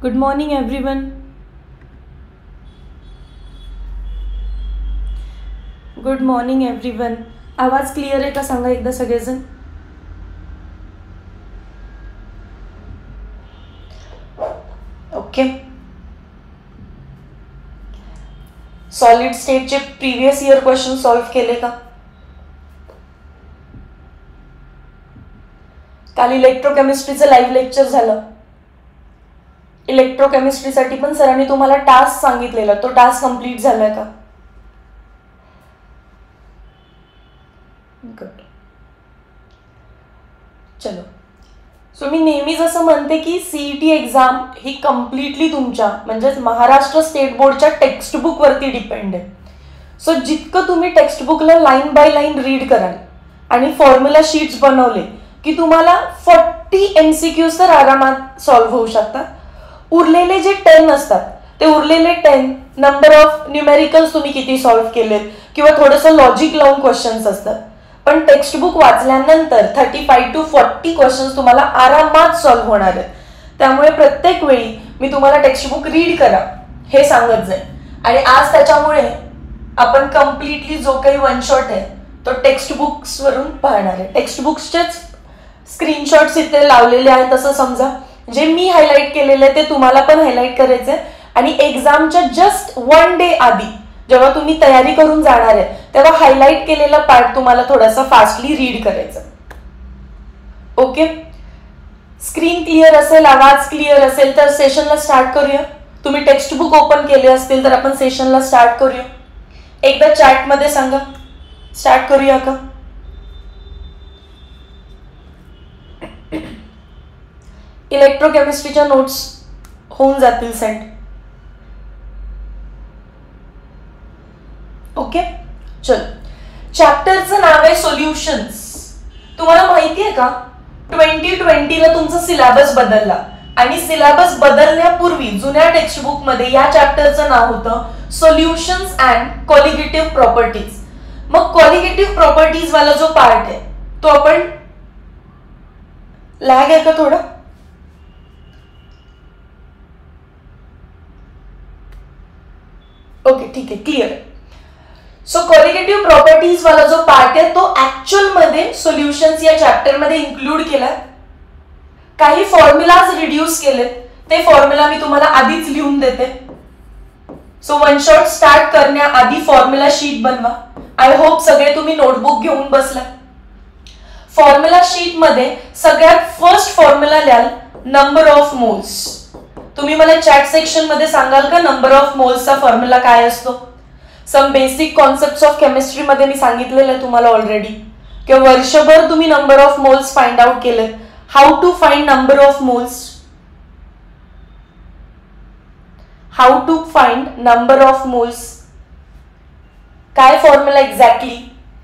Good morning everyone. Good morning everyone. आवाज clear आहे का सांगा एकदा सगळेजण. ओके. सॉलिड स्टेटचे प्रीवियस इयर क्वेश्चन सॉल्व्ह केले का? काल इलेक्ट्रोकेमिस्ट्रीचं लाईव्ह लेक्चर झालं. इलेक्ट्रोकेमिस्ट्रीसाठी पण सरांनी तुम्हाला टास्क सांगितलेला, तो टास्क कंप्लीट झालाय का? गुड. चलो. सो मी नेहमीच असं म्हणते की सीईटी एक्झाम ही कम्प्लिटली तुमच्या म्हणजेच महाराष्ट्र स्टेट बोर्डच्या टेक्स्टबुक वरती डिपेंड आहे. सो जितकं तुम्ही टेक्स्टबुकला लाईन बाय लाईन रीड कराल आणि फॉर्म्युला शीट्स बनवले की तुम्हाला 40 MCQs तर आरामात सॉल्व्ह होऊ शकतात. उरलेले जे 10 असतात ते उरलेले 10 नंबर ऑफ न्यूमेरिकल्स तुम्ही किती सॉल्व्ह केलेत किंवा थोडंसं लॉजिक लावून क्वेश्चन्स असतात. पण टेक्स्टबुक वाचल्यानंतर 35 to 40 क्वेश्चन्स तुम्हाला आरामात सॉल्व्ह होणार आहेत. त्यामुळे प्रत्येक वेळी मी तुम्हाला टेक्स्टबुक रीड करा हे सांगत जाईल. आणि आज त्याच्यामुळे आपण कम्प्लिटली जो काही वन शॉट आहे तो टेक्स्टबुक्स वरून पाहणार आहे. टेक्स्टबुक्सचेच स्क्रीनशॉट्स इथे लावलेले आहेत असं समजा. जे मी हायलाइट केलेलं आहे ते तुम्हाला पण हायलाइट करायचं आहे. आणि एक्झामच्या जस्ट 1 डे आधी जेव्हा तुम्ही तयारी करून जाणार आहे तेव्हा हायलाइट केलेला पार्ट तुम्हाला थोडासा फास्टली रीड करायचा. ओके. स्क्रीन क्लिअर असेल, आवाज क्लिअर असेल तर सेशनला स्टार्ट करूया. तुम्ही टेक्स्टबुक ओपन केले असतील तर आपण सेशनला स्टार्ट करूया. एकदा चॅटमध्ये सांगा स्टार्ट करूया का? इलेक्ट्रोकेमिस्ट्रीच्या नोट्स होऊन जातील सेंड. ओके. चल. चॅप्टरचं नाव आहे सोल्युशन्स. तुम्हाला माहिती आहे का 2020ला तुमचा सिलेबस बदलला आणि सिलेबस बदलण्यापूर्वी जुन्या टेक्स्टबुक मध्ये या चॅप्टरचं नाव होतं सोल्युशन्स अँड कॉलिगेटिव्ह प्रॉपर्टीज. मग कॉलिगेटिव्ह प्रॉपर्टीज वाला जो पार्ट आहे तो आपण लॅग आहे का थोडा? ओके ठीक आहे, क्लिअर आहे. सो कॉलिगेटिव्ह प्रॉपर्टीज वाला जो पार्ट आहे तो ऍक्च्युअल मध्ये सोल्युशन्स या चॅप्टर मध्ये इन्क्लूड केला. काही फॉर्म्युलाज रिड्यूस केलेत, ते फॉर्म्युला मी तुम्हाला आधीच लिहून देते. सो वन शॉट स्टार्ट करण्याआधी फॉर्म्युला शीट बनवा. आय होप सगळे तुम्ही नोटबुक घेऊन बसला. फॉर्म्युला शीट मध्ये सगळ्यात फर्स्ट फॉर्म्युला लिहाल नंबर ऑफ मोल्स. तुम्ही मला चॅट सेक्शन मध्ये सांगाल का नंबर ऑफ मोल्सचा फॉर्म्युला काय असतो? Some basic concepts of chemistry मध्ये मी सांगितलेलं आहे तुम्हाला ऑलरेडी, किंवा वर्षभर तुम्ही number of moles find out केले. How to find number of moles? How to find number of moles? काय फॉर्म्युला एक्झॅक्टली?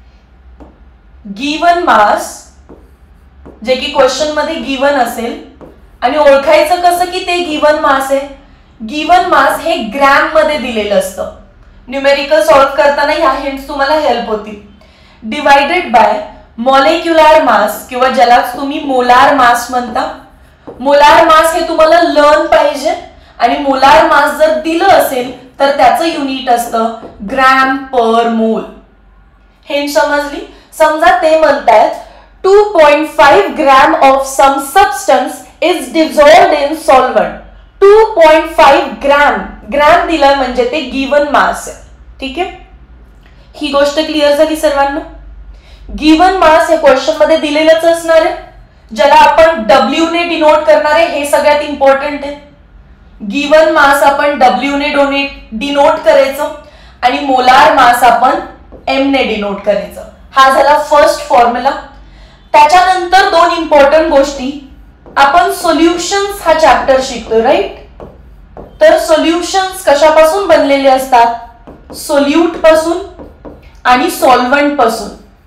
गिवन मास, जे की क्वेश्चन मध्ये गिवन असेल, आणि ओळखायचं कसं की ते गिवन मास आहे? गिवन मास हे ग्रॅम मध्ये दिलेलं असतं. न्यूमेरिकल सॉल्व्ह करताना ह्या हिंट्स तुम्हाला हेल्प होतील. डिवायडेड बाय मॉलिक्युलर मास किंवा ज्यालाच तुम्ही मोलार मास म्हणता. मोलार मास हे तुम्हाला लर्न पाहिजे आणि मोलार मास जर दिलं असेल तर त्याचं युनिट असतं ग्रॅम पर मोल. हिंट समजली? समजा ते म्हणतायत 2.5 gram of some substance is dissolved in solvent. 2.5 gram, gram दिलाय म्हणजे ते गिवन मास आहे. ठीक आहे, ही गोष्ट क्लिअर झाली सर्वांना? गिवन मास हे क्वेश्चन मध्ये दिलेलंच असणार आहे, ज्याला आपण W ने डिनोट करणार आहे. हे सगळ्यात इम्पॉर्टंट आहे. गिवन मास आपण W ने डिनोट करायचं आणि मोलार मास आपण M ने डिनोट करायचं. हा झाला फर्स्ट फॉर्म्युला. त्याच्यानंतर दोन इम्पॉर्टंट गोष्टी. आपण सोल्युशन्स हा चॅप्टर शिकतोय, राईट? तर सोल्युशन्स कशापासून बनलेले असतात? सोल्यूट पासून आणि सॉल्व्हंट पासून.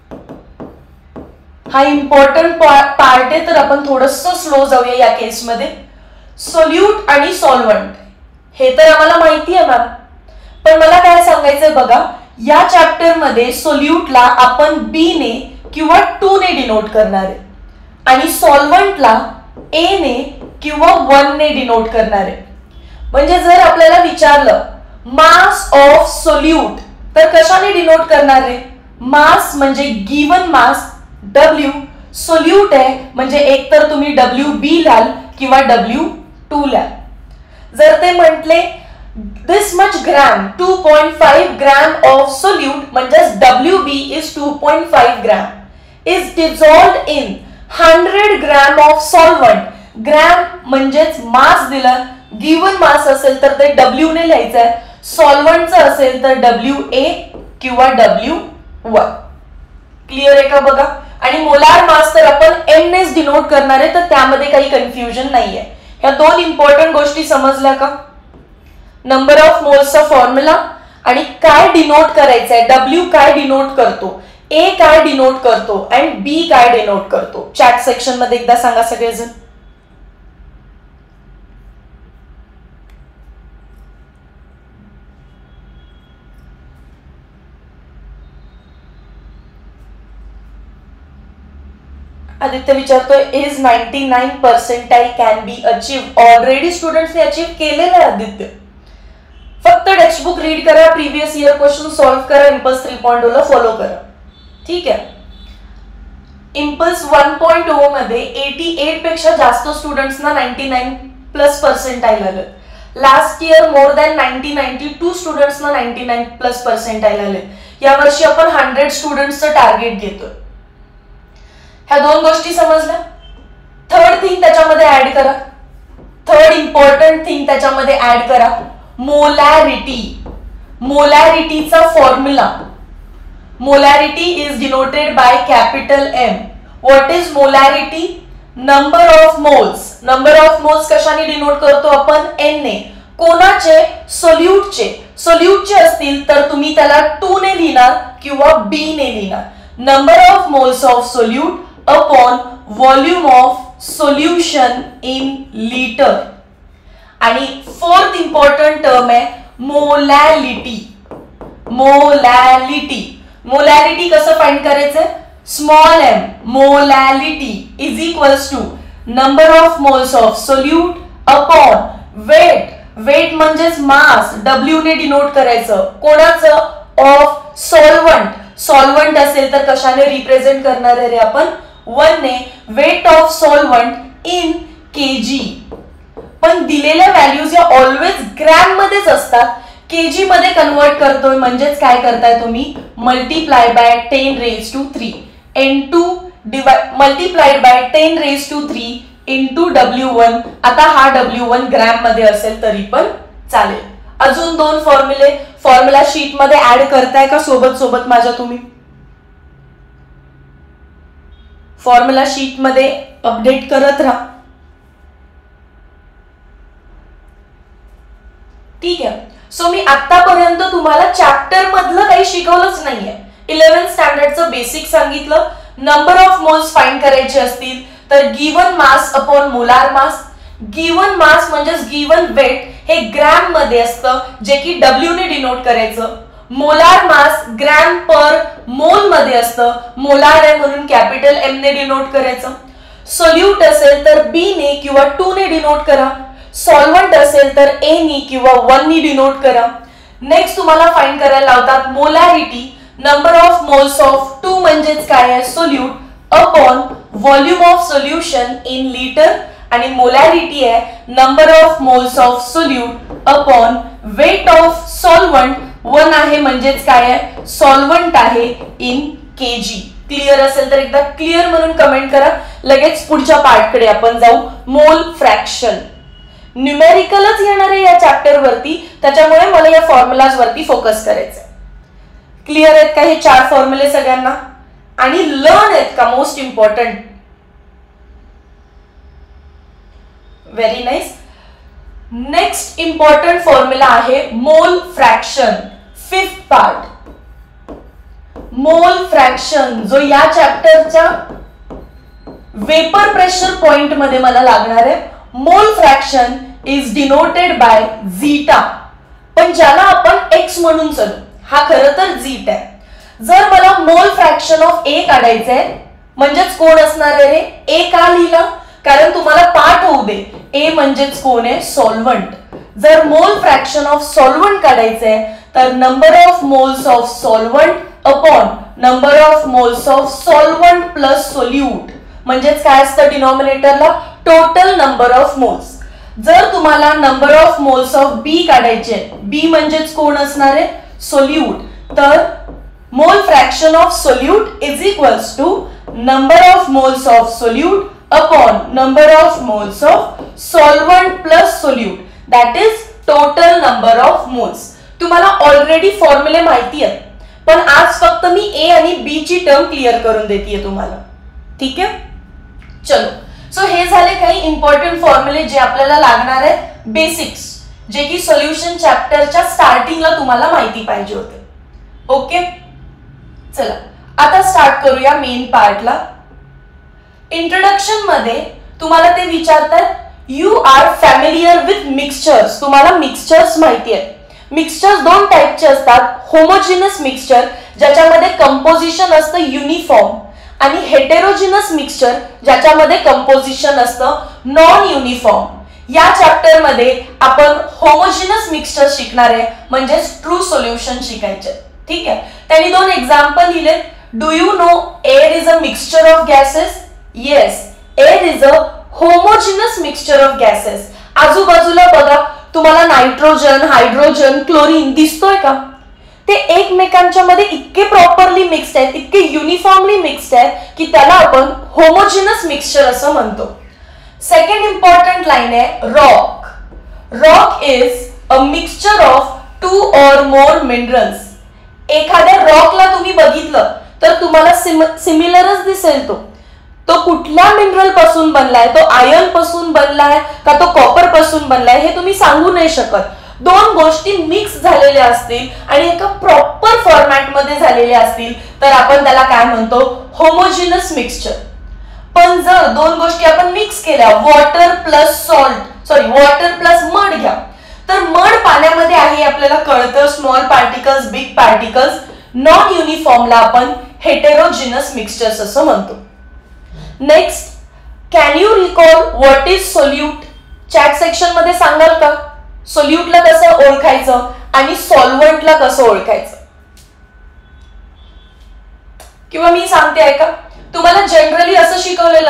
हा इम्पॉर्टंट पार्ट आहे, तर आपण थोडस स्लो जाऊया या केसमध्ये. सोल्यूट आणि सॉल्व्हंट हे तर आम्हाला माहिती आहे मॅम, पण मला काय सांगायचंय बघा, या चॅप्टर मध्ये सोल्यूटला आपण B ने किंवा 2 ने डिनोट करणार आहे आणि सॉल्व्हंटला A ने किंवा 1 ने डिनोट करणार आहे. म्हणजे जर आपल्याला विचारलं मास ऑफ सोल्यूट तर कशाने डिनोट करणार रे? मास म्हणजे गिवन मास W, सोल्यूट आहे म्हणजे एक तर तुम्ही WB लाल किंवा W2 लाल. जर ते म्हटले this much gram 2.5 gram of solute म्हणजेच WB is 2.5 gram is dissolved in 100 gram of solvent. Gram म्हणजेच मास दिला, गिवन मास असेल तर ते W ने लिहायचं आहे, सॉल्व्हंटचं असेल तर WA किंवा W1. क्लिअर आहे का बघा? आणि मोलार मास तर आपण M नेच डिनोट करणार आहे, तर त्यामध्ये काही कन्फ्युजन नाहीये. ह्या दोन इम्पॉर्टंट गोष्टी समजल्या का? नंबर ऑफ मोल्सचा फॉर्म्युला आणि काय डिनोट करायचंय, W काय डिनोट करतो, A काय डिनोट करतो आणि B काय डिनोट करतो. चॅट सेक्शन मध्ये एकदा सांगा सगळेजण. आदित्य विचारतोय is 99 percentile can be achieve. Already स्टुडंट्सने अचीव केलेलं आहे आदित्य. फक्त टेक्स्टबुक रीड करा, प्रीवियस इयर क्वेश्चन सॉल्व्ह करा, इम्पल्स 3.0 ला फॉलो करा. ठीक आहे. इम्पल्स 1.0 मध्ये 88 पेक्षा जास्त स्टुडंट्सना 99 प्लस पर्सेंटाइल आले. लास्ट इयर मोर दॅन 92 स्टुडंट्सना 99 प्लस पर्सेंटाइल आले. या वर्षी आपण 100 स्टुडंट्सचं टार्गेट घेतोय. ह्या दोन गोष्टी समजल्या. थर्ड थिंग त्याच्यामध्ये ऍड करा, थर्ड इम्पॉर्टंट थिंग त्याच्यामध्ये ऍड करा, मोलॅरिटी. मोलॅरिटीचा formula, molarity is denoted by capital M. What is molarity? Number of moles. Number of moles कशाने डिनोट करतो आपण? N ने. कोणाचे? सोल्यूटचे. सोल्यूटचे असतील तर तुम्ही त्याला 2 ने लिहिणार किंवा B ने लिहिणार. Number of moles of solute upon volume of solution in litre. आणि फोर्थ इम्पॉर्टंट टर्म आहे मोलॅलिटी. मोलॅलिटी. मोलॅलिटी कसं फाइंड करायचं? Small m molality is equals to number of moles of solute upon weight. Weight म्हणजेच mass, W ने denote करायचं. कोणाचं? Of solvent. Solvent असेल तर कशाने रिप्रेझेंट करणार आहे रे आपण? 1 ने. Weight of solvent in kg. पण दिलेल्या व्हॅल्यूज या ऑलवेज ग्रॅम मध्येच असतात. kg मध्ये कन्वर्ट करतोय म्हणजेच काय करताय तुम्ही? Multiply by 10 raise to 3 into multiplied by 10 raise to 3 into W1. आता हा W1 ग्रॅम मध्ये असेल तरी पण चालेल. अजून दोन फॉर्म्युले फॉर्म्युला शीट मध्ये ऍड करताय का सोबत सोबत माझ्या तुम्ही? फॉर्म्युला शीट मध्ये अपडेट करत राहा. ठीक आहे. सो मी आतापर्यंत तुम्हाला चॅप्टर मधलं काही शिकवलंच नाहीये. 11th स्टँडर्डचं बेसिक सांगितलं. नंबर ऑफ मोल्स फाइंड करायचे असतील तर given mass upon molar mass. Given mass म्हणजेच गिवन वेट हे ग्रॅम मध्ये असतं जे की W ने डिनोट करायचं. मोलार मास ग्रॅम पर मोल मध्ये असतं. मोलार आहे म्हणून कॅपिटल M ने डिनोट करायचं. सोल्यूट असेल तर B ने किंवा 2 ने डिनोट करा. सॉल्व्हंट असेल तर A ने किंवा 1 ने डिनोट करा. नेक्स्ट तुम्हाला फाइंड करायला लावतात molarity. Number of moles of 2 म्हणजेच काय आहे? Solute upon volume of solution in litre. आणि मोलॅरिटी आहे number of moles of solute upon weight of solvent. 1 आहे म्हणजेच काय आहे? सॉल्व्हंट आहे इन kg. क्लिअर असेल तर एकदा क्लिअर म्हणून कमेंट करा. लगेच पुढच्या पार्ट कडे आपण जाऊ. मोल फ्रॅक्शन. न्यूमेरिकलच येणार आहे या चॅप्टर वरती, त्याच्यामुळे मला या फॉर्म्युलाज वरती फोकस करायचं. क्लिअर आहेत का हे 4 फॉर्म्युले सगळ्यांना? आणि लर्न आहेत का? Most important. Very nice. Next important formula आहे मोल फ्रॅक्शन. 5th पार्ट मोल फ्रॅक्शन, जो या चॅप्टरच्या वेपर प्रेशर पॉइंट मध्ये मला लागणार आहे. Mole fraction is denoted by zeta, पण ज्याला आपण x म्हणून चालू. हा खरं तर झीट आहे. जर मला मोल फ्रॅक्शन ऑफ A काढायचंय म्हणजेच कोण असणार आहे रे? A का लिहिला? कारण तुम्हाला पाठ होऊ दे. A म्हणजेच कोण आहे? सॉल्व्हंट. जर मोल फ्रॅक्शन ऑफ सॉल्व्हंट काढायचंय तर number of moles of solvent upon number of moles of solvent plus solute, म्हणजेच काय असतं डिनॉमिनेटरला टोटल नंबर ऑफ मोल्स. जर तुम्हाला number of moles of B काढायचे, बी म्हणजेच कोण असणार आहे सोल्यूट, तर mole fraction of solute is equals to number of moles of solute upon number of moles of solvent plus solute, that is total number of moles. तुम्हाला already फॉर्म्युले माहिती आहेत, पण आज फक्त मी ए आणि बी ची टर्म क्लिअर करून देते तुम्हाला. ठीक आहे, चलो. सो हे झाले काही इम्पॉर्टंट फॉर्म्युले जे आपल्याला लागणार आहेत, बेसिक्स, जे की सोल्युशन चॅप्टरच्या स्टार्टिंगला तुम्हाला माहिती पाहिजे होते. ओके, चला आता स्टार्ट करूया मेन पार्टला. इंट्रोडक्शन मध्ये तुम्हाला ते विचारतात you are familiar with mixtures. तुम्हाला मिक्सचर्स माहिती आहेत. मिक्सचर्स दोन टाइपचे असतात, होमोजिनस मिक्सचर ज्याच्यामध्ये कंपोजिशन असतं युनिफॉर्म, आणि हेटेरोजिनस मिक्सचर ज्याच्यामध्ये कंपोजिशन असतं नॉन युनिफॉर्म. या चॅप्टर मध्ये आपण होमोजिनस मिक्सचर शिकणार आहे, म्हणजे ट्रू सोल्युशन शिकायचे. ठीक आहे, त्यांनी दोन एक्झाम्पल दिले. Do you know air is a mixture of gases? Yes, air is a homogeneous mixture of gases. आजूबाजूला बघा, तुम्हाला नायट्रोजन, हायड्रोजन, क्लोरीन दिसतोय का? ते एकमेकांच्या मध्ये इतके प्रॉपरली मिक्स्ड आहेत, इतके युनिफॉर्मली मिक्स्ड आहेत की त्याला आपण होमोजिनस मिक्सचर असं म्हणतो. सेकंड इम्पॉर्टंट लाईन आहे rock. Rock is a mixture of two or more minerals. एखाद्या रॉकला तुम्ही बघितलं तर तुम्हाला सिमिलरच दिसेल. तो कुठल्या मिनरल पासून बनलाय, तो आयर्न पासून बनलाय का तो कॉपर पासून बनलाय हे तुम्ही सांगू नाही शकत. दोन गोष्टी मिक्स झालेल्या असतील आणि एका प्रॉपर फॉर्मॅट मध्ये झालेल्या असतील तर आपण त्याला काय म्हणतो, होमोजिनस मिक्सचर. पण जर दोन गोष्टी आपण मिक्स केल्या, water plus salt, sorry water plus mud घ्या, तर मड पाण्यामध्ये आहे आपल्याला कळतं, small particles, big particles, non युनिफॉर्मला आपण हेटेरोजिनस मिक्सचर्स असं म्हणतो. Next, can you recall what is solute? Chat section मध्ये सांगाल का सोल्यूटला कसं ओळखायचं आणि सॉल्व्हंटला कसं ओळखायचं? किंवा मी सांगते ऐका, तुम्हाला जनरली असं शिकवलेलं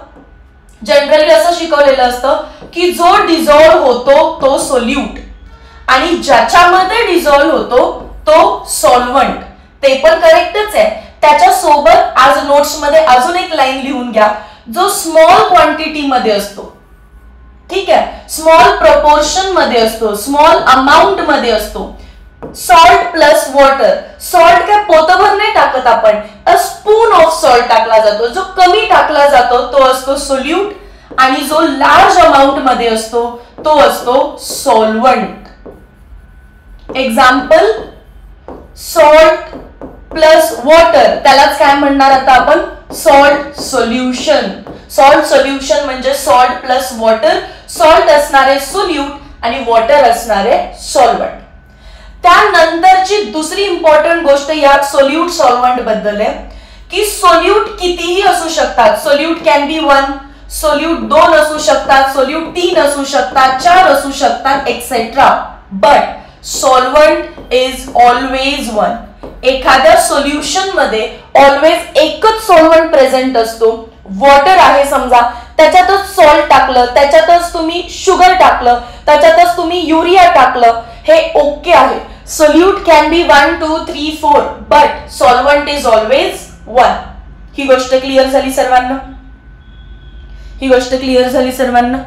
असतं की जो डिझॉल्व्ह होतो तो सोल्यूट आणि ज्याच्यामध्ये डिझॉल्व्ह होतो तो सॉल्व्हंट. ते पण करेक्टच आहे. त्याच्या सोबत आज नोट्स मध्ये अजून एक लाईन लिहून घ्या, जो स्मॉल क्वांटिटी मध्ये असतो. ठीक आहे, स्मॉल प्रपोर्शन मध्ये असतो, स्मॉल अमाउंट मध्ये असतो. Salt plus water. सॉल्ट काय पोतभर नाही टाकत आपण, अ स्पून ऑफ सॉल्ट टाकला जातो. जो कमी टाकला जातो तो असतो सोल्यूट आणि जो लार्ज अमाउंट मध्ये असतो तो असतो solvent. Example, salt plus water, त्यालाच काय म्हणणार आता आपण, सॉल्ट सोल्युशन. सॉल्ट सोल्युशन म्हणजे सॉल्ट प्लस वॉटर, सॉल्ट असणारे सोल्यूट आणि वॉटर असणारे सॉल्व्हंट. त्यानंतरची दुसरी इम्पॉर्टंट गोष्ट या सोल्यूट सॉल्व्हंट बद्दल आहे की सोल्यूट कितीही असू शकतात. सोल्यूट कॅन बी 1, सोल्यूट 2 असू शकतात, सोल्यूट 3 असू शकतात, 4 असू शकतात, etcetera. But solvent is always 1. एखाद्या सोल्युशन मध्ये ऑलवेज एकच सॉल्व्हंट प्रेझेंट असतो. वॉटर आहे समजा, त्याच्यातच सॉल्ट टाकलं, त्याच्यातच तुम्ही शुगर टाकलं, त्याच्यातच तुम्ही युरिया टाकलं, हे ओके आहे. Solute can be 1, 2, 3, 4 but solvent is always 1. ही गोष्ट क्लिअर झाली सर्वांना? ही गोष्ट क्लिअर झाली सर्वांना?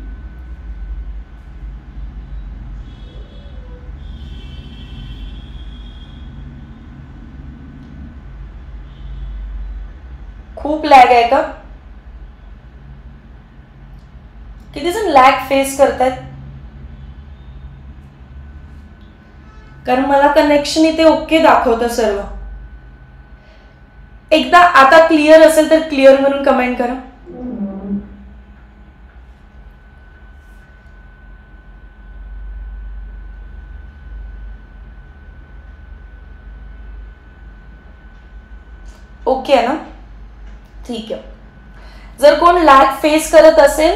खूप लॅग आहे का? किती जण लॅग फेस करतायत? कारण मला कनेक्शन इथे ओके दाखवतं सर्व. एकदा आता क्लिअर असेल तर क्लिअर म्हणून कमेंट करा. ओके आहे ना? ठीक आहे. जर कोण लॅग फेस करत असेल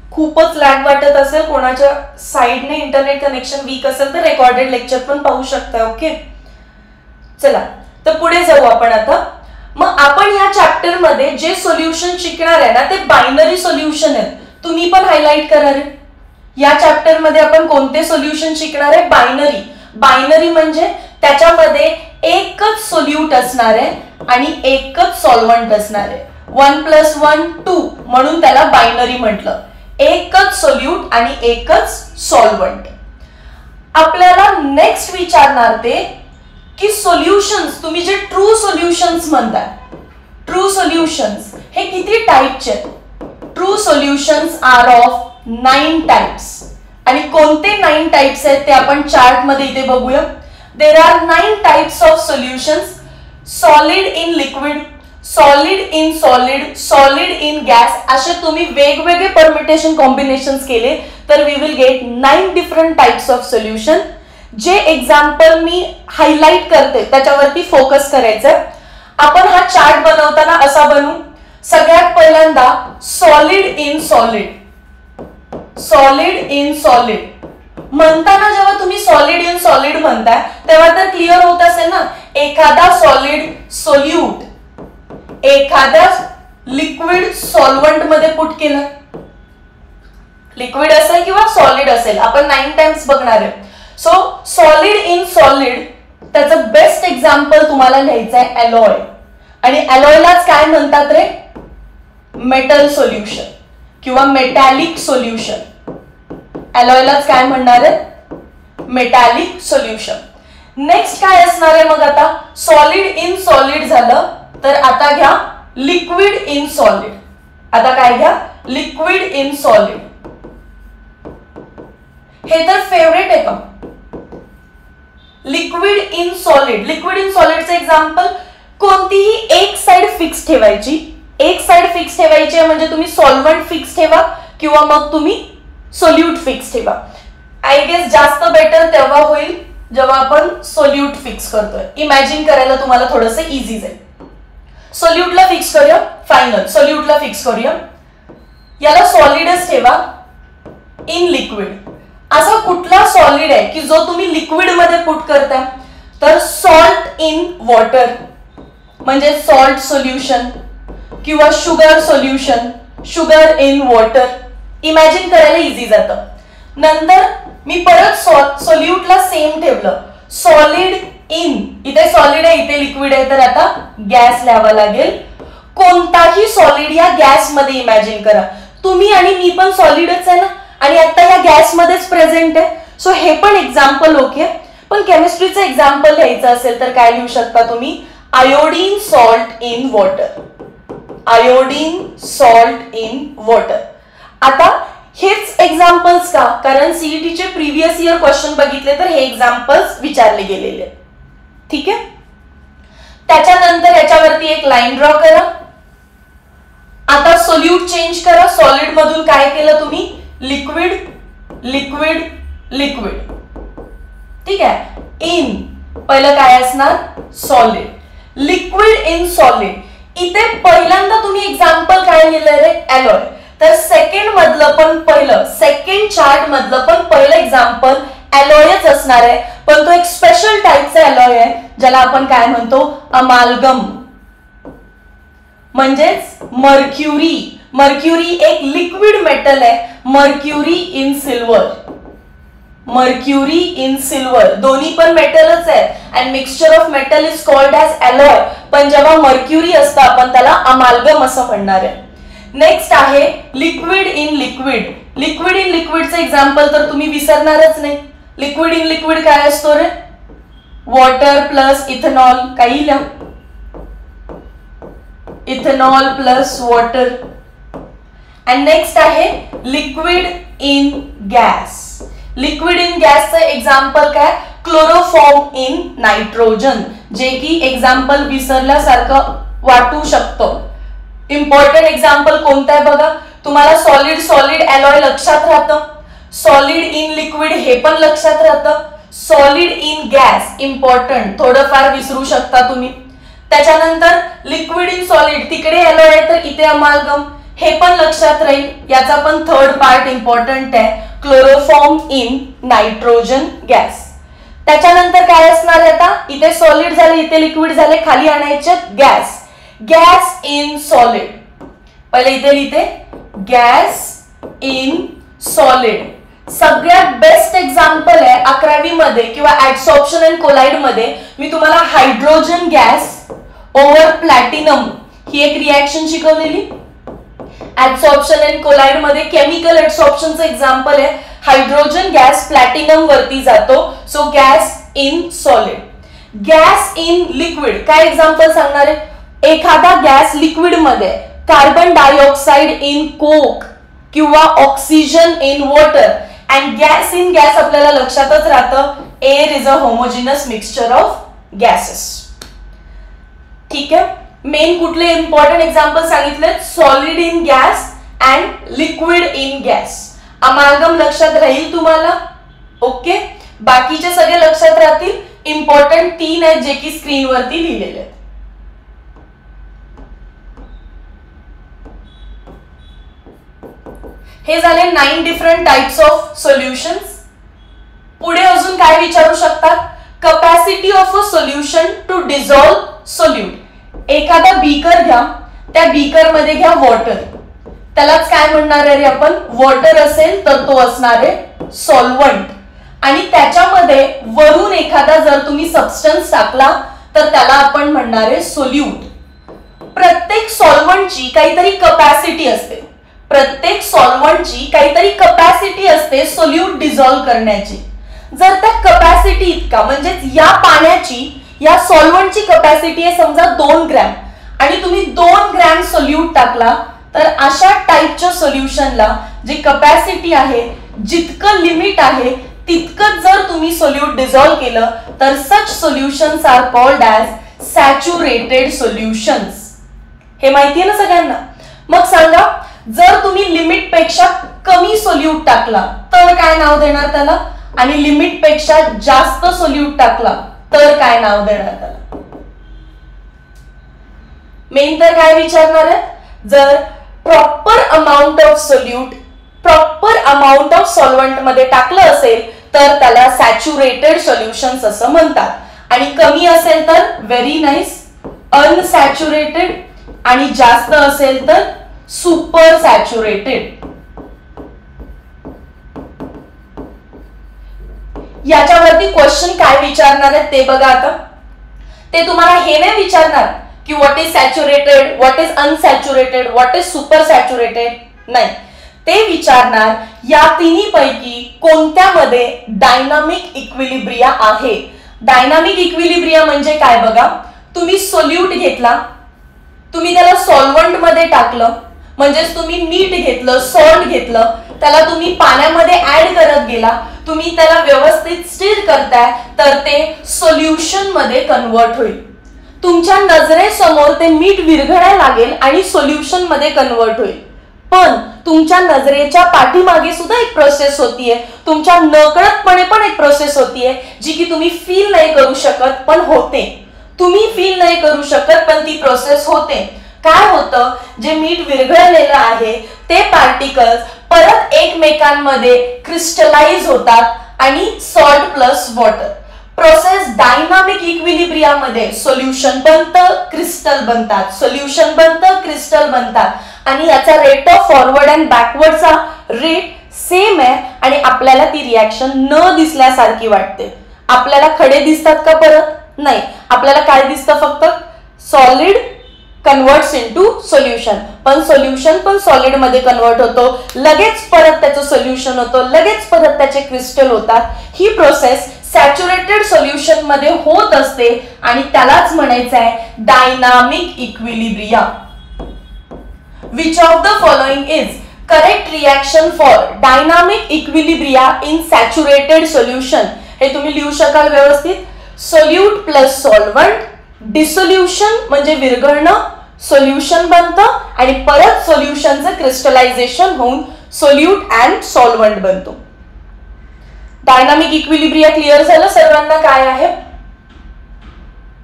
खूपच लॅग वाटत असेल, कोणाच्या साईडने इंटरनेट कनेक्शन वीक असेल तर रेकॉर्डेड लेक्चर पण पाहू शकता. ओके, चला तर पुढे जाऊ आपण आता. मग आपण या चॅप्टर मध्ये जे सोल्युशन शिकणार आहे ना ते बायनरी सोल्युशन आहेत. तुम्ही पण हायलाइट करा रे. या चॅप्टर मध्ये आपण कोणते सोल्युशन शिकणार आहे? बायनरी. बायनरी म्हणजे त्याच्यामध्ये एकच सोल्यूट असणार आहे आणि एकच सॉल्व्हंट असणार आहे. 1+1 2 म्हणून त्याला बायनरी म्हटलं. एकच सोल्यूट आणि एकच सॉल्व्हंट. आपल्याला नेक्स्ट विचारणार ते की सोल्युशन्स, तुम्ही जे ट्रू सोल्युशन्स म्हणताय, ट्रू सोल्युशन्स हे किती टाइपचे आहेत? True solutions are of 9 types. आणि कोणते 9 टाइप्स आहेत ते आपण चार्ट मध्ये इथे बघूया. There are 9 types of solutions. Solid in liquid, solid in solid, solid in gas, असे तुम्ही वेगवेगळे परमिटेशन कॉम्बिनेशन्स केले तर we will get 9 different types of solution. जे एक्झाम्पल मी हायलाइट करते त्याच्यावरती फोकस करायचं. आपण हा चार्ट बनवताना असा बनवू. सगळ्यात पहिल्यांदा solid in solid. Solid in solid म्हणताना जेव्हा तुम्ही सॉलिड इन सॉलिड म्हणताय तेव्हा तर क्लिअर होत असेल ना, एखादा सॉलिड सोल्यूट एखाद्या लिक्विड सॉल्व्हंट मध्ये पुट केलं. लिक्विड असेल किंवा सॉलिड असेल, आपण 9 टाइम्स बघणार आहे. सो सॉलिड इन सॉलिड, त्याचं बेस्ट एक्झाम्पल तुम्हाला लिहायचं आहे अलॉय. आणि अलॉयलाच काय म्हणतात रे? मेटल सोल्युशन किंवा मेटॅलिक सोल्युशन. अलॉयलाच काय म्हणणार आहे? Metallic solution. नेक्स्ट काय असणार आहे मग? आता सॉलिड इन सॉलिड झालं तर आता घ्या लिक्विड इन सॉलिड. आता काय घ्या? Liquid in solid. हे तर फेवरेट आहे का? Liquid in solid. Liquid in सॉलिडचे एक्झाम्पल, कोणतीही एक साइड फिक्स ठेवायची. एक साइड फिक्स ठेवायची म्हणजे तुम्ही सॉल्व्हंट फिक्स ठेवा किंवा मग तुम्ही सोल्यूट फिक्स ठेवा. आय गेस जास्त बेटर तेव्हा होईल जेव्हा आपण सोल्यूट फिक्स करतोय. इमॅजिन करायला तुम्हाला थोडंसं इझी जाईल. सोल्यूटला फिक्स करूया. फायनल सोल्यूटला फिक्स करूया. याला सॉलिडच ठेवा. In liquid. असा कुठला सॉलिड आहे की जो तुम्ही लिक्विड मध्ये पुट करता? तर सॉल्ट इन वॉटर म्हणजे सॉल्ट सोल्युशन किंवा sugar solution, sugar in water. Imagine करायला इझी जातं. नंतर मी परत सोल्यूटला सेम ठेवलं. सॉलिड इन, इथे सॉलिड आहे इथे लिक्विड आहे तर आता गॅस लिहावा लागेल. कोणताही सॉलिड या गॅस मध्ये इमॅजिन करा. तुम्ही आणि मी पण सॉलिडच आहे ना, आणि आता या गॅस मध्येच प्रेझेंट आहे. सो हे पण एक्झाम्पल ओके. पण केमिस्ट्रीचं एक्झाम्पल लिहायचं असेल तर काय लिहू शकता तुम्ही? Iodine salt in water. Iodine salt in water. आता हेच एक्झाम्पल्स का? कारण सीईटीचे प्रिव्हियस इयर क्वेश्चन बघितले तर हे एक्झाम्पल्स विचारले गेलेले. ठीक आहे. त्याच्यानंतर याच्यावरती एक लाईन ड्रॉ करा. आता सोल्यूट चेंज करा. सॉलिड मधून काय केलं तुम्ही? Liquid, liquid, liquid. ठीक आहे. इन पहिलं काय असणार? सॉलिड. Liquid in solid. इथे पहिल्यांदा तुम्ही एक्झाम्पल काय लिहिलंय रे? अलॉय. तर सेकंड मधलं पण पहिलं, सेकंड चार्ट मधलं पण पहिलं एक्झाम्पल अलॉयच असणार आहे. पण तो एक स्पेशल टाइपचा अलॉय आहे ज्याला आपण काय म्हणतो? अमाल्गम. म्हणजेच मर्क्युरी. मर्क्युरी एक लिक्विड मेटल आहे. Mercury in silver. Mercury in silver. दोन्ही पण मेटलच आहे. And mixture of metal is called as alloy. पण जेव्हा मर्क्युरी असतं आपण त्याला अमाल्गम असं म्हणणार आहे. नेक्स्ट आहे liquid in liquid. Liquid in लिक्विडचं एक्झाम्पल तर तुम्ही विसरणारच नाही. लिक्विड इन लिक्विड काय असतो रे? Water plus ethanol. काही लिहा. Ethanol plus water. And next आहे liquid in gas. Liquid in गॅसचं एक्झाम्पल काय? Chloroform in nitrogen. जे की एक्झाम्पल विसरल्यासारखं वाटू शकतं. इम्पॉर्टंट एक्झाम्पल कोणतं आहे बघा. तुम्हाला सॉलिड सॉलिड अलॉय लक्षात राहतं. सॉलिड इन लिक्विड हे पण लक्षात राहतं. सॉलिड इन गॅस इम्पॉर्टंट, थोडंफार विसरू शकता तुम्ही. त्याच्यानंतर लिक्विड इन सॉलिड, तिकडे अलॉय आहे तर इथे अमाल्गम. हे पण लक्षात राहील. याचा पण थर्ड पार्ट इम्पॉर्टंट आहे, क्लोरोफॉर्म इन नायट्रोजन गॅस. त्याच्यानंतर काय असणार आहे, आता इथे सॉलिड झाले, इथे लिक्विड झाले, खाली आणायचे गॅस. Gas in solid. पहिले इथे लिहिते गॅस इन सॉलिड. सगळ्यात बेस्ट एक्झाम्पल आहे 11वी मध्ये किंवा ऍडसॉर्प्शन अँड कोलाइड मध्ये मी तुम्हाला हायड्रोजन गॅस ओव्हर प्लॅटिनम ही एक रिएक्शन शिकवलेली. ऍडसॉर्प्शन अँड कोलाइड मध्ये केमिकल ऍडसॉर्प्शनचं एक्झाम्पल आहे, हायड्रोजन गॅस प्लॅटिनम वरती जातो. So gas in solid. Gas in liquid काय एक्झाम्पल सांगणार आहे, एखादा गॅस लिक्विड मध्ये, कार्बन डायऑक्साइड इन कोक किंवा oxygen in water. And gas in gas आपल्याला लक्षातच राहतं, air is a homogeneous mixture of gases. ठीक आहे. मेन कुठले इम्पॉर्टंट एक्झाम्पल सांगितले, solid in gas and liquid in gas. Amalgam लक्षात राहील तुम्हाला. ओके, बाकीचे सगळे लक्षात राहतील. इम्पॉर्टंट 3 आहेत जे की स्क्रीनवरती लिहिलेले आहेत. हे झाले 9 डिफरंट टाइप्स ऑफ सोल्युशन्स. पुढे अजून काय विचारू शकतात, capacity of a solution to dissolve solute. एखादा बीकर घ्या, त्या बीकर मध्ये घ्या वॉटर, त्यालाच काय म्हणणार आहे आपण, वॉटर असेल तर तो असणार आहे सॉल्व्हंट. आणि त्याच्यामध्ये वरून एखादा जर तुम्ही सबस्टन्स टाकला तर त्याला आपण म्हणणार आहे सोल्यूट. प्रत्येक सॉल्व्हंटची काहीतरी कपॅसिटी असते, प्रत्येक सॉल्व्हंटची काहीतरी कपॅसिटी असते सोल्यूट डिझॉल्व करण्याची. जर त्या कपॅसिटी इतका, म्हणजे या पाण्याची, या सॉल्व्हंटची कपॅसिटी आहे समजा 2 ग्रॅम आणि तुम्ही 2 ग्रॅम सोल्यूट टाकला, तर अशा टाइपच्या सोल्युशनला जी कपॅसिटी आहे, जितकं लिमिट आहे तितकं जर तुम्ही सोल्यूट डिझॉल्व केलं तर such solutions are called as saturated solutions. हे माहिती आहे ना सगळ्यांना. मग सांगा, जर तुम्ही लिमिट पेक्षा कमी सोल्यूट टाकला तर काय नाव देणार त्याला, आणि लिमिट पेक्षा जास्त सोल्यूट टाकला तर काय नाव देणार त्याला. मेन तर काय विचारणार आहे, जर proper amount of solute proper amount of solvent मध्ये टाकलं असेल तर त्याला सॅच्युरेटेड सोल्युशन्स असं म्हणतात. आणि कमी असेल तर व्हेरी नाईस अनसॅच्युरेटेड, आणि जास्त असेल तर सुपर सॅच्युरेटेड. याच्यावरती क्वेश्चन काय विचारणार आहे ते बघा. आता ते तुम्हाला हे नाही विचारणार की what is saturated, what is unsaturated, what is super saturated. नाही, ते विचारणार या तिन्ही पैकी कोणत्यामध्ये डायनामिक इक्विलिब्रिया आहे. डायनामिक इक्विलिब्रिया म्हणजे काय बघा, तुम्ही सोल्यूट घेतला, तुम्ही त्याला सॉल्व्हंट मध्ये टाकलं, म्हणजेच तुम्ही मीठ घेतलं, सॉल्ट घेतलं, त्याला तुम्ही पाण्यामध्ये ऍड करत गेला, तुम्ही त्याला व्यवस्थित स्टीर करताय तर ते सोल्युशन मध्ये कन्वर्ट होईल. तुमच्या नजरेसमोर ते मीठ विरघळायला लागेल आणि सोल्युशन मध्ये कन्वर्ट होईल. पण तुमच्या नजरेच्या पाठीमागे सुद्धा एक प्रोसेस होतीये, तुमच्या नकळतपणे पण एक प्रोसेस होतीये, जी की तुम्ही फील नाही करू शकत पण होते. तुम्ही फील नाही करू शकत पण ती प्रोसेस होते. काय होतं, जे मीठ विरघळलेलं आहे ते पार्टिकल्स परत एकमेकांमध्ये क्रिस्टलाइज होतात आणि salt plus water. Process dynamic equilibria मध्ये सोल्युशन बनतं, क्रिस्टल बनतात, सोल्युशन बनतं, क्रिस्टल बनतात, आणि याचा रेट ऑफ फॉरवर्ड अँड बॅकवर्डचा रेट सेम आहे. आणि आपल्याला ती रिॲक्शन न दिसल्यासारखी वाटते. आपल्याला खडे दिसतात का परत, नाही, आपल्याला काय दिसतं, फक्त सॉलिड कन्वर्ट्स इनटू सोल्युशन. पण सोल्युशन पण सॉलिड मध्ये कन्वर्ट होतो, लगेच परत त्याचं सोल्युशन होतं, लगेच परत त्याचे क्रिस्टल होतात. ही प्रोसेस सॅच्युरेटेड सोल्युशन मध्ये होत असते आणि त्यालाच म्हणायचं आहे dynamic equilibria. Which of the following is correct reaction for dynamic equilibria in saturated solution. हे तुम्ही लिहू शकाल व्यवस्थित. सोल्यूट प्लस सॉल्व्हंट, डिसोल्युशन म्हणजे विरघळणं, सोल्युशन बनतं आणि परत सोल्युशनचं क्रिस्टलायझेशन होऊन सोल्यूट अँड सॉल्व्हंट बनतो. डायनामिक इक्विलिब्रिया क्लिअर झालं सर्वांना काय आहे.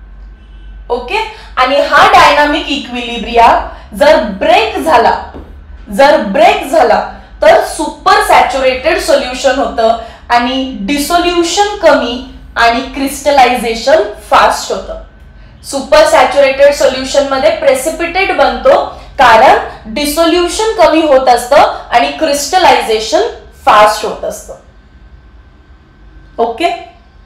ओके. आणि हा डायनामिक इक्विलिब्रिया जर ब्रेक झाला जर ब्रेक झाला तर सुपर सॅच्युरेटेड सोल्युशन होतं आणि डिसोल्युशन कमी आणि क्रिस्टलायझेशन फास्ट होतं. सुपर सॅच्युरेटेड सोल्युशन मध्ये प्रेसिपिटेट बनतो कारण डिसोल्युशन कमी होत असतं आणि क्रिस्टलायझेशन फास्ट होत असतं. ओके.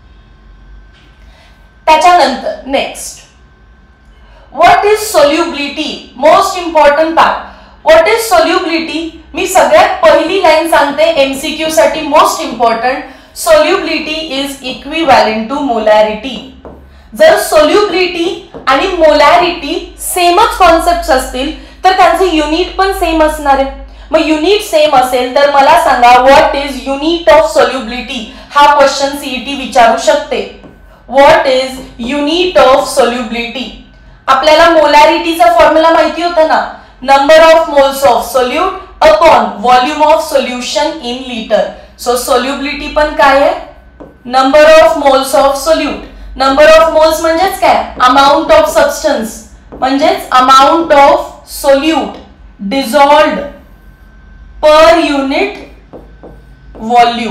त्याच्यानंतर next, what is solubility? Most important part. What is solubility? मी सगळ्यात पहिली लाईन सांगते एमसीक्यू साठी most important. Solubility is equivalent to molarity. जर सोल्युबिलिटी आणि मोलॅरिटी सेमच कॉन्सेप्ट असतील तर त्यांचे युनिट पण सेम असणार आहे. मग युनिट सेम असेल तर मला सांगा what is unit of solubility? हा क्वेश्चन सीईटी विचारू शकते. What is unit of solubility? आपल्याला मोलॅरिटीचा फॉर्म्युला माहिती होता ना, number of moles of solute upon volume of solution in litre. So solubility पण काय आहे? Number of moles of solute. Number of moles म्हणजेच काय? अमाउंट ऑफ सबस्टन्स, म्हणजेच amount of solute dissolved per unit volume.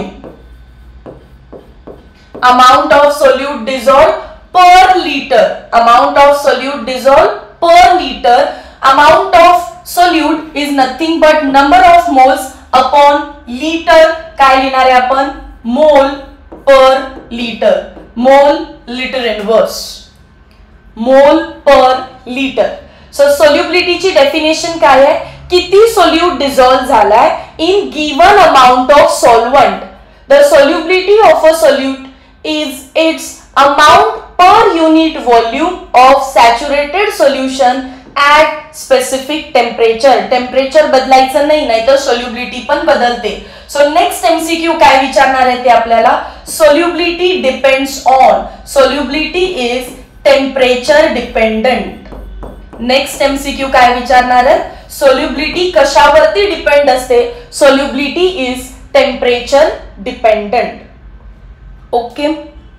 Amount of solute dissolved per liter. Amount of solute dissolved per liter. Amount of solute is nothing but number of moles upon liter. काय लिहिणार आहे आपण? Mole per litre. Mole litre inverse. Mole per litre. So solubility ची definition काय आहे? किती solute dissolve झालाय in given amount of solvent. The solubility of a solute is its amount per unit volume of saturated solution at specific temperature. Temperature बदलायचं नाही, नाहीतर solubility पण बदलते. सो नेक्स्ट एमसीक्यू काय विचारणार आहे ते आपल्याला? Solubility depends on. Solubility is temperature dependent. Next MCQ काय विचारणार आहे? सोल्युबिलिटी कशावरती डिपेंड असते? Solubility is temperature dependent. Okay,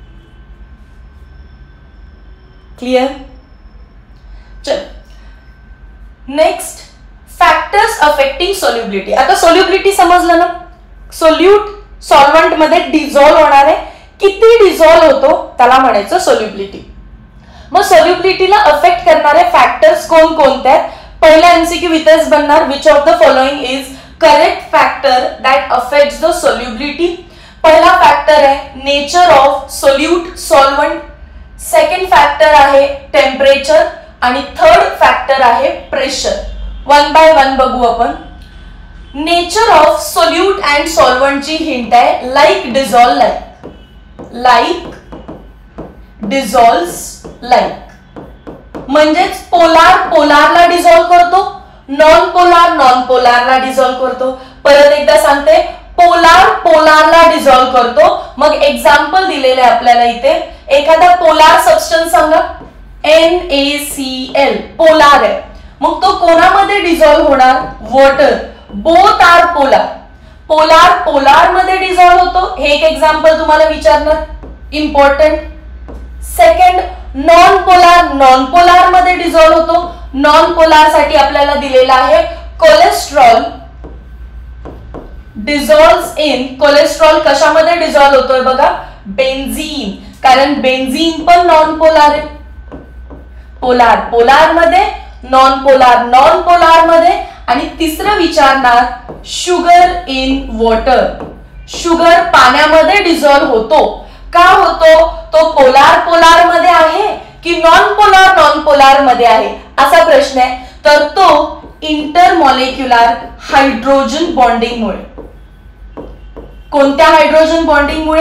clear? चल नेक्स्ट, फॅक्टर्स अफेक्टिंग सोल्युबिलिटी. आता सोल्युबिलिटी समजलं ना, सोल्यूट सॉल्वंट मध्ये डिझॉल्व होणार आहे. किती डिझॉल्व होतो त्याला म्हणायचं सोल्युबिलिटी. मग सोल्युबिलिटीला अफेक्ट करणारे फॅक्टर्स कोण कोणते आहेत? पहिला एमसीक्यू इथेच बनणार. Which of the following is correct factor that affects the solubility? पहिला फॅक्टर आहे nature of solute solvent. Second factor आहे टेम्परेचर आणि थर्ड फॅक्टर आहे प्रेशर. वन बाय वन बघू आपण. नेचर ऑफ सोल्यूट अँड सॉल्वंटची हिंट आहे like dissolve like. Like dissolves like म्हणजेच पोलार पोलारला डिझॉल्व करतो, नॉन पोलार नॉन पोलारला डिझॉल्व करतो. परत एकदा सांगते, पोलार पोलारला डिझॉल्व करतो. मग एक्झाम्पल दिलेले आपल्याला इथे. एखादा पोलार सबस्टन्स सांगा. NaCl पोलार आहे. मग तो कोणामध्ये डिझॉल्व होणार? Water. Both are polar. Polar polar मध्ये डिझॉल्व होतो. हे एक एक्झाम्पल तुम्हाला विचारणार, important. Second, non polar non polar मध्ये डिझॉल्व होतो. नॉन पोलार साठी आपल्याला दिलेला आहे कोलेस्ट्रॉल डिझॉल्व्स इन. कोलेस्ट्रॉल कशामध्ये डिझॉल्व होतोय बघा? बेन्झीन. कारण बेन्झीन पण नॉन पोलार आहे. पोलार पोलार मध्ये, नॉन पोलार नॉन पोलार मध्ये. आणि तिसरं विचारणार शुगर इन वॉटर. शुगर पाण्यामध्ये डिझॉल्व होतो. का होतो? तो पोलार पोलार मध्ये आहे की नॉन पोलार मध्ये आहे असा प्रश्न आहे. तर तो इंटरमॉलिक्युलर हायड्रोजन बॉन्डिंग मुळे. कोणत्या हायड्रोजन बॉन्डिंग मुळे?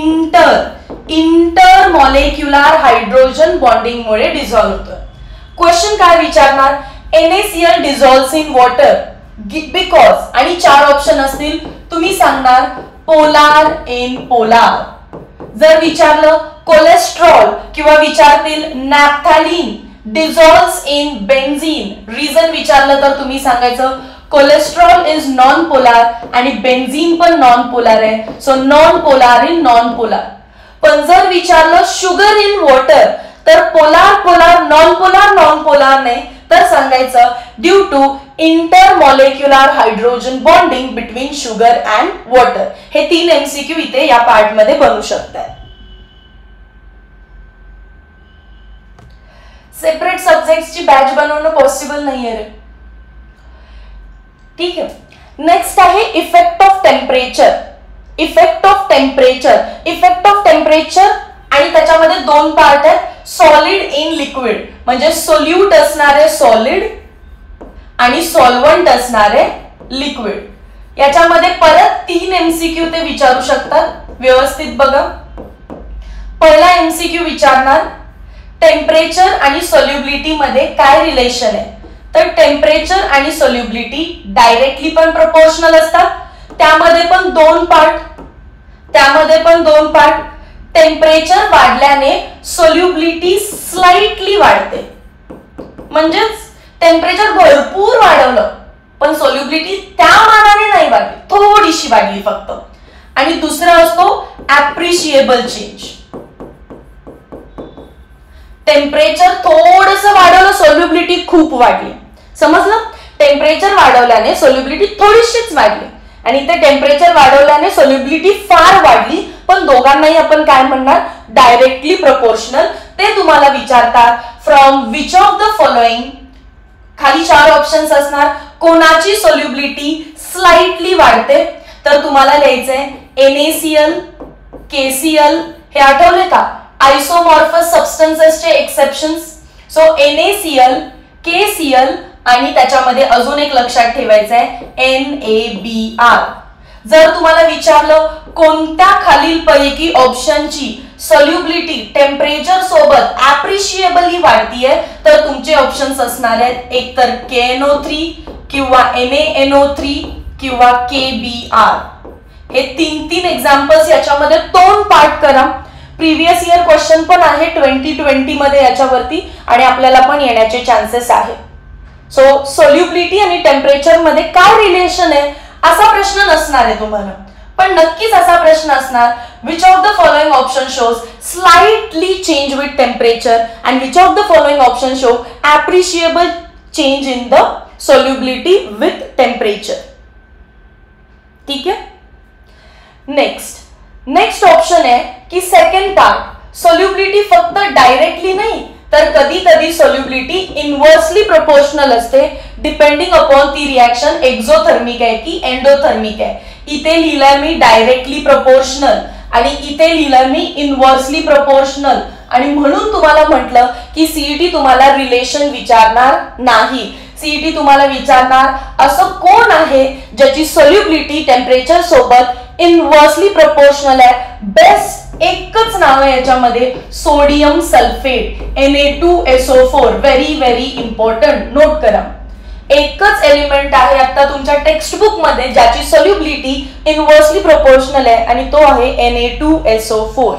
इंटरमॉलिक्युलर हायड्रोजन बॉन्डिंग मुळे डिझॉल्व होतं. क्वेश्चन काय विचारणार? NaCl dissolves in water because, आणि 4 ऑप्शन असतील. तुम्ही सांगणार पोलार इन पोलार. जर विचारलं कोलेस्ट्रॉल किंवा विचारतील naphthalene dissolves in benzene, reason विचारलं तर तुम्ही सांगायचं कोलेस्ट्रॉल इज नॉन पोलार आणि बेन्झीन पण नॉन पोलार आहे. So non polar in non polar. पण जर विचारलं शुगर इन वॉटर तर पोलार पोलार नॉन पोलार नाही, तर सांगायचं due to intermolecular hydrogen bonding between sugar and water. हे 3 MCQ इथे या पार्ट मध्ये बनू शकतात. सेपरेट सब्जेक्ट्सची बॅच बनवणं पॉसिबल नाहीये रे. ठीक आहे. नेक्स्ट आहे effect of temperature. Effect of temperature, effect of temperature आणि त्याच्यामध्ये 2 पार्ट आहेत. सॉलिड इन लिक्विड म्हणजे सोल्यूट असणारे सॉलिड आणि सॉल्व्हंट असणारे लिक्विड. याच्यामध्ये परत 3 MCQ ते विचारू शकतात. व्यवस्थित बघा. पहिला MCQ विचारणार टेम्परेचर आणि सोल्युबिलिटी मध्ये काय रिलेशन आहे. तर टेम्परेचर आणि सोल्युबिलिटी डायरेक्टली पण प्रोपोर्शनल असतात. त्यामध्ये पण 2 पार्ट. टेम्परेचर वाढल्याने सोल्युबिलिटी स्लाइटली वाढते. म्हणजेच टेम्परेचर भरपूर वाढवलं पण सोल्युबिलिटी त्या मानाने नाही वाढली, थोडीशी वाढली फक्त. आणि दुसरा असतो ऍप्रिशिएबल चेंज. टेम्परेचर थोडंसं वाढवलं, सोल्युबिलिटी खूप वाढली. समजलं? टेम्परेचर वाढवल्याने सोल्युबिलिटी थोडीशीच वाढली आणि ते टेम्परेचर वाढवल्याने सोल्युबिलिटी फार वाढली. पण दोघांनाही आपण काय म्हणणार, डायरेक्टली प्रोपोर्शनल. ते तुम्हाला विचारतात from which of the following. खाली 4 ऑप्शन्स असणार. कोणाची सोल्युबिलिटी स्लाइटली वाढते. तर तुम्हाला लिहायचंय NaCl, KCl. हे आठवले का? आयसोमॉर्फस सबस्टन्सेसचे एक्सेप्शन्स. सो NaCl, KCl आणि त्याच्यामध्ये अजून एक लक्षात ठेवायचं आहे NaBr. जर तुम्हाला विचारलं कोणत्या खालीलपैकी ऑप्शनची सोल्युबिलिटी टेम्परेचर सोबत ऍप्रिशिएबली वाढतीये तर तुमचे ऑप्शन्स असणार आहेत एक तर KNO3 किंवा NaNO3 किंवा KBr. हे 3 एक्झाम्पल्स याच्यामध्ये तोंड पाठ करा. प्रिव्हियस इयर क्वेश्चन पण आहे 2020 मध्ये याच्यावरती आणि आपल्याला पण येण्याचे चान्सेस आहे. सो सोल्युबिलिटी आणि टेम्परेचर मध्ये काय रिलेशन आहे असा प्रश्न नसणार आहे तुम्हाला, पण नक्कीच असा प्रश्न असणार which of the following option shows slightly change with temperature and which of the following option show appreciable change in the solubility with temperature. ठीक आहे. नेक्स्ट ऑप्शन आहे की सेकंड पार्ट सोल्युबिलिटी फक्त डायरेक्टली नाही तर कधी कधी सोल्युबिलिटी इनव्हर्सली प्रोपोर्शनल असते डिपेंडिंग अपॉन ती रिएक्शन एक्झोथर्मिक आहे की एंडोथर्मिक आहे. इथे लिहिलंय मी डायरेक्टली प्रोपोर्शनल आणि इथे लिहिलंय मी इनव्हर्सली प्रोपोर्शनल आणि म्हणून तुम्हाला म्हटलं की सीईटी तुम्हाला रिलेशन विचारणार नाही. सीईटी तुम्हाला विचारणार असं कोण आहे ज्याची सोल्युबिलिटी टेम्परेचर सोबत इनव्हर्सली प्रोपोर्शनल आहे. बेस्ट एकच नाव आहे याच्यामध्ये sodium sulphate Na2SO4. Very important, note करा. एकच एलिमेंट आहे आता तुमच्या टेक्स्ट बुक मध्ये ज्याची सोल्युबिलिटी इनव्हर्सली प्रोपोर्शनल आहे आणि तो आहे Na2SO4.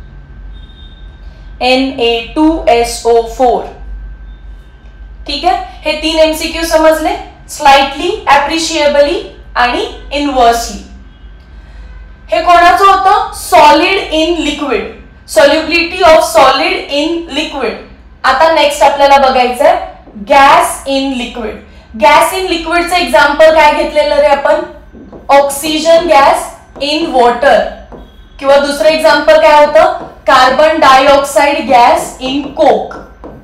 Na2SO4. ठीक आहे. हे 3 MCQ समजले. स्लाइटली, ऍप्रिशिएबली आणि इनव्हर्सली. हे कोणाचं होतं? Solid in liquid. Solubility of solid in liquid. आता नेक्स्ट आपल्याला बघायचंय gas in liquid. Gas in लिक्विडचं एक्झाम्पल काय घेतलेलं रे आपण? Oxygen gas in water. किंवा दुसरं एक्झाम्पल काय होतं? Carbon dioxide gas in coke.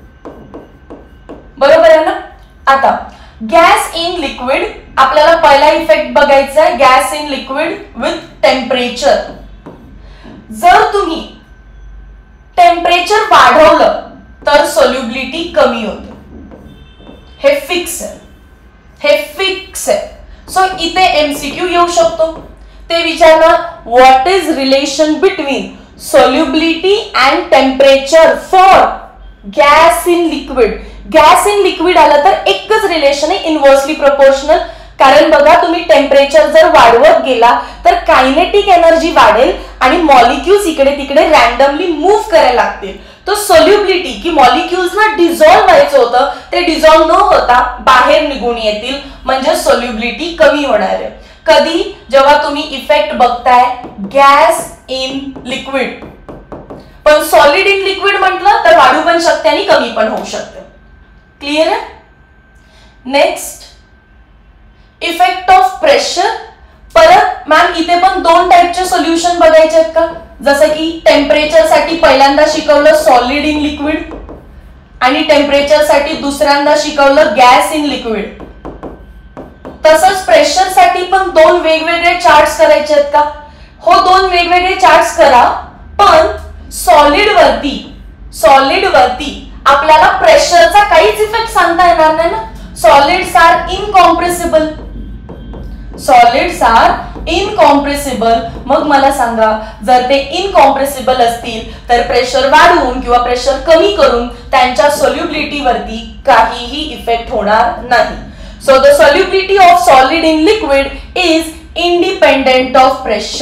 बरोबर आहे ना? आता गॅस इन लिक्विड आपल्याला पहिला इफेक्ट बघायचा आहे gas in liquid with temperature. जर तुम्ही टेम्परेचर वाढवलं तर सोल्युबिलिटी कमी होते. हे फिक्स आहे. सो इथे MCQ येऊ शकतो. ते विचारणार what is relation between solubility and temperature for gas in liquid. Gas in liquid आलं तर एकच रिलेशन आहे इनव्हर्सली प्रोपोर्शनल. कारण बघा तुम्ही टेम्परेचर जर वाढवत गेला तर कायनेटिक एनर्जी वाढेल आणि मॉलिक्युल्स इकडे तिकडे रॅन्डमली मूव्ह करायला लागतील. तो सोल्युबिलिटी की मॉलिक्युल्सना डिझॉल्व्ह व्हायचं होतं ते डिझॉल्व्ह न होता बाहेर निघून येतील म्हणजे सोल्युबिलिटी कमी होणार आहे. कधी? जेव्हा तुम्ही इफेक्ट बघताय गॅस इन लिक्विड. पण सॉलिड इन लिक्विड म्हटलं तर वाढू पण शकते आणि कमी पण होऊ शकते. क्लिअर आहे? Next effect of pressure. परत मॅम इथे पण दोन टाइपचे सोल्युशन बघायचे आहेत का? जसं की टेम्परेचर साठी पहिल्यांदा शिकवलं सॉलिड इन लिक्विड आणि टेम्परेचर साठी दुसऱ्यांदा शिकवलं गॅस इन लिक्विड. तसंच प्रेशर साठी पण दोन वेगवेगळे चार्ट्स करायचे आहेत का? हो, दोन वेगवेगळे चार्ट्स करा, पण सॉलिड वरती आपल्याला प्रेशरचा काहीच इफेक्ट सांगता येणार नाही ना. Solids are incompressible. मग मला सांगा, जर ते इनकॉम्प्रेसिबल असतील तर प्रेशर वाढवून किंवा प्रेशर कमी करून त्यांच्या सॉल्युबिलिटी वरती काहीही इफेक्ट होणार नाही. So the solubility of solid in liquid is independent of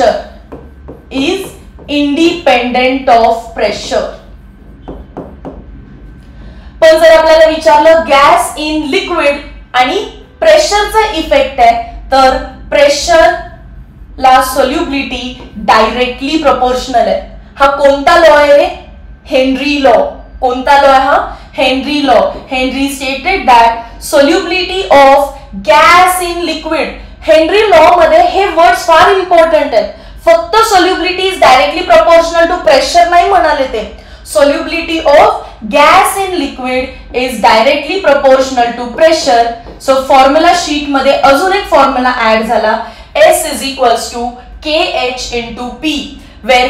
pressure. पण जर आपल्याला विचारलं गॅस इन लिक्विड आणि प्रेशरचा इफेक्ट आहे, तर प्रेशर ला सॉल्युबिलिटी डायरेक्टली प्रोपोर्शनल आहे. हा कोणता लॉ आहे? Henry law. कोणता लॉ आहे हा? Henry law. Henry stated that solubility of gas in liquid. Henry law मध्ये हे वर्ड्स फार इम्पॉर्टंट आहेत. फक्त solubility is directly proportional to pressure नाही म्हणाले ते. Solubility of gas in liquid is directly proportional to pressure. So formula sheet मध्ये अजून एक फॉर्म्युला ऍड झाला, S is equals to KH into P, where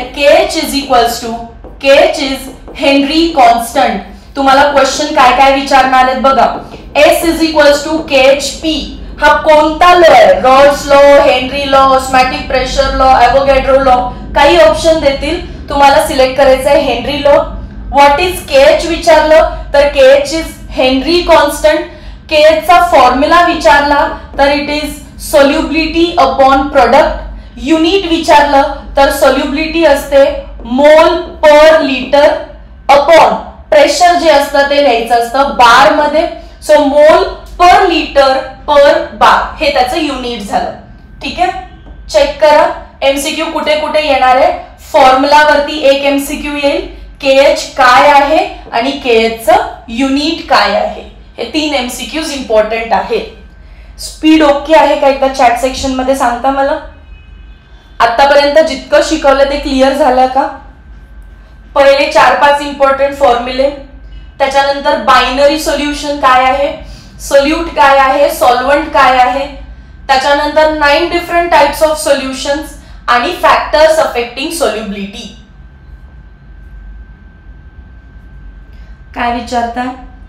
KH is Henry constant. तुम्हाला question काय विचारणार आहेत बघा. S is equals to KHP. हा कोणता लॉ आहे? Raoult's law, Henry law, osmotic pressure law, Avogadro law. काही ऑप्शन देतील, तुम्हाला सिलेक्ट करायचं आहे Henry law. What is KH विचारलं तर KH is Henry constant. KH चा फॉर्म्युला विचारला तर it is solubility upon product. Unit विचारलं तर सॉल्युबिलिटी असते मोल पर लिटर अपॉन प्रेशर जे असतं ते लिहायचं असतं बार मध्ये. सो मोल पर लिटर पर बार हे त्याचं युनिट झालं. ठीक आहे, चेक करा. एमसीक्यू कुठे कुठे येणार आहे? फॉर्म्युला वरती एक एमसीक्यू येईल, KH काय आहे आणि KH चं युनिट काय आहे. हे 3 एमसीक्यूज इम्पॉर्टंट आहेत. स्पीड ओके आहे का? एकदा चॅट सेक्शन मध्ये सांगता मला. आतापर्यंत जितकं शिकवलं ते क्लिअर झालं का? पहिले 4-5 इम्पॉर्टंट फॉर्म्युले, त्याच्यानंतर बायनरी सोल्युशन काय आहे, सोल्यूट काय आहे, सॉल्व्हंट काय आहे, त्याच्यानंतर 9 डिफरंट टाइप्स ऑफ सोल्युशन्स आणि फॅक्टर्स अफेक्टिंग सॉल्युबिलिटी. काय विचारताय?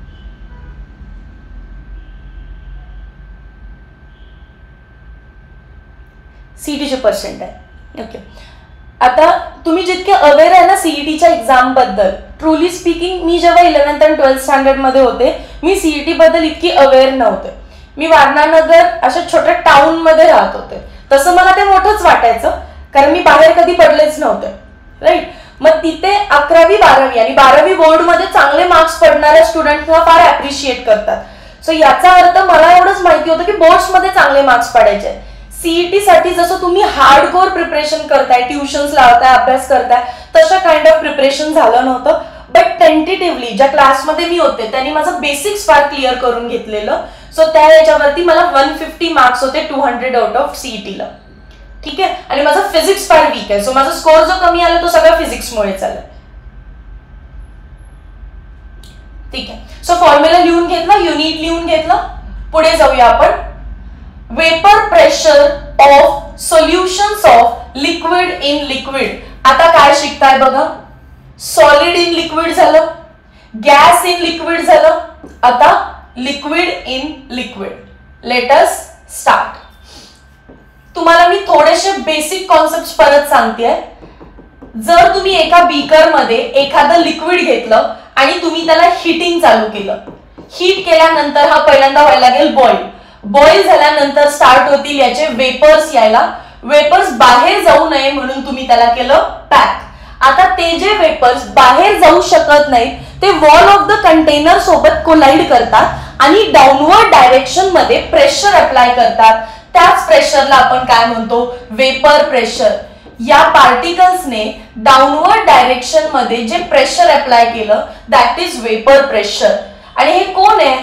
सीईटीचे पर्सेंट आहे. ओके, आता तुम्ही जितके अवेअर आहे ना सीईटीच्या एक्झाम बद्दल, ट्रूली स्पीकिंग मी जेव्हा 11th आणि 12th स्टँडर्ड मध्ये होते, मी सीईटी बद्दल इतकी अवेअर नव्हते. मी वारणानगर अशा छोट्या टाउन मध्ये राहत होते. तसं मला ते मोठंच वाटायचं, कारण मी बाहेर कधी पडलेच नव्हते. राईट. मग तिथे 11वी 12वी आणि 12वी बोर्ड मध्ये चांगले मार्क्स पडणाऱ्या स्टुडंटला फार अप्रिशिएट करतात. सो याचा अर्थ मला एवढंच माहिती होतं की बोर्ड्स मध्ये चांगले मार्क्स पडायचे. सीईटी साठी जसं तुम्ही हार्डकोर प्रिपरेशन करताय, ट्युशन्स लावताय, अभ्यास करताय, तशा काइंड ऑफ प्रिपरेशन झालं नव्हतं. बट टेंटेटिव्हली ज्या क्लासमध्ये मी होते त्यांनी माझं बेसिक्स फार क्लिअर करून घेतलेलं. सो त्या याच्यावरती मला 150 मार्क्स होते 200 आउट ऑफ सीईटीला. ठीक आहे, आणि माझं फिजिक्स फार वीक आहे. सो माझा स्कोर जो कमी आला तो सगळा फिजिक्समुळे चालला. ठीक आहे, सो फॉर्म्युला लिहून घेतला, युनिट लिहून घेतलं. पुढे जाऊया आपण. Vapour pressure of solutions of liquid in liquid. आता काय शिकताय बघा. सॉलिड इन लिक्विड झालं, गॅस इन लिक्विड झालं, आता liquid in liquid. Let us start. तुम्हाला मी थोडेसे बेसिक कॉन्सेप्ट परत सांगते. जर तुम्ही एका बीकर मध्ये एखादं लिक्विड घेतलं आणि तुम्ही त्याला हीटिंग चालू केलं, हीट केल्यानंतर हा पहिल्यांदा व्हायला लागेल बॉईल. बॉईल झाल्यानंतर स्टार्ट होतील याचे वेपर्स यायला. वेपर्स बाहेर जाऊ नये म्हणून तुम्ही त्याला केलं पॅक. आता ते जे वेपर्स बाहेर जाऊ शकत नाहीत ते वॉल ऑफ द कंटेनर सोबत कोलाइड करतात आणि डाऊनवर्ड डायरेक्शन मध्ये प्रेशर अप्लाय करतात. त्याच प्रेशरला आपण काय म्हणतो? Vapour pressure. या पार्टिकल्सने डाऊनवर्ड डायरेक्शन मध्ये जे प्रेशर अप्लाय केलं दॅट इज वेपर प्रेशर. आणि हे कोण आहे?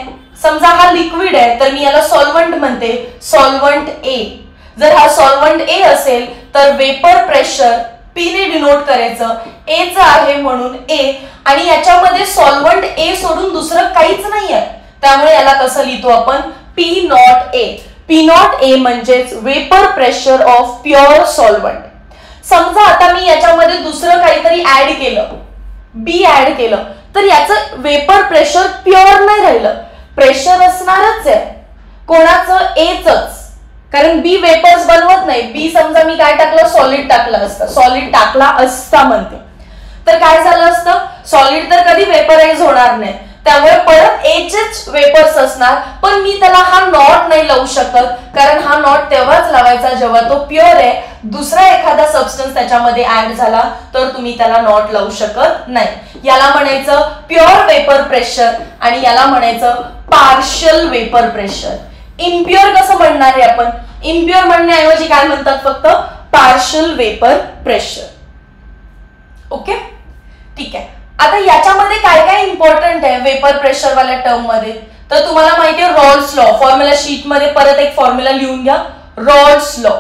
समजा हा लिक्विड आहे तर मी याला सॉल्व्हंट म्हणते, सॉल्व्हंट ए. जर हा सॉल्व्हंट ए असेल तर वेपर प्रेशर पी ने डिनोट करायचं, ए च आहे म्हणून ए, आणि याच्यामध्ये सॉल्व्हंट ए सोडून दुसरं काहीच नाहीये, त्यामुळे याला कसं लिहितो आपण, P naught A. P naught A म्हणजेच vapour pressure of pure solvent. समजा आता मी याच्यामध्ये दुसरं काहीतरी ऍड केलं, बी ऍड केलं, तर याचं वेपर प्रेशर प्युअर नाही राहिलं, प्रेशर असणारच आहे कोणाचं, एचच, कारण बी वेपर्स बनवत नाही. बी समजा मी काय टाकलं, सॉलिड टाकलं असतं, सॉलिड टाकला असता म्हणते, तर काय झालं असतं, सॉलिड तर कधी वेपराइज होणार नाही, त्यामुळे परत एचच वेपर्स असणार. पण मी त्याला हा नॉट नाही लावू शकत, कारण हा नॉट तेव्हाच लावायचा जेव्हा तो प्युअर आहे. दुसरा एखादा सबस्टन्स त्याच्यामध्ये ऍड झाला तर तुम्ही त्याला नॉट लावू शकत नाही. याला म्हणायचं प्युअर वेपर प्रेशर आणि याला म्हणायचं पार्शियल वेपर प्रेशर. इम्प्युअर कसं म्हणणार आहे आपण, इम्प्युअर म्हणण्याऐवजी काय म्हणतात, फक्त पार्शियल वेपर प्रेशर. ओके, ठीक आहे. आता याच्यामध्ये काय काय इम्पॉर्टंट आहे वेपर प्रेशर वाल्या टर्म मध्ये, तर तुम्हाला माहिती आहे रॉल्स लॉ. फॉर्म्युला शीट मध्ये परत एक फॉर्म्युला लिहून घ्या, रॉल्स लॉ.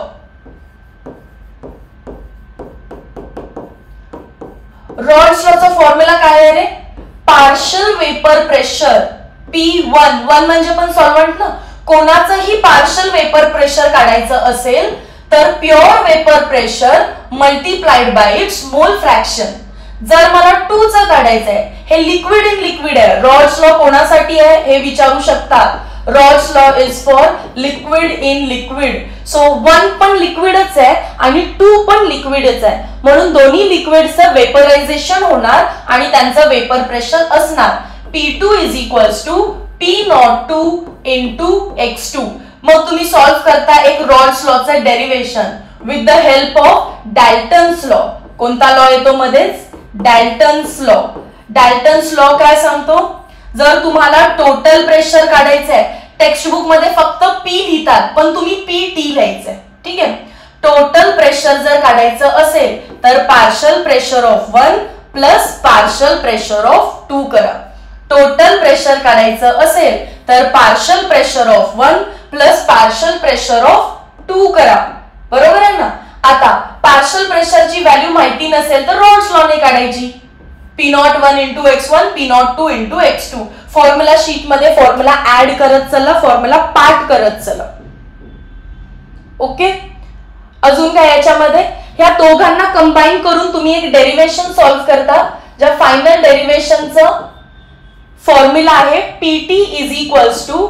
रॉल्स लॉचा फॉर्म्युला काय आहे रे, partial vapour pressure P1, one म्हणजे पण सॉल्व्हंट ना, कोणाचंही पार्शियल वेपर प्रेशर काढायचं असेल तर pure vapour pressure multiplied by its mole fraction. जर मला 2 चं काढायचंय, हे लिक्विड इन लिक्विड आहे, रॉल्स लॉ कोणासाठी आहे हे विचारू शकतात. Raoult's law is for liquid in liquid. So 1 पण लिक्विडच आहे आणि 2 पण लिक्विडच आहे, म्हणून दोन्ही लिक्विडचं वेपरायझेशन होणार आणि त्यांचं वेपर प्रेशर असणार P2 is equals to P02 into X2. मग तुम्ही सॉल्व करता एक रॉल्स लॉचं derivation with the help of Dalton's law. कोणता लॉ येतो मध्येच, डाल्टन्स लॉ. डाल्टन्स लॉ काय सांगतो, जर तुम्हाला टोटल प्रेशर काढायचंय, टेक्स्ट बुक मध्ये फक्त पी लिहितात पण तुम्ही PT लिहायचंय, ठीक आहे. टोटल प्रेशर जर काढायचं असेल तर partial pressure of 1 plus partial pressure of 2 करा. टोटल प्रेशर काढायचं असेल तर partial pressure of 1 plus partial pressure of 2 करा, बरोबर आहे ना. आता पार्शियल प्रेशरची व्हॅल्यू माहिती नसेल तर रॉल्स लॉ ने काढायची, P01 into X1, P02 into X2. Formula sheet मध्ये फॉर्म्युला ऍड करत चला, फॉर्म्युला पार्ट करत चला. ओके, अजून काय याच्यामध्ये, ह्या दोघांना कंबाईन करून तुम्ही एक डेरिवेशन सॉल्व करता, ज्या फायनल डेरिवेशनचं फॉर्म्युला आहे PT is equals to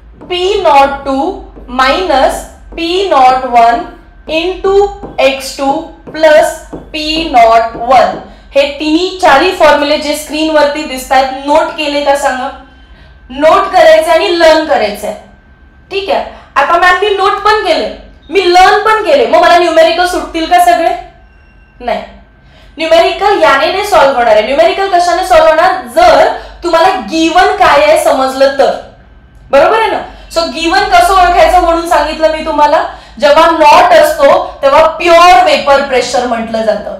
P02 minus P01 into X2 plus P01. हे तिन्ही चारही फॉर्म्युले जे स्क्रीन वरती दिसतात नोट केले का सांगा, नोट करायचे आणि लर्न करायचे, ठीक आहे. आता मॅम मी नोट पण केले, मी लर्न पण केले, मग मला न्यूमेरिकल सुटतील का सगळे, नाही. न्यूमेरिकल याने नाही सॉल्व्ह होणार आहे. न्यूमेरिकल कशाने सॉल्व्ह होणार, जर तुम्हाला गिवन काय आहे समजलं तर, बरोबर आहे ना. सो गिवन कसं ओळखायचं म्हणून सांगितलं मी तुम्हाला, जेव्हा नॉट असतो तेव्हा प्युअर वेपर प्रेशर म्हटलं जातं,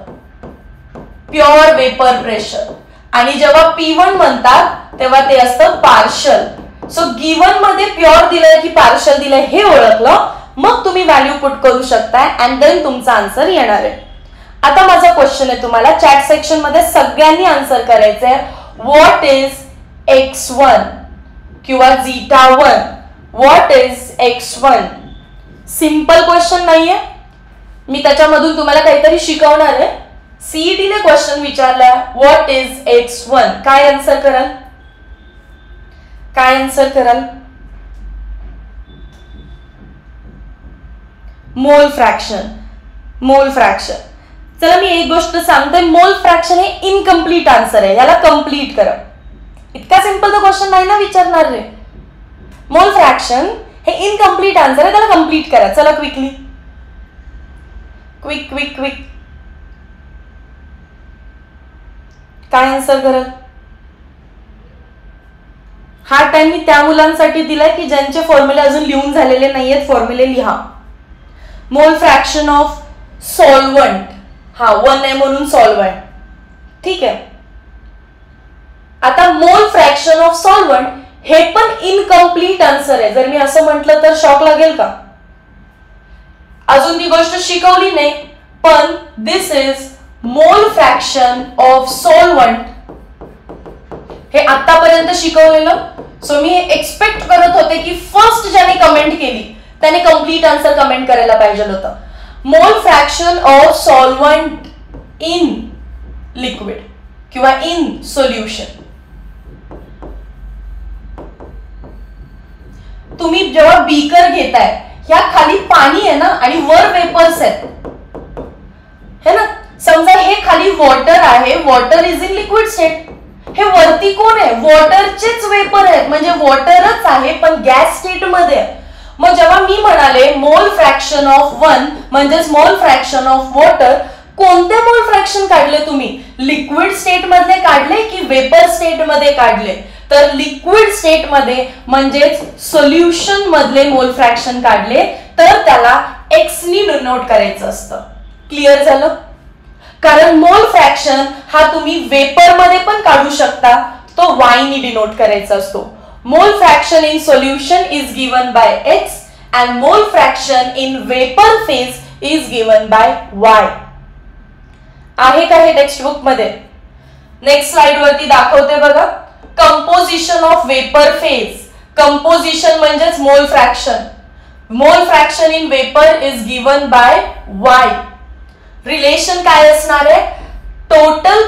प्युअर वेपर प्रेशर, आणि जेव्हा P1 म्हणतात तेव्हा ते असतं पार्शियल. सो गिवन मध्ये प्युअर दिलंय की पार्शियल दिलंय हे ओळखलं, मग तुम्ही व्हॅल्यू पुट करू शकताय अँड देन तुमचा आन्सर येणार आहे. आता माझा क्वेश्चन आहे तुम्हाला, चॅट सेक्शन मध्ये सगळ्यांनी आन्सर करायचंय. व्हॉट इज X1 किंवा Z1, what is X1. Simple question नाहीये, मी त्याच्यामधून तुम्हाला काहीतरी शिकवणार आहे. CET ने क्वेश्चन विचारला व्हॉट इज X1, काय आन्सर कराल, काय आन्सर कराल, मोल फ्रॅक्शन, मोल फ्रॅक्शन. चला मी एक गोष्ट सांगते, मोल फ्रॅक्शन हे इनकम्प्लीट आन्सर आहे, याला कंप्लीट करा. इतका सिंपल तो क्वेश्चन नाही ना विचारणार रे. मोल फ्रॅक्शन हे इनकम्प्लीट आन्सर आहे, त्याला कंप्लीट करा. चला क्विकली, क्विक क्विक क्विक, काय आन्सर कराल. हा टाइम मी त्या मुलांसाठी दिलाय की ज्यांचे फॉर्म्युले अजून लिहून झालेले नाहीयेत, फॉर्म्युले लिहा. मोल फ्रॅक्शन ऑफ सॉल्व्हंट, हा 1 आहे म्हणून सॉल्व्हंट, ठीक आहे. आता मोल फ्रॅक्शन ऑफ सॉल्व्हंट हे पण इनकम्प्लीट आन्सर आहे. जर मी असं म्हटलं तर शॉक लागेल का? अजून ती गोष्ट शिकवली नाही, पण this is mole fraction of solvent. हे आतापर्यंत शिकवलेलं. सो मी एक्सपेक्ट करत होते की फर्स्ट ज्याने कमेंट केली त्याने कंप्लीट आन्सर कमेंट करायला पाहिजे होतं. Mole fraction of solvent in liquid किंवा इन सोल्युशन. तुम्ही जेव्हा बीकर घेताय, ह्या खाली पाणी आहे ना आणि वर वेपर्स आहेत है ना. समजा हे खाली वॉटर आहे, water is in liquid state. हे वरती कोण आहे? वॉटरचेच वेपर आहेत, म्हणजे वॉटरच आहे पण गॅस स्टेट मध्ये. मग जेव्हा मी म्हणाले मोल फ्रॅक्शन ऑफ 1 म्हणजेच मोल फ्रॅक्शन ऑफ वॉटर, कोणते मोल फ्रॅक्शन काढले तुम्ही? लिक्विड स्टेट मधले काढले की वेपर स्टेट मध्ये काढले? तर लिक्विड स्टेट मध्ये म्हणजेच सोल्युशन मधले मोल फ्रॅक्शन काढले तर त्याला एक्स नी डिनोट करायचं असतं. क्लिअर झालं? कारण मोल फ्रॅक्शन हा तुम्ही वेपर मध्ये पण काढू शकता, तो वाय नी डिनोट करायचा असतो. Mole fraction in solution is given by X and mole fraction in vapour phase is given by Y. आहे का हे टेक्स्ट बुक मध्ये? नेक्स्ट स्लाइड वरती दाखवते बघा. Composition of vapour phase. Composition म्हणजेच mole fraction. Mole fraction in vapour is given by Y. Relation काय असणार आहे? Total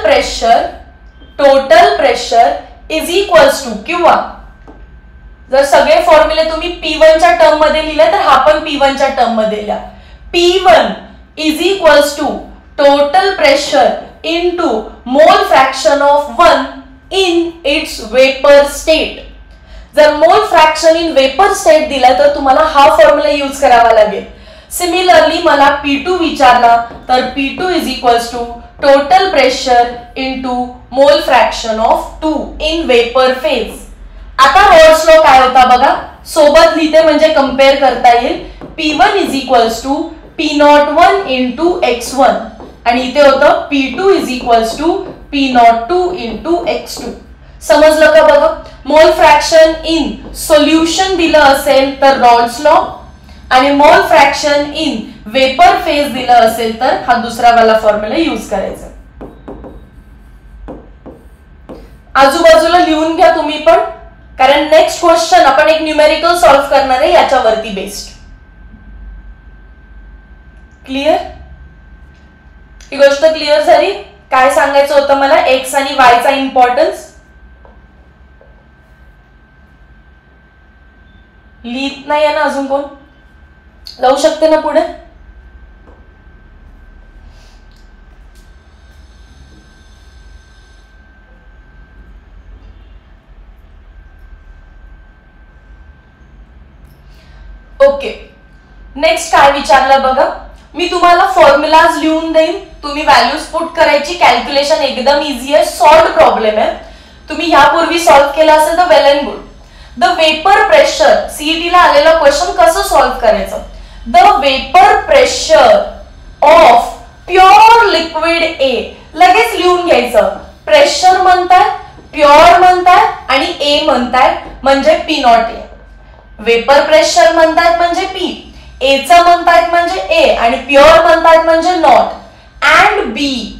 pressure is equals to, किंवा जर सगळे फॉर्म्युले तुम्ही P1 च्या टर्म मध्ये लिहिले तर हा पण P1 च्या टर्म मध्ये लिहा. P1 is equals to total pressure into mole fraction of 1 in its vapour state. जर mole fraction in vapour state दिला तर तुम्हाला हा फॉर्म्युला यूज करावा लागेल. सिमिलरली मला P2 विचारला तर P2 is equals to total pressure into mole fraction of 2 in vapour phase. आता रॉल्स लॉ काय होता बघा, सोबत लिहिते म्हणजे कंपेअर करता येईल. P1 is equals to P01 into x1 आणि इथे होतं P2 is equals to P02 into x2. समजलं का बघा? मोल फ्रॅक्शन इन सोल्युशन दिलं असेल तर रॉल्स लॉ, आणि मोल फ्रॅक्शन इन वेपर फेज दिलं असेल तर हा दुसरा वाला फॉर्म्युला यूज करायचा. आजूबाजूला लिहून घ्या तुम्ही पण, कारण नेक्स्ट क्वेश्चन आपण एक न्यूमेरिकल सॉल्व्ह करणार आहे याच्यावरती बेस्ड. क्लिअर? ही गोष्ट क्लिअर झाली? काय सांगायचं होतं मला? एक्स आणि वाय चा इम्पॉर्टन्स लिहित नाही आहे ना अजून कोण? जाऊ शकते ना पुढे? ओके. नेक्स्ट काय विचारलं बघा. मी तुम्हाला फॉर्म्युलाज लिहून देईन, तुम्ही व्हॅल्यूज पुट करायची. कॅल्क्युलेशन एकदम इझी आहे, सॉल्व्ड प्रॉब्लेम आहे. तुम्ही यापूर्वी सॉल्व्ह केला असेल तर well and good. The vapour pressure, CET ला आलेला क्वेश्चन कसं सॉल्व्ह करायचं? The vapour pressure of pure liquid A. लगेच लिहून घ्यायचं. प्रेशर म्हणतात, प्युअर म्हणतात आणि ए म्हणतात म्हणजे P0 ए. वेपर प्रेशर म्हणतात म्हणजे P, ए चं म्हणतात म्हणजे ए आणि प्युअर म्हणतात म्हणजे naught. And B,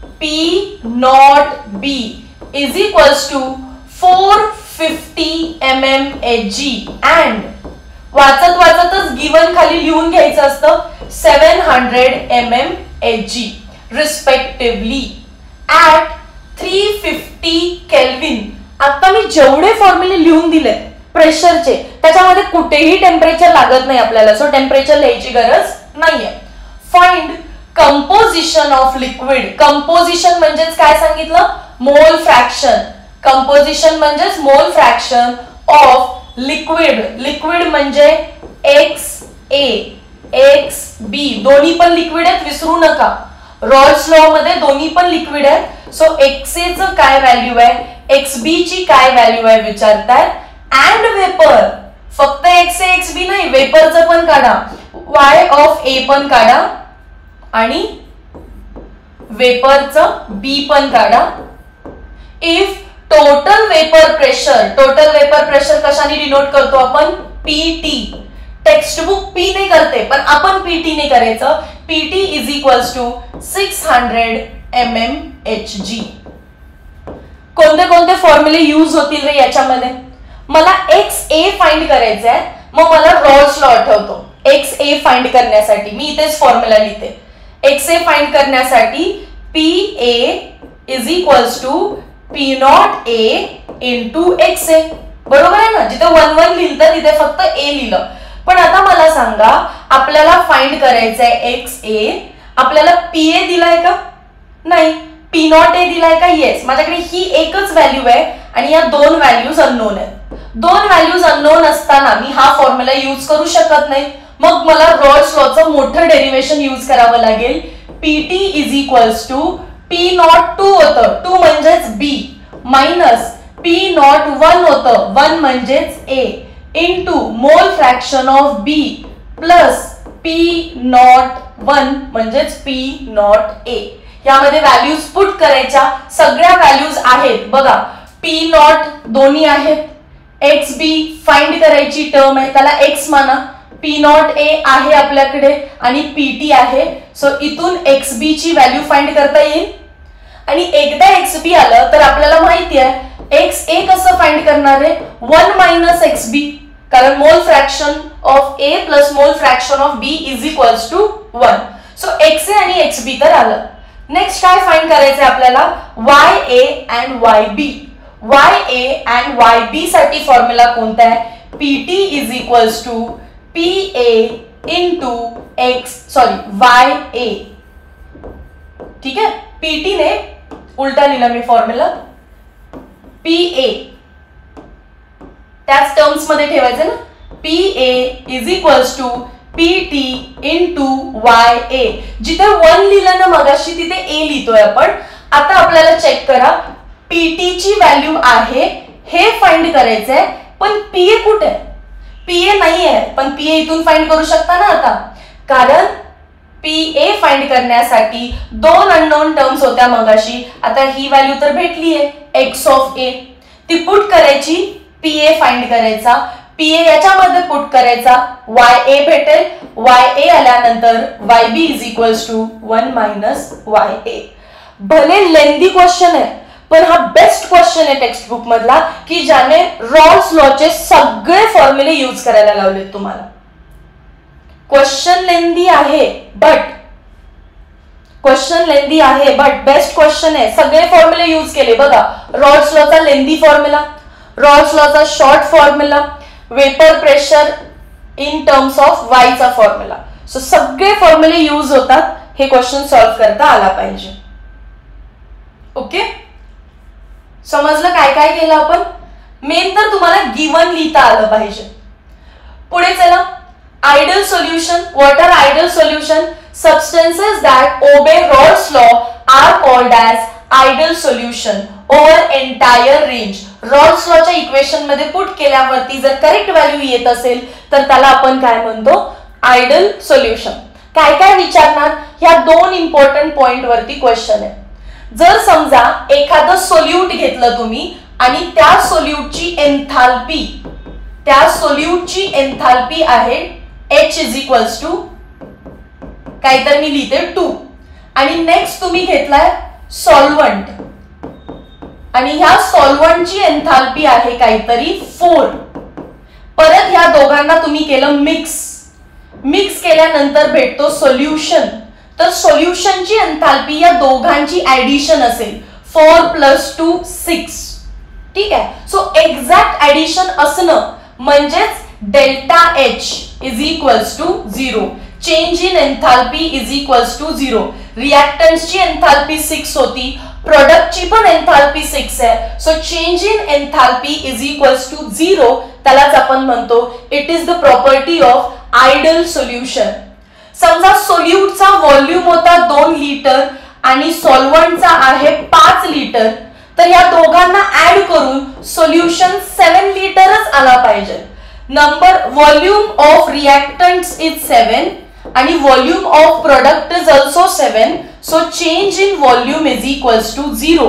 P0B is equals to 450 mmHg and वाचत वाचतच गिवन खाली लिहून घ्यायचं असतं 700 mmHg रिस्पेक्टिव्हली ऍट 350 केल्विन. आता मी जेवढे फॉर्म्युले लिहून दिले प्रेशरचे त्याच्यामध्ये कुठेही टेम्परेचर लागत नाही आपल्याला, सो टेम्परेचर लिहायची गरज नाहीये. Find composition of liquid. Composition म्हणजेच काय सांगितलं? Mole fraction. कंपोजिशन म्हणजेच mole fraction of liquid. Liquid म्हणजे XA, XB दोन्ही पण लिक्विड आहेत, विसरू नका. रॉल्स लॉ मध्ये दोन्ही पण लिक्विड आहेत. सो XA चं काय व्हॅल्यू आहे, XB ची काय व्हॅल्यू आहे विचारतात. अँड वेपर, फक्त XA XB नाही, वेपरचं पण काढा. Y ऑफ A पण काढा आणि वेपरचं B पण काढा. इफ टोटल वेपर प्रेशर कशाने डिनोट करतो आपण? पीटी. टेक्स्ट बुक पी ने करते पण आपण पीटी ने करायचं. PT is equals to 600 mmHg. कोणते कोणते फॉर्म्युले यूज होतील रे याच्यामध्ये? मला XA फाइंड करायचं आहे, मग मला रॉल्स लॉ आठवतो. XA फाइंड करण्यासाठी मी इथेच फॉर्म्युला लिहिते. XA फाइंड करण्यासाठी PA is equals to P0A into XA. बरोबर आहे ना? जिथे 1 लिहिलं तिथे फक्त A लिहिलं. पण आता मला सांगा, आपल्याला फाइंड करायचं आहे XA. आपल्याला PA दिलाय का? नाही. P0A दिलाय का? येस. माझ्याकडे ही एकच व्हॅल्यू आहे आणि या दोन व्हॅल्यूज अननोन आहेत. दोन व्हॅल्यूज अननोन असताना मी हा फॉर्म्युला यूज करू शकत नाही. मग मला रॉल्स लॉचं मोठं डेरिव्हेशन यूज करावं लागेल. PT is equals to P02 होतं, 2 म्हणजेच B, मायनस P01 होतं, 1 म्हणजेच A, into mole fraction of B plus P01 म्हणजेच P0A. यामध्ये व्हॅल्यूज पुट करायच्या. सगळ्या व्हॅल्यूज आहेत बघा. P0 दोन्ही आहेत. XB फाइंड करायची टर्म आहे, त्याला X माना. P0A आहे आपल्याकडे आणि PT आहे. सो इथून XB ची व्हॅल्यू फाइंड करता येईल. आणि एकदा XB आलं तर आपल्याला माहिती आहे XA कसं फाइंड करणार आहे? 1 मायनस XB, कारण mole fraction of A plus mole fraction of B is equals to 1. So XA आणि XB तर आलं. नेक्स्ट काय फाइंड करायचंय आपल्याला? YA and YB. YA and YB साठी फॉर्म्युला कोणता आहे? PT is equals to PA into YA. ठीक आहे. PT ने उलटा लिहिला मी फॉर्म्युला. PA त्याच टर्म्स मध्ये ठेवायचं ना. PA is equals to PT into YA. जिथे 1 लिहिलं ना मगाशी तिथे A लिहितोय आपण. आता आपल्याला चेक करा, PT ची व्हॅल्यू आहे हे फाइंड करायचंय, पण PA कुठे आहे? PA नाही आहे, पण PA इथून फाइंड करू शकता ना आता, कारण PA फाइंड करण्यासाठी दोन अननोन टर्म्स होत्या मगाशी. आता ही व्हॅल्यू तर भेटली आहे X ऑफ A. ती पुट करायची, PA फाइंड करायचा. PA याच्यामध्ये पुट करायचा, YA भेटेल. YA आल्यानंतर YB is equals to 1 minus YA. भले लेंदी क्वेश्चन आहे, पण हा बेस्ट क्वेश्चन आहे टेक्स्ट बुक मधला की ज्याने रॉल्स लॉचे सगळे फॉर्म्युले यूज करायला लावलेत तुम्हाला. क्वेश्चन लेंदी आहे बट बेस्ट क्वेश्चन आहे. सगळे फॉर्म्युले यूज केले बघा. रॉल्स लॉचा लेंदी फॉर्म्युला, रॉल्स लॉचा short formula, vapour pressure in terms of Y चा फॉर्म्युला. सो सगळे फॉर्म्युले यूज होतात. हे क्वेश्चन सॉल्व्ह करता आला पाहिजे. ओके, समजलं काय काय केलं आपण? मेन तर तुम्हाला गिवन लिहिता आलं पाहिजे. पुढे चला. Ideal solution. What are ideal solution? Substances that obey Raoult's law are called as ideal solution over entire range. Raoult's law च्या इक्वेशन मध्ये पुट केल्यावरती जर करेक्ट व्हॅल्यू येत असेल तर त्याला आपण काय म्हणतो? Ideal solution. काय काय विचारणार? ह्या दोन इम्पॉर्टंट पॉइंट वरती क्वेश्चन आहे. जर समजा एखादं सोल्यूट घेतलं तुम्ही आणि त्या सोल्यूटची एन्थाल्पी आहे H इज इक्वल्स टू काहीतरी मी लिहिते 2, आणि नेक्स्ट तुम्ही घेतलाय सॉल्व्हंट आणि ह्या सॉल्व्हंटची एन्थाल्पी आहे काहीतरी 4. परत ह्या दोघांना तुम्ही केलं मिक्स केल्यानंतर भेटतो सोल्युशन. तर सोल्युशनची एन्थाल्पी या दोघांची ऍडिशन असेल 4 + 2 6. ठीक आहे. सो एक्झॅक्ट ऍडिशन असणं म्हणजेच delta H is equals to 0. Change in enthalpy is equals to 0. रिएक्टंट्सची एन्थाल्पी 6 होती, प्रोडक्टची पण एन्थाल्पी 6 आहे. So change in enthalpy is equals to 0. त्यालाच आपण म्हणतो it is the property of ideal solution. समजा सोल्यूटचा व्हॉल्यूम होता 2 लिटर आणि सॉल्व्हंटचा आहे 5 लिटर, तर या दोघांना ऍड करून सोल्युशन 7 लिटरच आला पाहिजे. Number volume of reactants is 7 आणि volume of product is also 7. So change in volume is equals to 0.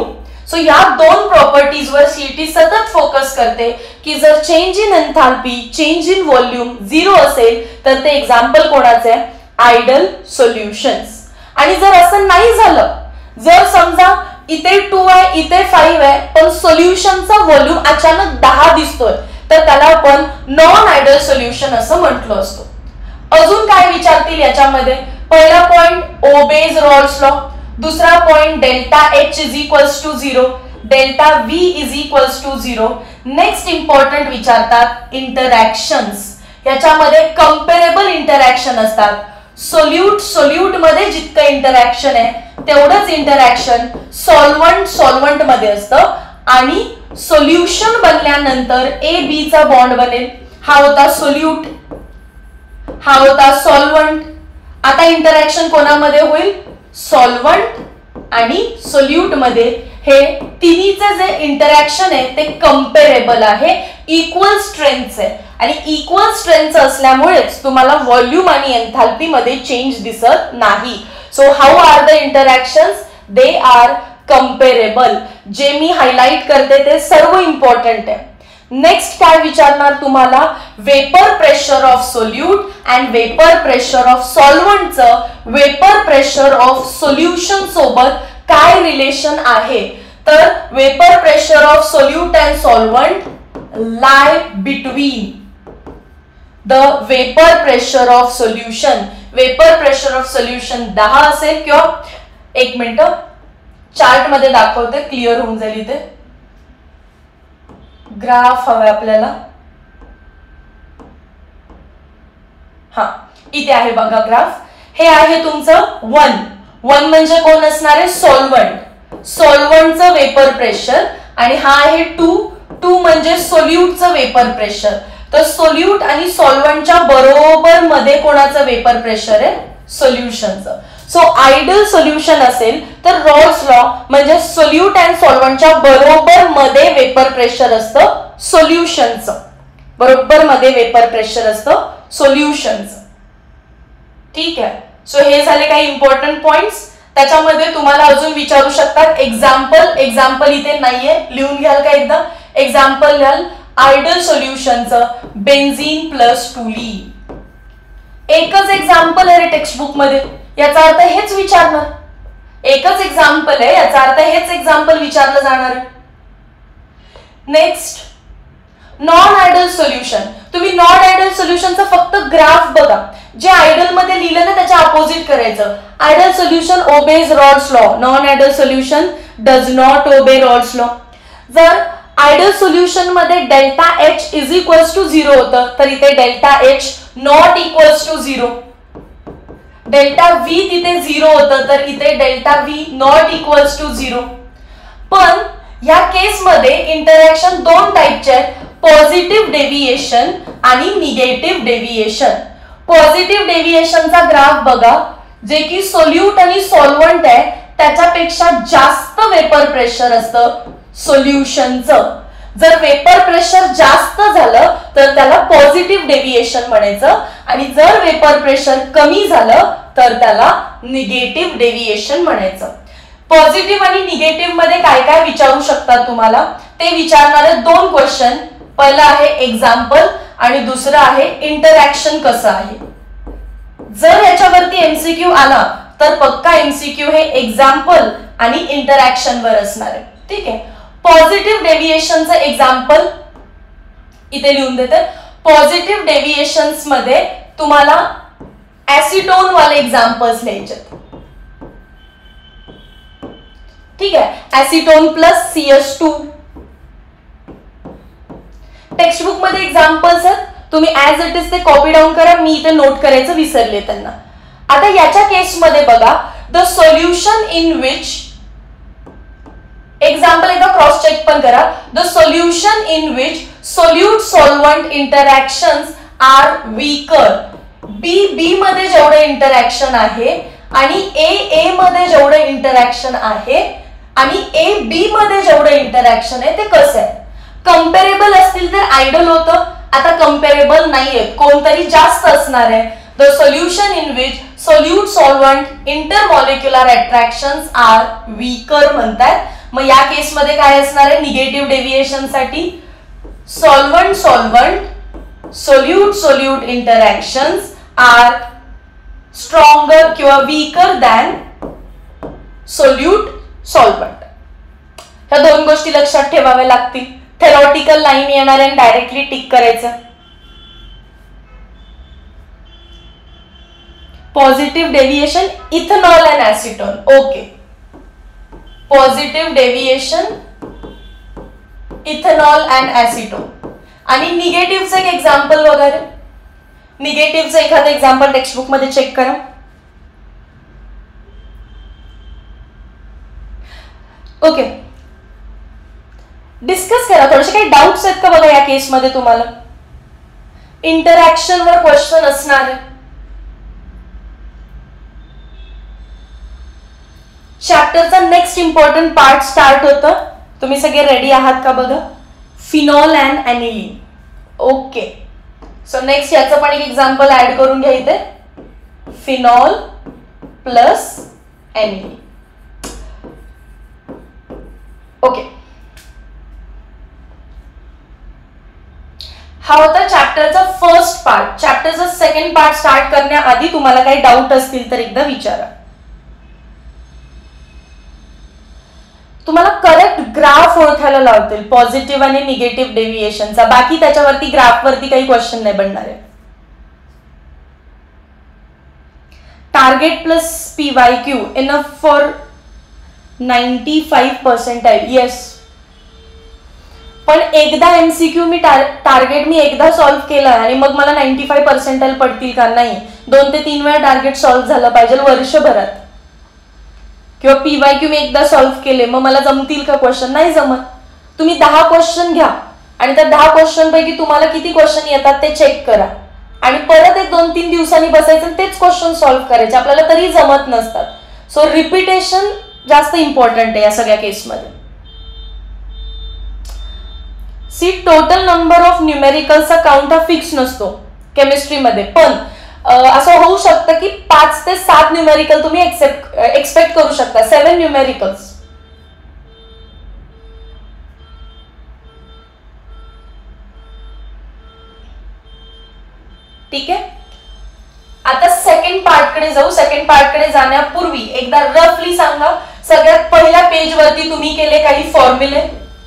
So या दोन प्रॉपर्टीजवर सीईटी सतत फोकस करते की जर change in enthalpy, change in volume 0 असेल तर ते एक्झाम्पल कोणाचे आहे? Ideal solutions. आणि जर असं नाही झालं, जर समजा इथे 2 आहे, इथे 5 आहे, पण सोल्युशनचा व्हॉल्यूम अचानक 10 दिसतोय, तर त्याला आपण नॉन आयडल सोल्युशन असं म्हटलं असतो. अजून काय विचारतील याच्यामध्ये? पहिला पॉइंट ओबेज रॉल्स लॉ, दूसरा point delta H is equals to 0, delta V is equals to 0. Next important विचारतात इंटरॅक्शन्स. याच्यामध्ये कंपेरेबल इंटरॅक्शन असतात. सोल्यूट मध्ये जितकं इंटरॅक्शन आहे तेवढंच इंटरॅक्शन सॉल्व्हंट मध्ये असतं. आणि सोल्युशन बनल्यानंतर ए बी चा बॉन्ड बनेल. हा होता सोल्यूट, हा होता सॉल्व्हंट. आता इंटरॅक्शन कोणामध्ये होईल? सॉल्व्हंट आणि सोल्यूट मध्ये. हे तिन्हीचं जे इंटरॅक्शन आहे ते कंपेरेबल आहे, इक्वल स्ट्रेंथ आहे. आणि इक्वल स्ट्रेंथ असल्यामुळेच तुम्हाला व्हॉल्यूम आणि एन्थाल्पी मध्ये चेंज दिसत नाही. So how are the interactions? They are comparable. जे मी हायलाइट करते ते सर्व इम्पॉर्टंट आहे. नेक्स्ट काय विचारणार तुम्हाला? Vapour pressure of solute and vapour pressure of सॉल्व्हंटचं वेपर प्रेशर ऑफ सोल्युशन सोबत काय रिलेशन आहे? तर vapour pressure of solute and solvent lie between the vapor pressure of solution. vapor pressure of solution 10 असेल किंवा एक मिनिट चार्ट मध्ये दाखवते, क्लिअर होऊन जाईल. इथे ग्राफ हवा आपल्याला. हा इथे आहे बघा ग्राफ. हे आहे तुमचं 1 म्हणजे कोण असणार आहे? सॉल्व्हंट. सॉल्व्हंटचं वेपर प्रेशर. आणि हा आहे 2 म्हणजे सोल्यूटचं वेपर प्रेशर. तर सोल्यूट आणि सॉल्व्हंटच्या बरोबर मध्ये कोणाचं वेपर प्रेशर आहे? सोल्युशनचं. सो आयडल सोल्युशन असेल तर रॉल्स लॉ म्हणजे सोल्यूट अँड सॉल्व्हंटच्या बरोबर मध्ये वेपर प्रेशर असतं सोल्युशनचं. बरोबर मध्ये वेपर प्रेशर असतं सोल्युशनचं. ठीक आहे. सो हे झाले काही इम्पॉर्टंट पॉइंट्स. त्याच्यामध्ये तुम्हाला अजून विचारू शकतात एक्झाम्पल इथे नाहीये, लिहून घ्याल का एकदा? एक्झाम्पल घ्याल आयडल सोल्युशनचं बेन्झीन प्लस 2 एकच एक्झाम्पल आहे टेक्स्टबुक मध्ये. याचा अर्थ हेच विचारणार. एकच एक्झाम्पल आहे, याचा अर्थ हेच एक्झाम्पल विचारलं जाणार आहे. Next non ideal solution. तुम्ही नॉन आयडल सोल्युशनचं फक्त ग्राफ बघा. जे आयडल मध्ये लिहिलं ना त्याच्या अपोजिट करायचं. Ideal solution obeys Raoult's law, non ideal solution does not obey Raoult's law. जर आयडल सोल्युशन मध्ये delta H is equals to 0 होतं तर इथे delta H not equals to 0. Delta V तिथे 0 होतं तर इथे delta V not equals to 0. पण या केस मध्ये इंटरॅक्शन दोन टाइपचे आहेत, पॉझिटिव्ह डेव्हिएशन आणि निगेटिव्ह डेव्हिएशन. पॉझिटिव्ह डेव्हिएशनचा ग्राफ बघा, जे की सोल्यूट आणि सॉल्व्हंट आहे त्याच्यापेक्षा जास्त वेपर प्रेशर असतं सोल्युशनचं. जर वेपर प्रेशर जास्त झालं तर त्याला पॉझिटिव्ह डेव्हिएशन म्हणायचं आणि जर वेपर प्रेशर कमी झालं तर त्याला निगेटिव्ह डेव्हिएशन म्हणायचं. पॉझिटिव्ह आणि निगेटिव्ह मध्ये काय काय विचारू शकतात तुम्हाला ते विचारणारे दोन क्वेश्चन. पहिला आहे एक्झाम्पल आणि दुसरं आहे इंटरॅक्शन कसं आहे. जर याच्यावरती एमसीक्यू आला तर पक्का एमसीक्यू हे एक्झाम्पल आणि इंटरॅक्शन वर असणार आहे. ठीक आहे. पॉझिटिव्ह डेव्हिएशनचं एक्झाम्पल इथे लिहून देते. पॉझिटिव्ह डेव्हिएशन्स मध्ये तुम्हाला ऍसिटोन वाले एक्झाम्पल्स लिहायचे. ठीक आहे. Acetone plus CS2. टेक्स्टबुक मध्ये एक्झाम्पल्स आहेत, तुम्ही ऍज इट इज ते कॉपी डाऊन करा. मी इथे नोट करायचं विसरले त्यांना. आता याच्या केसमध्ये बघा, the solution in which example एकदा क्रॉस चेक पण करा. The solution in which solute solvent interactions are weaker. B मध्ये जेवढे इंटरॅक्शन आहे आणि ए मध्ये जेवढे इंटरॅक्शन आहे आणि ए बी मध्ये जेवढे इंटरॅक्शन आहे ते कसं आहे? कंपेरेबल असतील तर आयडल होतं. आता कंपेरेबल नाहीये, कोणतरी जास्त असणार आहे. The solution in which solute solvent intermolecular attractions are weaker म्हणतात. मग या केसमध्ये काय असणार आहे निगेटिव्ह डेव्हिएशन साठी solvent solvent solute solute interactions are stronger किंवा वीकर दॅन सोल्यूट सॉल्व्हंट. ह्या दोन गोष्टी लक्षात ठेवाव्या लागतील. थेरॉटिकल लाईन येणार आहे डायरेक्टली टिक करायचं. Positive deviation ethanol and acetone. Okay, positive deviation ethanol and acetone. आणि निगेटिव्हचं एक एक्झाम्पल वगैरे, निगेटिव्हचं एखादं एक्झाम्पल टेक्स्टबुक मध्ये चेक करा. ओके, डिस्कस करा. थोडेसे काही डाऊट्स आहेत का बघा या केसमध्ये तुम्हाला. इंटरॅक्शन वर क्वेश्चन असणार आहे. चॅप्टरचा नेक्स्ट इम्पॉर्टंट पार्ट स्टार्ट होतं. तुम्ही सगळे रेडी आहात का बघा. Phenol and aniline. Okay, so next याचं पण एक एक्झाम्पल ऍड करून घ्या इथे. Phenol plus ॲनिलीन. ओके, हा होता चॅप्टरचा फर्स्ट पार्ट. चॅप्टरचा सेकंड पार्ट स्टार्ट करण्याआधी तुम्हाला काही डाऊट असतील तर एकदा विचारा. तुम्हाला करेक्ट ग्राफ ओळखायला लावतील पॉझिटिव्ह आणि निगेटिव्ह डेव्हिएशनचा. बाकी त्याच्यावरती ग्राफवरती काही क्वेश्चन नाही बनणार आहे. Target plus PYQ enough for 95 percentile. Yes, पण एकदा MCQ मी टार्गेट मी एकदा सॉल्व्ह केलं आणि मग मला 95 पर्सेंटाइल पडतील का? नाही, 2 ते 3 वेळा टार्गेट सॉल्व्ह झालं पाहिजे वर्षभरात. किंवा PYQ मी एकदा सॉल्व्ह केले मग मला जमतील का क्वेश्चन? नाही जमत. तुम्ही 10 क्वेश्चन घ्या आणि त्या 10 क्वेश्चन पैकी तुम्हाला किती क्वेश्चन येतात ते चेक करा आणि परत एक 2-3 दिवसांनी बसायचं तेच क्वेश्चन सॉल्व्ह करायचे. आपल्याला तरी जमत नसतात. सो रिपिटेशन जास्त इम्पॉर्टंट आहे या सगळ्या केसमध्ये. सी, टोटल नंबर ऑफ न्यूमेरिकल्सचा काउंट हा फिक्स नसतो केमिस्ट्रीमध्ये, पण असं होऊ शकतं की 5 ते 7 न्यूमेरिकल तुम्ही एक्सपेक्ट करू शकता. 7 न्यूमेरिकल्स. ठीक आहे, आता सेकंड पार्ट कडे जाऊ. सेकंड पार्ट कडे जाण्यापूर्वी एकदा रफली सांगा, सगळ्यात पहिल्या पेज वरती तुम्ही केले काही फॉर्म्युले,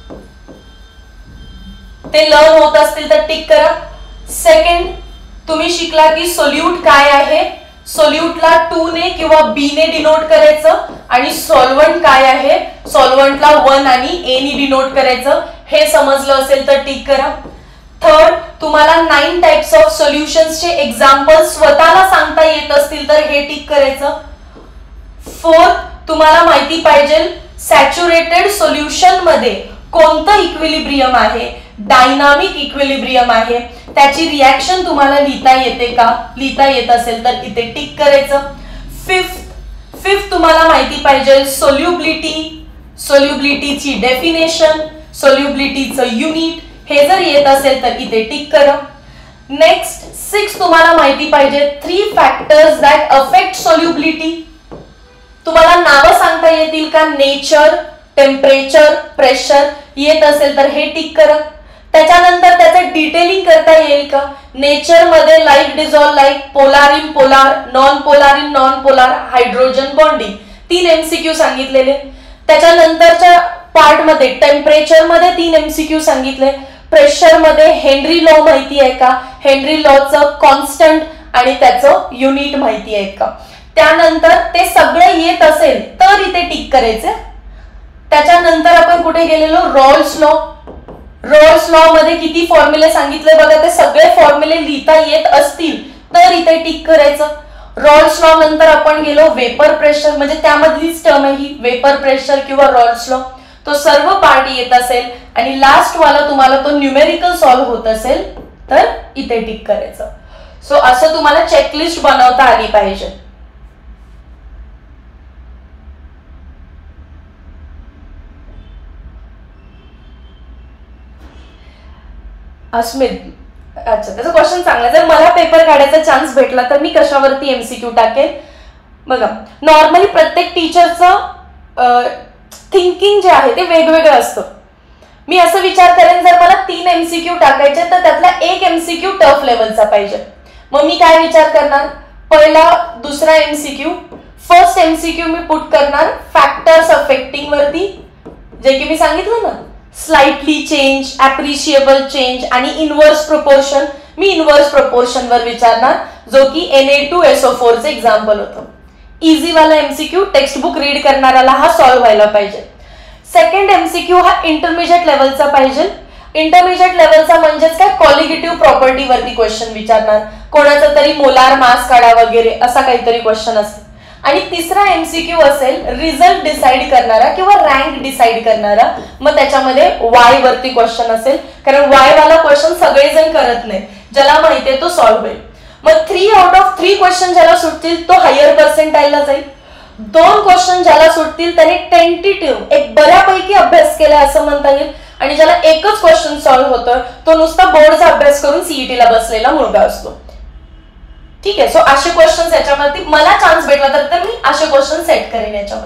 ते लर्न होत असतील तर टिक करा. सेकंड, तुम्ही शिकला की सोल्यूट काय आहे. सोल्यूटला 2 ने किंवा B ने डिनोट करायचं आणि सॉल्व्हंट काय आहे, सॉल्व्हंटला 1 आणि A ने डिनोट करायचं. हे समजलं असेल तर टिक करा. थर्ड, तुम्हाला 9 टाइप्स ऑफ सोल्युशन्सचे एक्झाम्पल स्वतःला सांगता येत असतील तर हे टिक करायचं. फोर्थ, तुम्हाला माहिती पाहिजे सॅच्युरेटेड सोल्युशन मध्ये कोणतं इक्विलिब्रियम आहे, डायनामिक इक्विलिब्रियम आहे, त्याची रिॲक्शन तुम्हाला लिहिता येते का? लिहिता येत असेल तर इथे टिक करायचं. फिफ्थ, तुम्हाला माहिती पाहिजे सोल्युबिलिटी, सोल्युबिलिटीची डेफिनेशन, सोल्युबिलिटीचं युनिट, हे जर येत असेल तर इथे टिक करा. नेक्स्ट 6, तुम्हाला माहिती पाहिजे 3 फॅक्टर्स दॅट अफेक्ट सोल्युबिलिटी. तुम्हाला नावं सांगता येतील का? नेचर, टेम्परेचर, प्रेशर येत असेल तर हे टिक करा. त्याच्यानंतर त्याचं डिटेलिंग करता येईल का? नेचर मध्ये like dissolve like, polar in polar, non polar in non polar, hydrogen bonding, 3 MCQ सांगितलेले. त्याच्यानंतरच्या पार्ट मध्ये टेम्परेचर मध्ये 3 MCQ सांगितले. प्रेशर मध्ये हेनरी लॉ माहिती आहे का? हेनरी लॉचं कॉन्स्टंट आणि त्याचं युनिट माहिती आहे का? त्यानंतर ते सगळं येत असेल तर इथे टिक करायचे. त्याच्यानंतर आपण कुठे गेलेलो? Rawls law. रॉल्स लॉ मध्ये किती फॉर्म्युले सांगितले बघा, ते सगळे फॉर्म्युले लिहिता येत असतील तर इथे टिक करायचं. रॉल्स लॉ नंतर आपण गेलो वेपर प्रेशर, म्हणजे त्यामधलीच टर्म आहे ही वेपर प्रेशर किंवा रॉल्स लॉ. तो सर्व पार्ट येत असेल आणि लास्ट वाला तुम्हाला तो न्यूमेरिकल सॉल्व्ह होत असेल तर इथे टिक करायचं. सो असं तुम्हाला चेकलिस्ट बनवता आली पाहिजे. अस्मित, अच्छा, त्याचा क्वेश्चन चांगला. जर मला पेपर काढायचा चान्स भेटला तर मी कशावरती MCQ टाकेल बघा. नॉर्मली प्रत्येक टीचरचं थिंकिंग जे आहे ते वेगवेगळं असतं. मी असं विचार करेन जर मला 3 MCQ टाकायचे तर त्यातला एक MCQ टफ लेवलचा पाहिजे. मग मी काय विचार करणार, पहिला दुसरा MCQ, फर्स्ट MCQ मी पुट करणार फॅक्टर्स अफेक्टिंग वरती, जे की मी सांगितलं ना, स्लाइटली चेंज, अप्रिशिएबल चेंज आणि इनवर्स प्रोपोर्शन. मी इनवर्स प्रोपोर्शन वर विचारणार, जो की Na2SO4 चे एक्झाम्पल होतं. इझी वाला MCQ टेक्स्ट बुक रीड करणाऱ्याला हा सॉल्व्ह व्हायला पाहिजे. सेकंड MCQ हा इंटरमिजिएट लेवलचा पाहिजे. इंटरमिजिएट लेवलचा म्हणजेच काय, कॉलिगेटिव्ह प्रॉपर्टी वरती क्वेश्चन विचारणार, कोणाचा तरी मोलार मास काढा वगैरे असा काहीतरी क्वेश्चन असेल. आणि तिसरा MCQ असेल रिझल्ट डिसाइड करणारा किंवा रँक डिसाइड करणारा. मग त्याच्यामध्ये वाय वरती क्वेश्चन असेल, कारण वाय वाला क्वेश्चन सगळेजण करत नाही, ज्याला माहितीये तो सॉल्व्ह होईल. मग 3 आउट ऑफ 3 क्वेश्चन ज्याला सुटतील तो हायर पर्सेंटाईलला जाईल. 2 क्वेश्चन ज्याला सुटतील त्याने टेंटेटिव्ह एक बऱ्यापैकी अभ्यास केला असं म्हणता येईल. आणि ज्याला एकच क्वेश्चन सॉल्व्ह होतं तो नुसता बोर्डचा अभ्यास करून सीईटीला बसलेला मुलगा असतो. ठीक आहे. सो असे क्वेश्चन याच्यावरती मला चान्स भेटला तर मी असे क्वेश्चन सेट करेन याच्यावर.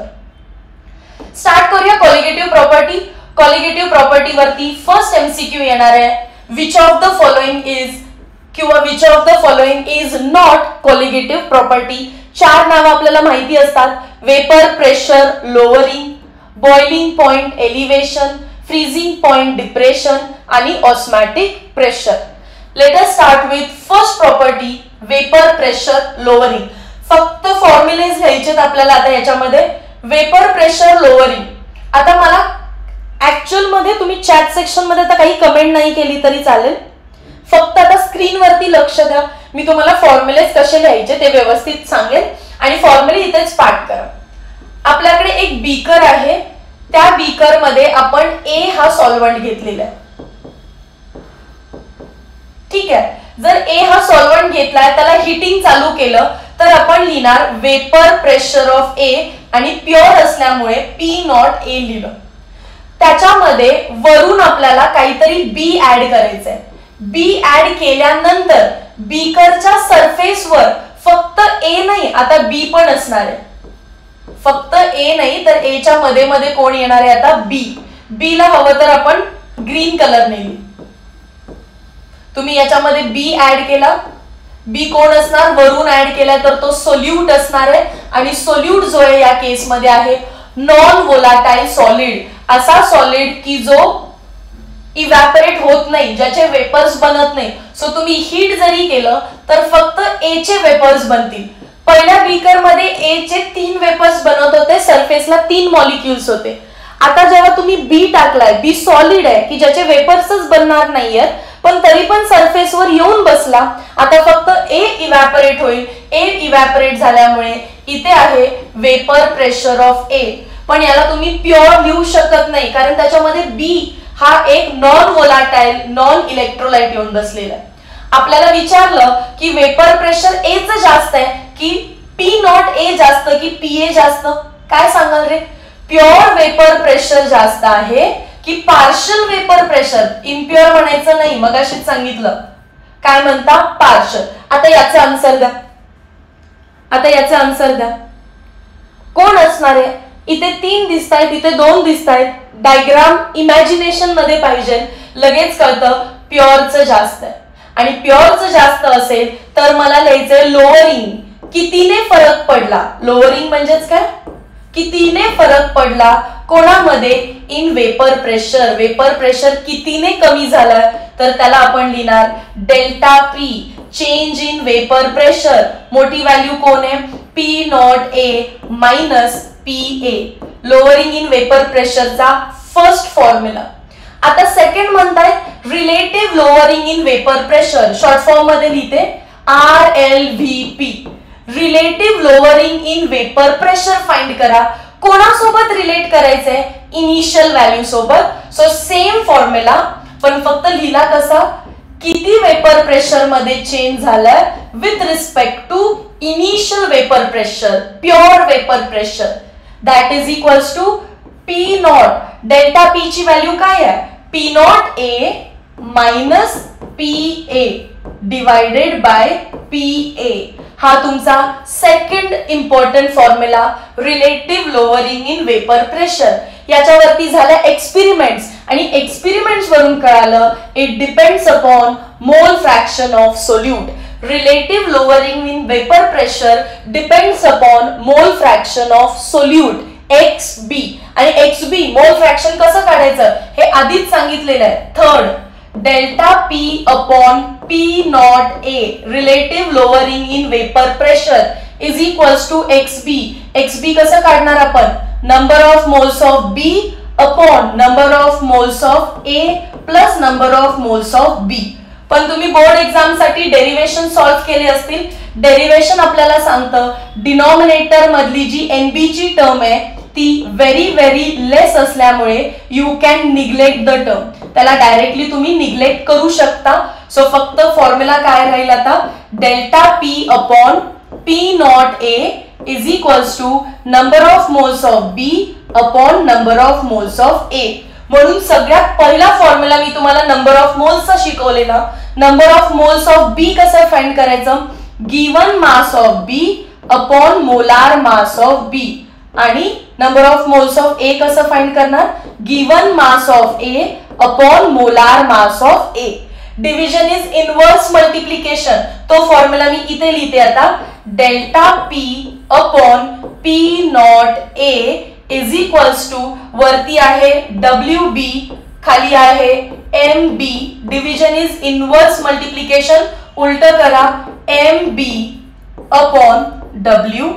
स्टार्ट करूया कॉलिगेटिव्ह प्रॉपर्टी. कॉलिगेटिव्ह प्रॉपर्टी वरती फर्स्ट MCQ येणार आहे, which of the following is किंवा which of the following is not colligative property. 4 नाव आपल्याला माहिती असतात, vapour pressure lowering, boiling point elevation, freezing point depression आणि osmotic pressure. Let us start with first property, vapour pressure lowering. फक्त formulas घ्यायचेत आपल्याला आता याच्यामध्ये. वेपर प्रेशर लोअरिंग, आता मला ऍक्च्युअल मध्ये तुम्ही चॅट सेक्शन मध्ये आता काही कमेंट नाही केली तरी चालेल, फक्त आता स्क्रीन वरती लक्ष द्या. मी तुम्हाला फॉर्म्युलेज कसे लिहायचे ते व्यवस्थित सांगेन आणि फॉर्म्युले इथेच पाठ करा. आपल्याकडे एक बीकर आहे, त्या बीकर मध्ये आपण A हा सॉल्व्हंट घेतलेला आहे. ठीक आहे. जर A हा सॉल्व्हंट घेतलाय, त्याला हिटिंग चालू केलं तर आपण लिहिणार वेपर प्रेशर ऑफ A आणि प्युअर असल्यामुळे P0 A लिहिलं. त्याच्यामध्ये वरून आपल्याला काहीतरी B ऍड करायचंय. B ऍड केल्यानंतर बीकरच्या सरफेसवर फक्त A नाही, आता B पण असणार आहे. फक्त A नाही तर A च्या मध्ये मध्ये कोण येणार आहे आता B. B ला हवं तर आपण ग्रीन कलर ने लिहू. तुम्ही याच्यामध्ये B ऍड केला, B कोण असणार, वरून ऍड केला तर तो सोल्यूट असणार आहे. आणि सोल्यूट जो आहे या केस मध्ये आहे नॉन व्होलाटाईल सॉलिड, असा सॉलिड की जो इव्हॅपोरेट होत नाही, ज्याचे वेपर्स बनत नाही. सो तुम्ही हीट जरी केलं तर फक्त A चे वेपर्स बनतील. पहिल्या बीकर मध्ये A चे 3 वेपर्स बनत होते, सरफेसला 3 मॉलिक्युल्स होते. आता जेव्हा तुम्ही B टाकलाय, B सॉलिड आहे की ज्याचे वेपर्सच बनणार नाहीयेत, पण तरी पण सरफेसवर येऊन बसला. आता फक्त A इव्हॅपोरेट होईल. A इव्हॅपोरेट झाल्यामुळे इथे आहे वेपर प्रेशर ऑफ A. पण याला तुम्ही प्युअर लिहू शकत नाही, कारण त्याच्यामध्ये B हा एक नॉन व्होलाटाईल नॉन इलेक्ट्रोलाइट येऊन बसलेला आहे. आपल्याला विचारलं की वेपर प्रेशर A च जास्त आहे की P0 A जास्त की PA जास्त, काय सांगाल रे? प्युअर वेपर प्रेशर जास्त आहे की पार्शल वेपर प्रेशर? इम्प्युअर म्हणायचं नाही, मगाशीच सांगितलं. काय म्हणता? पार्शल. आता याचा आन्सर द्या. आता याचा आन्सर द्या. कोण असणार आहे? इथे 3 दिसतायत, इथे 2 दिसतायत. डायग्राम इमॅजिनेशन मध्ये पाहिजे, लगेच कळतं प्युअरचं जास्त आहे. आणि प्युअरचं जास्त असेल तर मला लिहायचंय लोअरिंग. कितीने फरक पडला? लोअरिंग म्हणजेच काय? कितीने फरक पडला कोणामध्ये? In vapour pressure. Vapour pressure कितीने कमी झाला तर त्याला आपण लिहिणार delta P, change in vapour pressure. मोठी व्हॅल्यू कोण आहे? P0 A minus PA. Lowering in vapour प्रेशरचा फर्स्ट फॉर्म्युला. आता सेकंड म्हणतायत relative lowering in vapour pressure. Short form मध्ये लिहिते RLVP. Relative lowering in vapour pressure find करा. कोणासोबत रिलेट करायचंय? इनिशियल व्हॅल्यू सोबत. सो सेम फॉर्म्युला, पण फक्त लिहिला कसा? किती वेपर प्रेशर मध्ये चेंज झालाय with respect to initial vapour pressure, pure vapour pressure. That is equals to P0. Delta P ची व्हॅल्यू काय आहे? P0 A minus PA divided by PA. हा तुमचा second important formula, relative lowering in vapour pressure. याच्यावरती झाल्या experiments आणि experiments वरून कळालं it depends upon mole fraction of solute. Relative lowering in vapour pressure depends upon mole fraction of solute XB. आणि XB मोल fraction कसं काढायचं हे आधीच सांगितलेलं आहे. Third, delta P upon P not A relative lowering in vapour pressure is equals to XB. XB कसं काढणार आपण, number of moles of B upon number of moles of A plus number of moles of B. पण तुम्ही board exam साठी derivation solve केले असतील. Derivation आपल्याला सांगतं डिनॉमिनेटर मधली जी NB ची टर्म आहे ती व्हेरी लेस असल्यामुळे you can neglect the term. त्याला डायरेक्टली तुम्ही निग्लेक्ट करू शकता. सो फक्त फॉर्म्युला काय राहील आता, delta P upon P not A is equals to number of moles of B upon number of moles of A. म्हणून सगळ्यात पहिला फॉर्म्युला मी तुम्हाला नंबर ऑफ मोल्सचा शिकवलेला. Number of moles of B कसं फाइंड करायचं, given mass of B upon molar mass of B. आणि number of moles of A कसं फाइंड करणार, given mass of A upon molar mass of A. Division is inverse multiplication. तो formula मी इथे लिहिते आता, delta P upon P not A is equals to वरती आहे WB खाली आहे MB. Division is inverse multiplication, उलट करा MB upon W.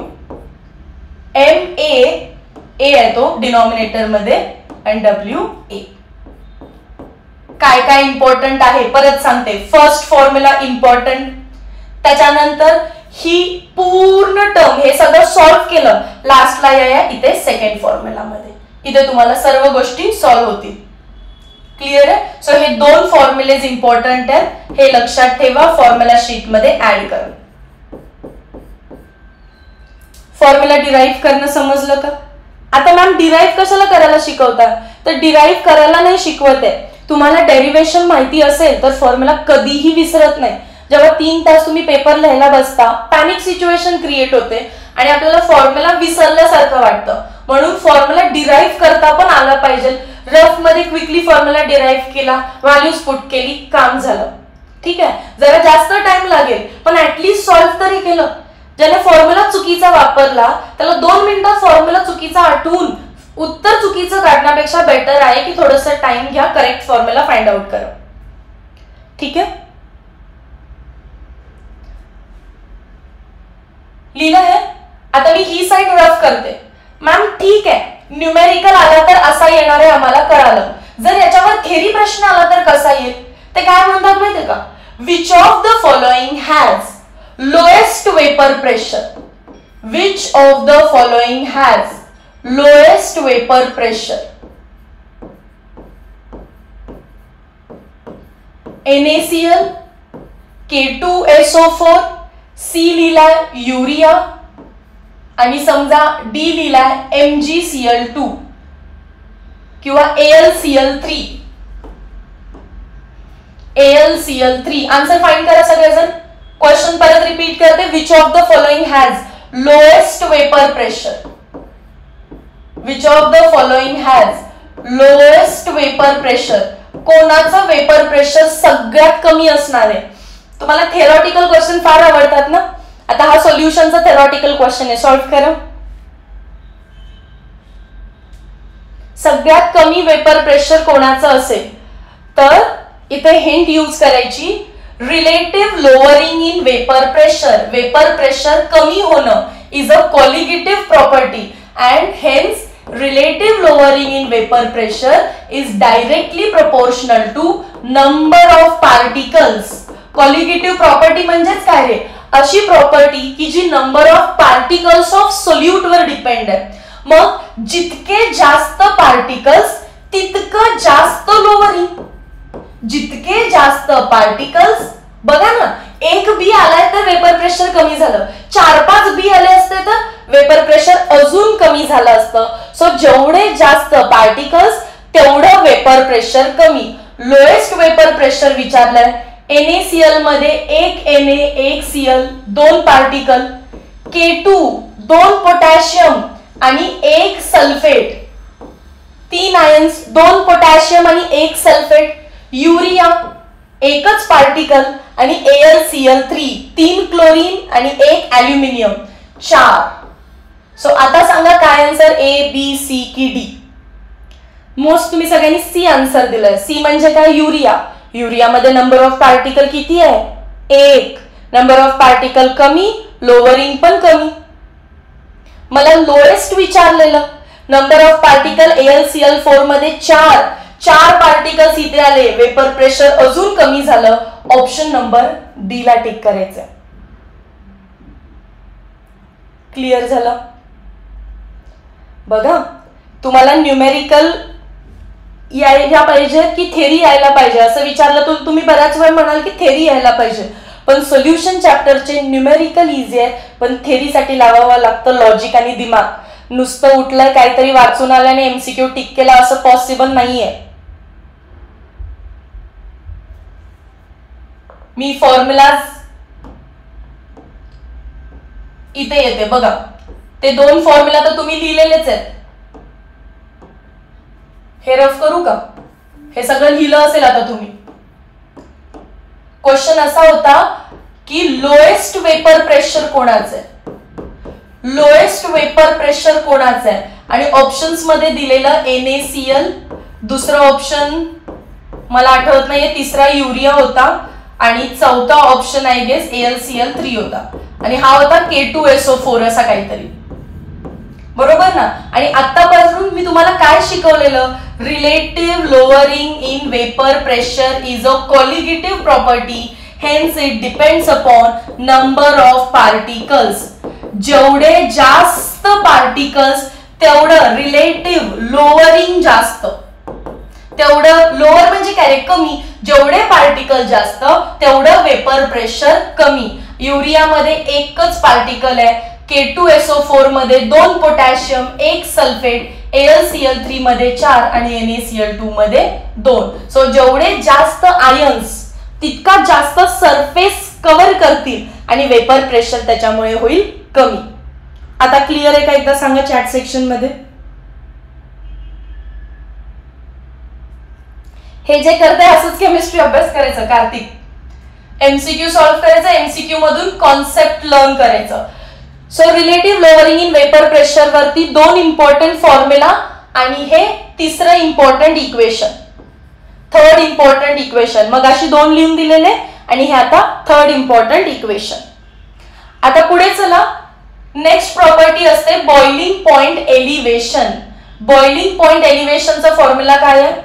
MA A आहे तो डिनॉमिनेटर मध्ये आणि WA. काय काय इम्पॉर्टंट आहे परत सांगते. फर्स्ट फॉर्म्युला इम्पॉर्टंट, त्याच्यानंतर ही पूर्ण टर्म हे सगळं सॉल्व्ह केलं लास्टला या इथे सेकंड फॉर्म्युला मध्ये. इथे तुम्हाला सर्व गोष्टी सॉल्व्ह होतील. क्लिअर आहे. सो हे दोन फॉर्म्युलेज इम्पॉर्टंट आहेत, हे लक्षात ठेवा. फॉर्म्युला शीट मध्ये ऍड करा. फॉर्म्युला डिराईव्ह करणं समजलं का. आता मॅम डिराईव्ह कशाला करायला शिकवता, तर डिराईव्ह करायला नाही शिकवत आहे. तुम्हाला डेरिवेशन माहिती असेल तर फॉर्म्युला कधीही विसरत नाही. जेव्हा 3 तास तुम्ही पेपर लिहायला बसता पॅनिक सिच्युएशन क्रिएट होते आणि आपल्याला फॉर्म्युला विसरल्यासारखं वाटतं. म्हणून फॉर्म्युला डिराईव्ह करता पण आला पाहिजे. रफ मध्ये क्विकली फॉर्म्युला डिराईव्ह केला, व्हॅल्यूज पुट केली, काम झालं. ठीक आहे, जरा जास्त टाइम लागेल पण ऍटलीस्ट सॉल्व्ह तरी केलं. ज्याने फॉर्म्युला चुकीचा वापरला त्याला 2 मिनिटात फॉर्म्युला चुकीचा आठवून उत्तर चुकीचं काढण्यापेक्षा बेटर आहे की थोडंसं टाइम घ्या, करेक्ट फॉर्म्युला फाइंड आउट करा. ठीक आहे, लिहिलं आहे. आता मी ही साइड रफ करते. मॅम ठीक आहे, न्यूमेरिकल आला तर असा येणार आहे आम्हाला कळालं. जर याच्यावर थेरी प्रश्न आला तर कसा येईल, ते काय म्हणतात माहितीये का, which of the following has lowest vapour pressure. Which of the following has lowest vapour pressure. NaCl, K2SO4, C लिहिलाय युरिया आणि समजा D लिहिलाय MgCl2 किंवा AlCl3. AlCl3 आन्सर फाइंड करा सगळेजण. क्वेश्चन परत रिपीट करते. Which of the following has lowest vapour pressure. Which of the following has lowest vapour pressure. कोणाचं vapour pressure सगळ्यात कमी असणार आहे. तुम्हाला थेरॉटिकल क्वेश्चन फार आवडतात ना. आता हा सोल्युशनचा थेरॉटिकल क्वेश्चन आहे, सॉल्व्ह करा. सगळ्यात कमी वेपर प्रेशर कोणाचं असेल तर इथे हिंट यूज करायची, relative lowering in vapour pressure. Vapour pressure कमी होणं is a colligative property and hence relative lowering in vapor pressure is directly proportional to number of particles. Colligative property म्हणजेच काय रे, अशी प्रॉपर्टी की जी number of particles of solute वर depend आहे. मग जितके जास्त पार्टिकल्स तितकं जास्त लोअरिंग. जितके जास्त पार्टिकल्स, बघा ना, एक बी आलाय तर वेपर प्रेशर कमी झालं, 4-5 बी आले असते तर वेपर प्रेशर अजून कमी झालं असतं. सो जेवढे जास्त पार्टिकल्स तेवढं वेपर प्रेशर कमी. लोएस्ट वेपर प्रेशर विचारलंय. NaCl मध्ये 1 Na 1 Cl 2 particle, K2 2 potassium आणि 1 सल्फेट. 3 आयन्स, 2 पोटॅशियम आणि 1 सल्फेट. युरिया एकच पार्टिकल आणि AlCl3, 3 क्लोरीन आणि 1 ॲल्युमिनियम, 4. सो आता सांगा काय आन्सर, A, B, C की D? मोस्ट तुम्ही सगळ्यांनी सी आन्सर दिलंय. सी म्हणजे काय, युरिया. युरियामध्ये नंबर ऑफ पार्टिकल किती आहे, 1. नंबर ऑफ पार्टिकल कमी, लोअरिंग पण कमी. मला लोएस्ट विचारलेलं, नंबर ऑफ पार्टिकल AlCl4 मध्ये 4 पार्टिकल्स इथे आले, वेपर प्रेशर अजून कमी झालं. ऑप्शन नंबर डी ला टिक करायचं. क्लिअर झालं? बघा, तुम्हाला न्यूमेरिकल यायला पाहिजे की थेरी यायला पाहिजे असं विचारलं तर तुम्ही बऱ्याच वेळ म्हणाल की थेरी यायला पाहिजे, पण सोल्युशन चॅप्टरचे न्यूमेरिकल इझी आहे, पण थेरीसाठी लावावं लागतं लॉजिक आणि दिमाग. नुसतं उठलंय काहीतरी वाचून आल्याने एमसीक्यू टिक केला असं पॉसिबल नाहीये. मी फॉर्म्युलाज इथे येते बघा, ते 2 फॉर्म्युला तर तुम्ही लिहिलेलेच आहेत. हे रफ करू का? हे सगळं लिहिलं असेल आता तुम्ही. क्वेश्चन असा होता की लोएस्ट वेपर प्रेशर कोणाचं आहे, लोएस्ट वेपर प्रेशर कोणाचं आहे, आणि ऑप्शन्स मध्ये दिलेलं NaCl, दुसरा ऑप्शन मला आठवत नाहीये, तिसरा युरिया होता आणि चौथा ऑप्शन आय गेस AlCl3 होता आणि हा होता K2SO4 असा काहीतरी. बरोबर ना? आणि आतापासून मी तुम्हाला काय शिकवलेलं, relative lowering in vapour pressure is a colligative property, hence it depends upon number of particles. जेवढे जास्त पार्टिकल्स तेवढं रिलेटिव्ह लोअरिंग जास्त, तेवढं लोअर म्हणजे काय रे, कमी. जेवढे पार्टिकल जास्त तेवढं वेपर प्रेशर कमी. युरियामध्ये एकच पार्टिकल आहे, K2SO4 मध्ये 2 पोटॅशियम, 1 सल्फेट, AlCl3 मध्ये 4 आणि NaCl2 मध्ये 2. सो जेवढे जास्त आयन्स तितका जास्त सरफेस कव्हर करतील आणि वेपर प्रेशर त्याच्यामुळे होईल कमी. आता क्लिअर आहे का, एकदा सांगा चॅट सेक्शन मध्ये. हे जे करताय असंच केमिस्ट्री अभ्यास करायचं कार्तिक. एमसीक्यू सॉल्व्ह करायचं, एमसीक्यू मधून कॉन्सेप्ट लर्न करायचं. So relative lowering in vapour pressure वरती 2 इम्पॉर्टंट फॉर्म्युला आणि हे तिसरं important equation, third important equation. मग अशी 2 लिहून दिलेले आणि हे आता थर्ड इम्पॉर्टंट इक्वेशन. आता पुढे चला, नेक्स्ट प्रॉपर्टी असते boiling point elevation. Boiling point एलिव्हेशनचा फॉर्म्युला काय आहे,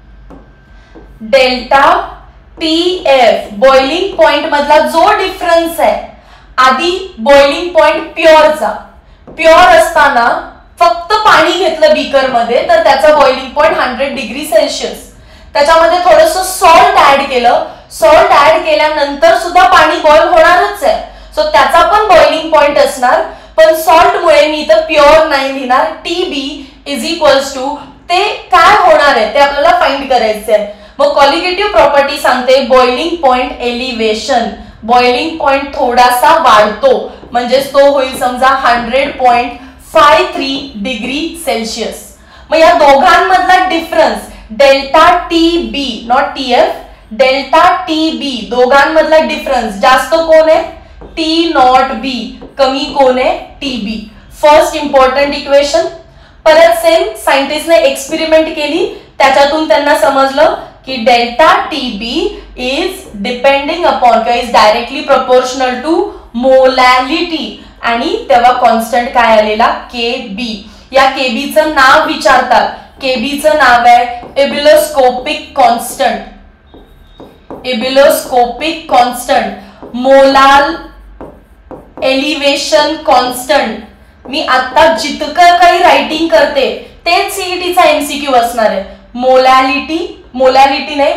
डेल्टा TF. बॉइलिंग पॉइंट मधला जो डिफरन्स आहे, आधी बॉइलिंग पॉइंट प्युअरचा, प्युअर असताना फक्त पाणी घेतलं बीकर मध्ये तर त्याचा बॉइलिंग पॉइंट 100 डिग्री सेल्सिअस. त्याच्यामध्ये थोडंसं सॉल्ट ऍड केलं, सॉल्ट ऍड केल्यानंतर सुद्धा पाणी बॉईल होणारच आहे, सो त्याचा पण बॉइलिंग पॉइंट असणार. पण सॉल्टमुळे मी इथं प्युअर नाही लिहिणार. TB इज इक्वल्स टू ते काय होणार आहे ते आपल्याला फाइंड करायचं आहे. मग कॉलिगेटिव्ह प्रॉपर्टी सांगते boiling point elevation. Boiling point थोडासा वाढतो म्हणजेच तो होईल समजा 100.53 डिग्री सेल्सिअस. मग या दोघांमधला difference delta TB naught TF, delta TB दोघांमधला डिफरन्स जास्त कोण आहे, T0B, कमी कोण आहे, TB. First important equation. परत सेम सायंटिस्टने एक्सपेरिमेंट केली, त्याच्यातून त्यांना समजलं की delta TB is depending upon किंवा is directly proportional to molality आणि तेव्हा कॉन्स्टंट काय आलेला, KB. या KBचं नाव विचारतात, KBचं नाव आहे ebullioscopic constant. Ebullioscopic constant, molal elevation constant. मी आता जितकं काही रायटिंग करते तेच सीईटीचा एमसीक्यू असणार आहे. मोलॅलिटी, मोलॅलिटी नाही,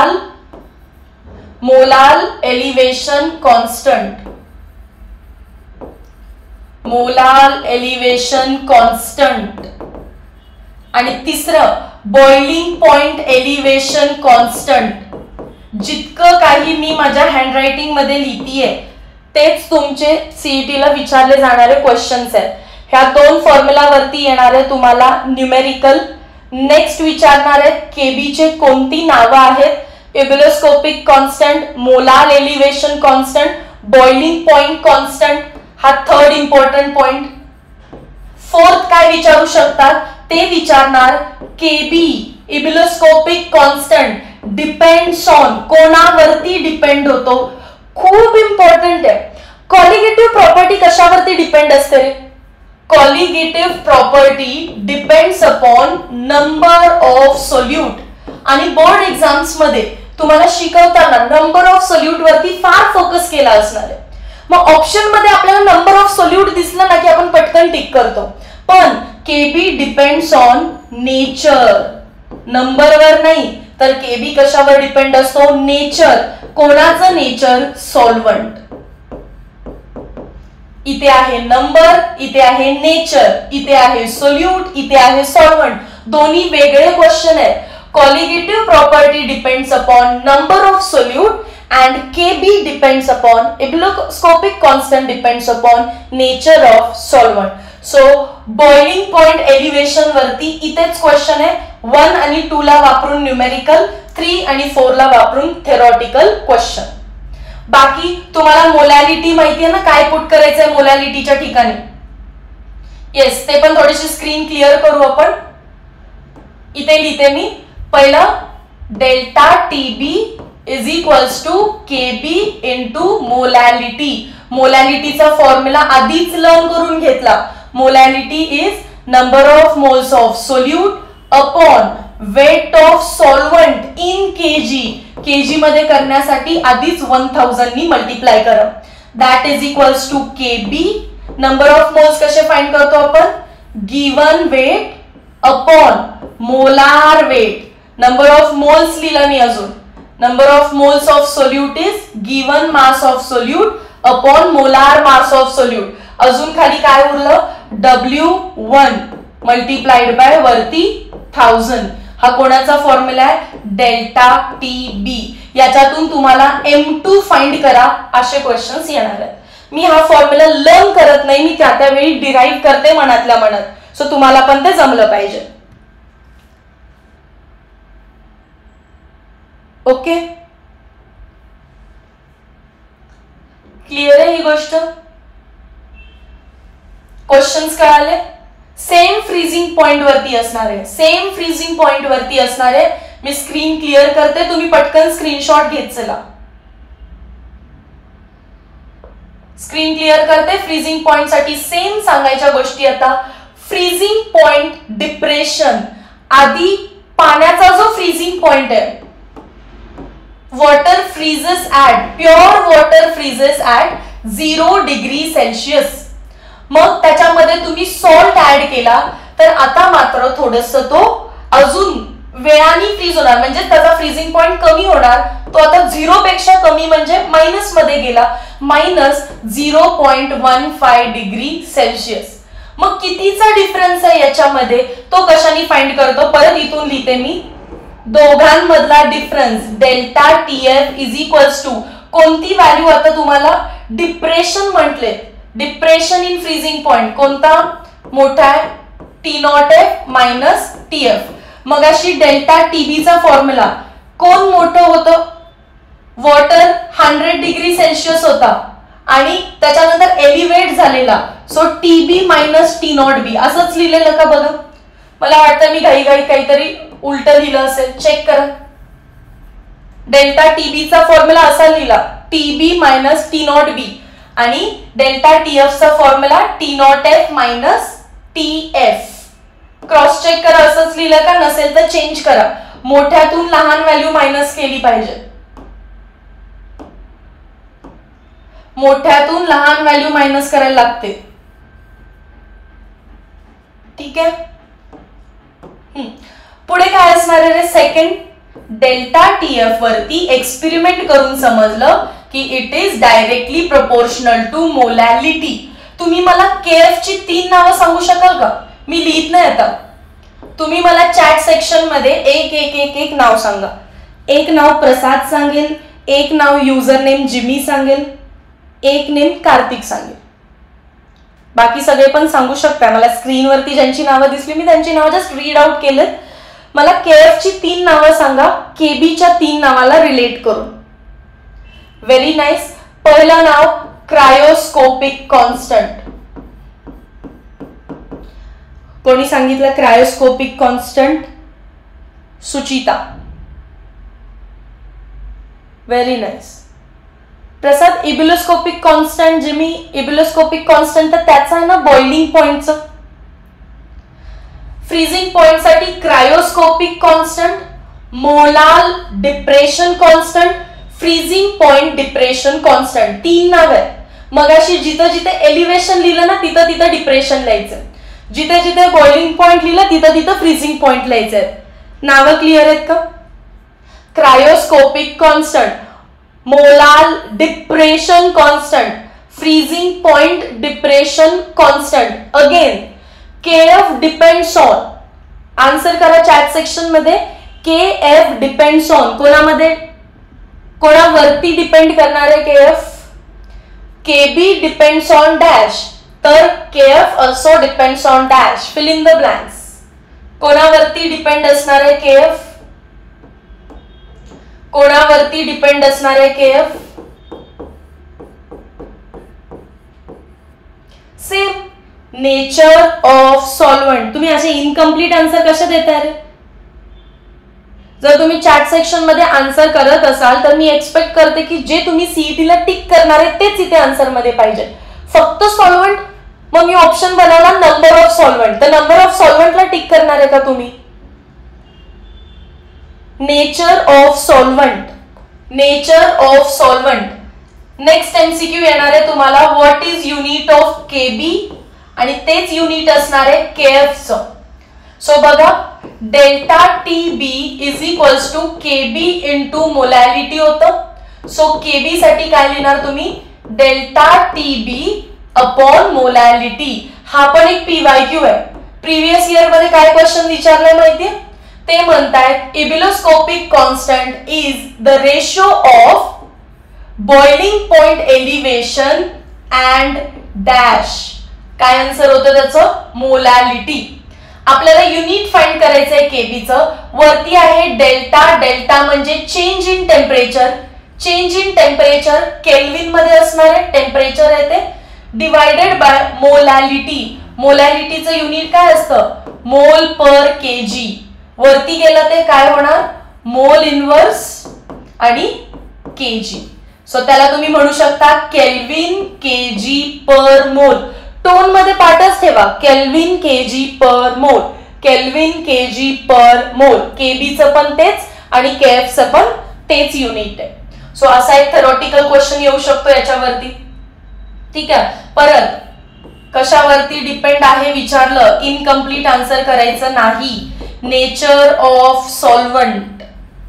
molal elevation constant, molal elevation constant. आणि तिसरं बॉइलिंग पॉइंट एलिव्हेशन कॉन्स्टंट. जितकं काही मी माझ्या हँडरायटिंग मध्ये लिहितीये तेच तुमचे सीईटीला विचारले जाणारे क्वेश्चन्स आहेत. ह्या 2 फॉर्म्युला वरती येणारे तुम्हाला न्यूमेरिकल नेक्स्ट विचारणार आहेत केबी चे कोणती नावं आहेत? Ebullioscopic constant, molar elevation constant, boiling point constant. हा थर्ड इम्पॉर्टंट पॉइंट. फोर्थ काय विचारू शकतात ते विचारणार KB ebullioscopic constant depends on, कोणावरती डिपेंड होतो? खूप इम्पॉर्टंट आहे. कॉलिगेटिव्ह प्रॉपर्टी कशावरती डिपेंड असते रे? Colligative property depends upon number of solute. आणि बोर्ड एक्झाम्स मध्ये तुम्हाला शिकवताना नंबर ऑफ सोल्यूट वरती फार फोकस केला असणार आहे. मग ऑप्शन मध्ये आपल्याला नंबर ऑफ सोल्यूट दिसलं ना की आपण पटकन टिक करतो. पण केबी डिपेंड्स ऑन नेचर, नंबरवर नाही तर केबी कशावर डिपेंड असतो? नेचर. कोणाचं नेचर? सॉल्व्हंट. इथे आहे नंबर, इथे आहे नेचर, इथे आहे सोल्यूट, इथे आहे सॉल्व्हंट. दोन्ही वेगळे क्वेश्चन आहेत. Colligative property depends upon number of solute and Kb depends upon ebiloscopic constant depends upon nature of solvent. So boiling point elevation वरती इथेच क्वेश्चन आहे. 1 आणि 2 ला वापरून न्यूमेरिकल, 3 आणि 4 ला वापरून थेरॉटिकल क्वेश्चन. बाकी तुम्हाला मोलॅलिटी माहिती आहे ना, काय पुट करायचंय मोलॅलिटीच्या ठिकाणी? येस, ते पण थोडीशी स्क्रीन क्लिअर करू आपण. इथे लिहिते मी. पहिलं delta TB is equals to KB into molality. मोलॅलिटीचा फॉर्म्युला आधीच लर्न करून घेतला. Molality is number of moles of solute upon weight of solvent in KG. KG मध्ये करण्यासाठी आधीच 1000 नी मल्टिप्लाय करा. That is equals to KB. Number of moles कसे फाइंड करतो आपण? Given weight upon molar weight. Number of moles लिहिलं मी अजून. Number of moles of solute is given mass of solute upon molar mass of solute. अजून खाली काय उरलं? W1 multiplied by वरती 1000. हा कोणाचा फॉर्म्युला आहे? Delta TB. याच्यातून तुम्हाला M2 फाइंड करा असे क्वेश्चन्स येणार आहेत. मी हा फॉर्म्युला लर्न करत नाही, मी त्यावेळी डिराईव्ह करते मनातल्या मनात. सो तुम्हाला पण ते जमलं पाहिजे. ओके, क्लिअर आहे ही गोष्ट? क्वेश्चन्स कळाले? सेम फ्रीजिंग पॉइंट वरती असणार आहे. सेम फ्रीजिंग पॉइंट वरती असणार आहे. मी स्क्रीन क्लिअर करते, तुम्ही पटकन स्क्रीनशॉट घेत चला. स्क्रीन क्लिअर करते. फ्रीजिंग पॉइंट साठी सेम सांगायच्या गोष्टी. आता फ्रीजिंग पॉइंट डिप्रेशन. आधी पाण्याचा जो फ्रीजिंग पॉइंट आहे, water freezes at, pure water freezes at 0 degree Celsius. मग त्याच्यामध्ये तुम्ही सॉल्ट ऍड केला तर आता मात्र थोडस तो अजून वेळाने फ्रीज होणार, म्हणजे त्याचा फ्रीजिंग पॉइंट कमी होणार. तो आता 0 पेक्षा कमी म्हणजे मायनस मध्ये गेला, -0.15 डिग्री सेल्सिअस. मग कितीचा डिफरन्स आहे याच्यामध्ये, तो कशाने फाइंड करतो? परत इथून लिहिते मी. दोघांमधला difference delta TF is equals to कोणती व्हॅल्यू? आता तुम्हाला डिप्रेशन म्हटले. डिप्रेशन इन फ्रीजिंग पॉइंट कोणता मोठा आहे? T0F minus TF. मग अशी डेल्टा टीबीचा फॉर्म्युला कोण मोठं होतं? वॉटर 100 डिग्री सेल्सिअस होता आणि त्याच्यानंतर एलिव्हेट झालेला. सो टीबी मायनस T0B असंच लिहिलेलं का बघा. मला वाटतं मी घाई काहीतरी उलट लिहिलं असेल, चेक करा. डेल्टा टीबीचा फॉर्म्युला असा लिहिला टीबी मायनस T0B आणि डेल्टा टीएफचा formula T0F minus TF. Cross check करा असंच लिहिलं का, नसेल तर चेंज करा. मोठ्यातून लहान व्हॅल्यू मायनस केली पाहिजे. मोठ्यातून लहान व्हॅल्यू मायनस करायला लागते. ठीक आहे. पुढे काय असणार आहे? सेकंड, डेल्टा टीएफ वरती एक्सपेरिमेंट करून समजलं की it is directly proportional to molality. तुम्ही मला केएफ ची 3 नावं सांगू शकाल का? मी लिहित नाही आता. तुम्ही मला चॅट सेक्शन मध्ये एक नाव सांगा. एक नाव प्रसाद सांगेल, एक नाव युजर नेम जिमी सांगेल, एक नेम कार्तिक सांगेल. बाकी सगळे पण सांगू शकता. मला स्क्रीनवरती ज्यांची नावं दिसली मी त्यांची नावं जस्ट रीड आउट केलेत. मला केएफ ची 3 नावं सांगा केबी च्या 3 नावाला रिलेट करून. Very nice. पहिलं नाव क्रायोस्कोपिक कॉन्स्टंट. कोणी सांगितलं cryoscopic constant? Suchita. Very nice. Prasad ebullioscopic constant. Jimmy ebullioscopic constant तर त्याचं आहे ना बॉइलिंग पॉइंटचं. फ्रीजिंग पॉइंट साठी cryoscopic constant, molar depression constant, freezing point depression constant. 3 नाव आहे. मगाशी जिथे जिथे एलिव्हेशन लिहिलं ना तिथं तिथं डिप्रेशन लिहायचं, जिथे जिथे बॉइलिंग पॉइंट लिहिलं तिथं तिथं फ्रीजिंग पॉइंट लिहायचं. नावं क्लिअर आहेत का? Cryoscopic constant, molar depression constant, freezing point depression constant. Again KF depends on. Answer करा चॅट सेक्शन मध्ये. केएफ डिपेंड्स ऑन कोणामध्ये, कोणावरती डिपेंड करणार आहे KF? KB depends on dash, तर KF also depends on dash. Fill in the blanks. कोणावरती depend असणार आहे केएफ? कोणावरती डिपेंड असणार आहे KF? Same nature of solvent. तुम्ही असे इनकम्प्लीट आन्सर कसे देताय रे? जर तुम्ही चॅट सेक्शन मध्ये आन्सर करत असाल तर मी एक्सपेक्ट करते की जे तुम्ही सीईटीला टिक करणार आहे तेच इथे आन्सर मध्ये पाहिजे. फक्त सॉल्व्हंट, मग मी ऑप्शन बनवला नंबर ऑफ सॉल्व्हंट, तर नंबर ऑफ सॉल्व्हंटला टिक करणार आहे का तुम्ही? Nature of solvent, nature of solvent. Next MCQ येणार आहे तुम्हाला, what is unit of KB, आणि तेच युनिट असणार आहे केएफचं. सो बघा, delta T B is equals to KB into molarity होतं. सो केबी साठी काय लिहिणार तुम्ही? Delta T B upon molarity. हा पण एक पीवायक्यू आहे. प्रिव्हियस इयर मध्ये काय क्वेश्चन विचारलंय माहितीये? ते म्हणतायत ebullioscopic constant is the ratio of boiling point elevation and dash. काय आन्सर होतं त्याचं? मोलॅरिटी. आपल्याला युनिट फाइंड करायचं आहे केबीचं. वरती आहे डेल्टा. डेल्टा म्हणजे change in temperature. Change in temperature kelvin मध्ये असणार आहे, टेम्परेचर आहे ते, डिवायडेड बाय मोलॅरिटी. मोलॅरिटीचं युनिट काय असतं? मोल पर केजी. वरती गेलं ते काय होणार? मोल इनवर्स आणि केजी. सो त्याला तुम्ही म्हणू शकता केल्विन केजी पर मोल. टोन मध्ये पाठच ठेवा, केल्विन केजी पर मोल, केल्विन केजी पर मोल. केबीचं पण तेच आणि केएफचं पण तेच युनिट आहे. सो असा एक थेरॉटिकल क्वेश्चन येऊ शकतो याच्यावरती. ठीक आहे. परत कशावरती डिपेंड आहे विचारलं, इनकम्प्लीट आन्सर करायचं नाही. Nature of solvent.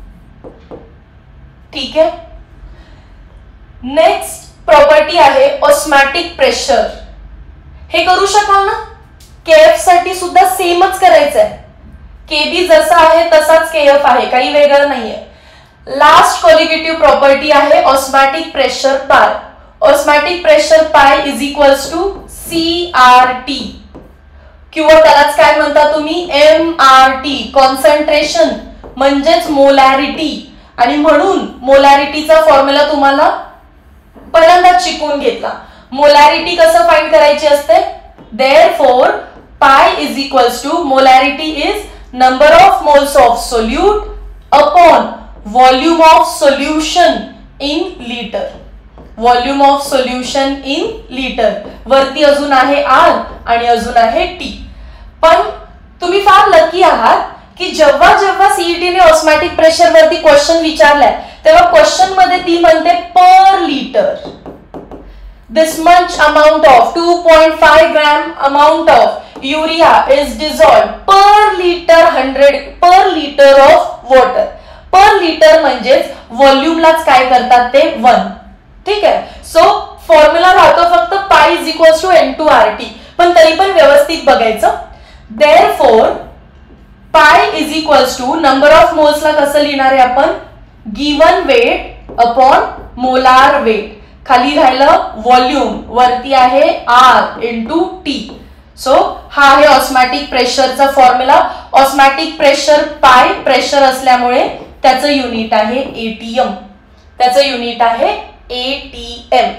ठीक आहे. नेक्स्ट प्रॉपर्टी आहे ऑस्मॅटिक प्रेशर. हे करू शकाल ना? केएफ साठी सुद्धा सेमच करायचंय. केबी जसा आहे तसाच केएफ आहे, काही वेगळं नाहीये. लास्ट कोलिगेटिव्ह प्रॉपर्टी आहे osmotic pressure pi. Osmotic pressure pi is equals to CRT, किंवा त्यालाच काय म्हणता तुम्ही? MRT. कॉन्सन्ट्रेशन म्हणजेच मोलॅरिटी. आणि म्हणून मोलॅरिटीचा फॉर्म्युला तुम्हाला पहिल्यांदाच शिकवून घेतला. मोलॅरिटी कसं फाइंड करायची असते? Therefore pi is equals to, molarity is number of moles of solute upon volume of solution in litre. Volume of solution in litre. वरती अजून आहे R आणि अजून आहे T. पण तुम्ही फार लकी आहात की जेव्हा जेव्हा सीईटीने ऑस्मॅटिक प्रेशर वरती क्वेश्चन विचारलाय तेव्हा क्वेश्चन मध्ये ती म्हणते per litre. This much amount of 2.5 gram amount of urea is dissolved per liter 100 per liter of water. Per liter म्हणजेच व्हॉल्यूमलाच काय करतात ते 1. ठीक आहे. सो फॉर्म्युला राहतो फक्त पाय इज इक्वल्स टू N2RT. पण तरी पण व्यवस्थित बघायचं. Therefore pi is equals to number of मोल्सला कसं लिहिणार आहे आपण? Given weight upon molar weight. खाली राहिलं व्हॉल्यूम, वरती आहे R इंटू T. सो हा आहे ऑस्मॅटिक प्रेशरचा formula. Osmotic pressure pi pressure असल्यामुळे त्याचं युनिट आहे एटीएम. त्याचं युनिट आहे एटीएम.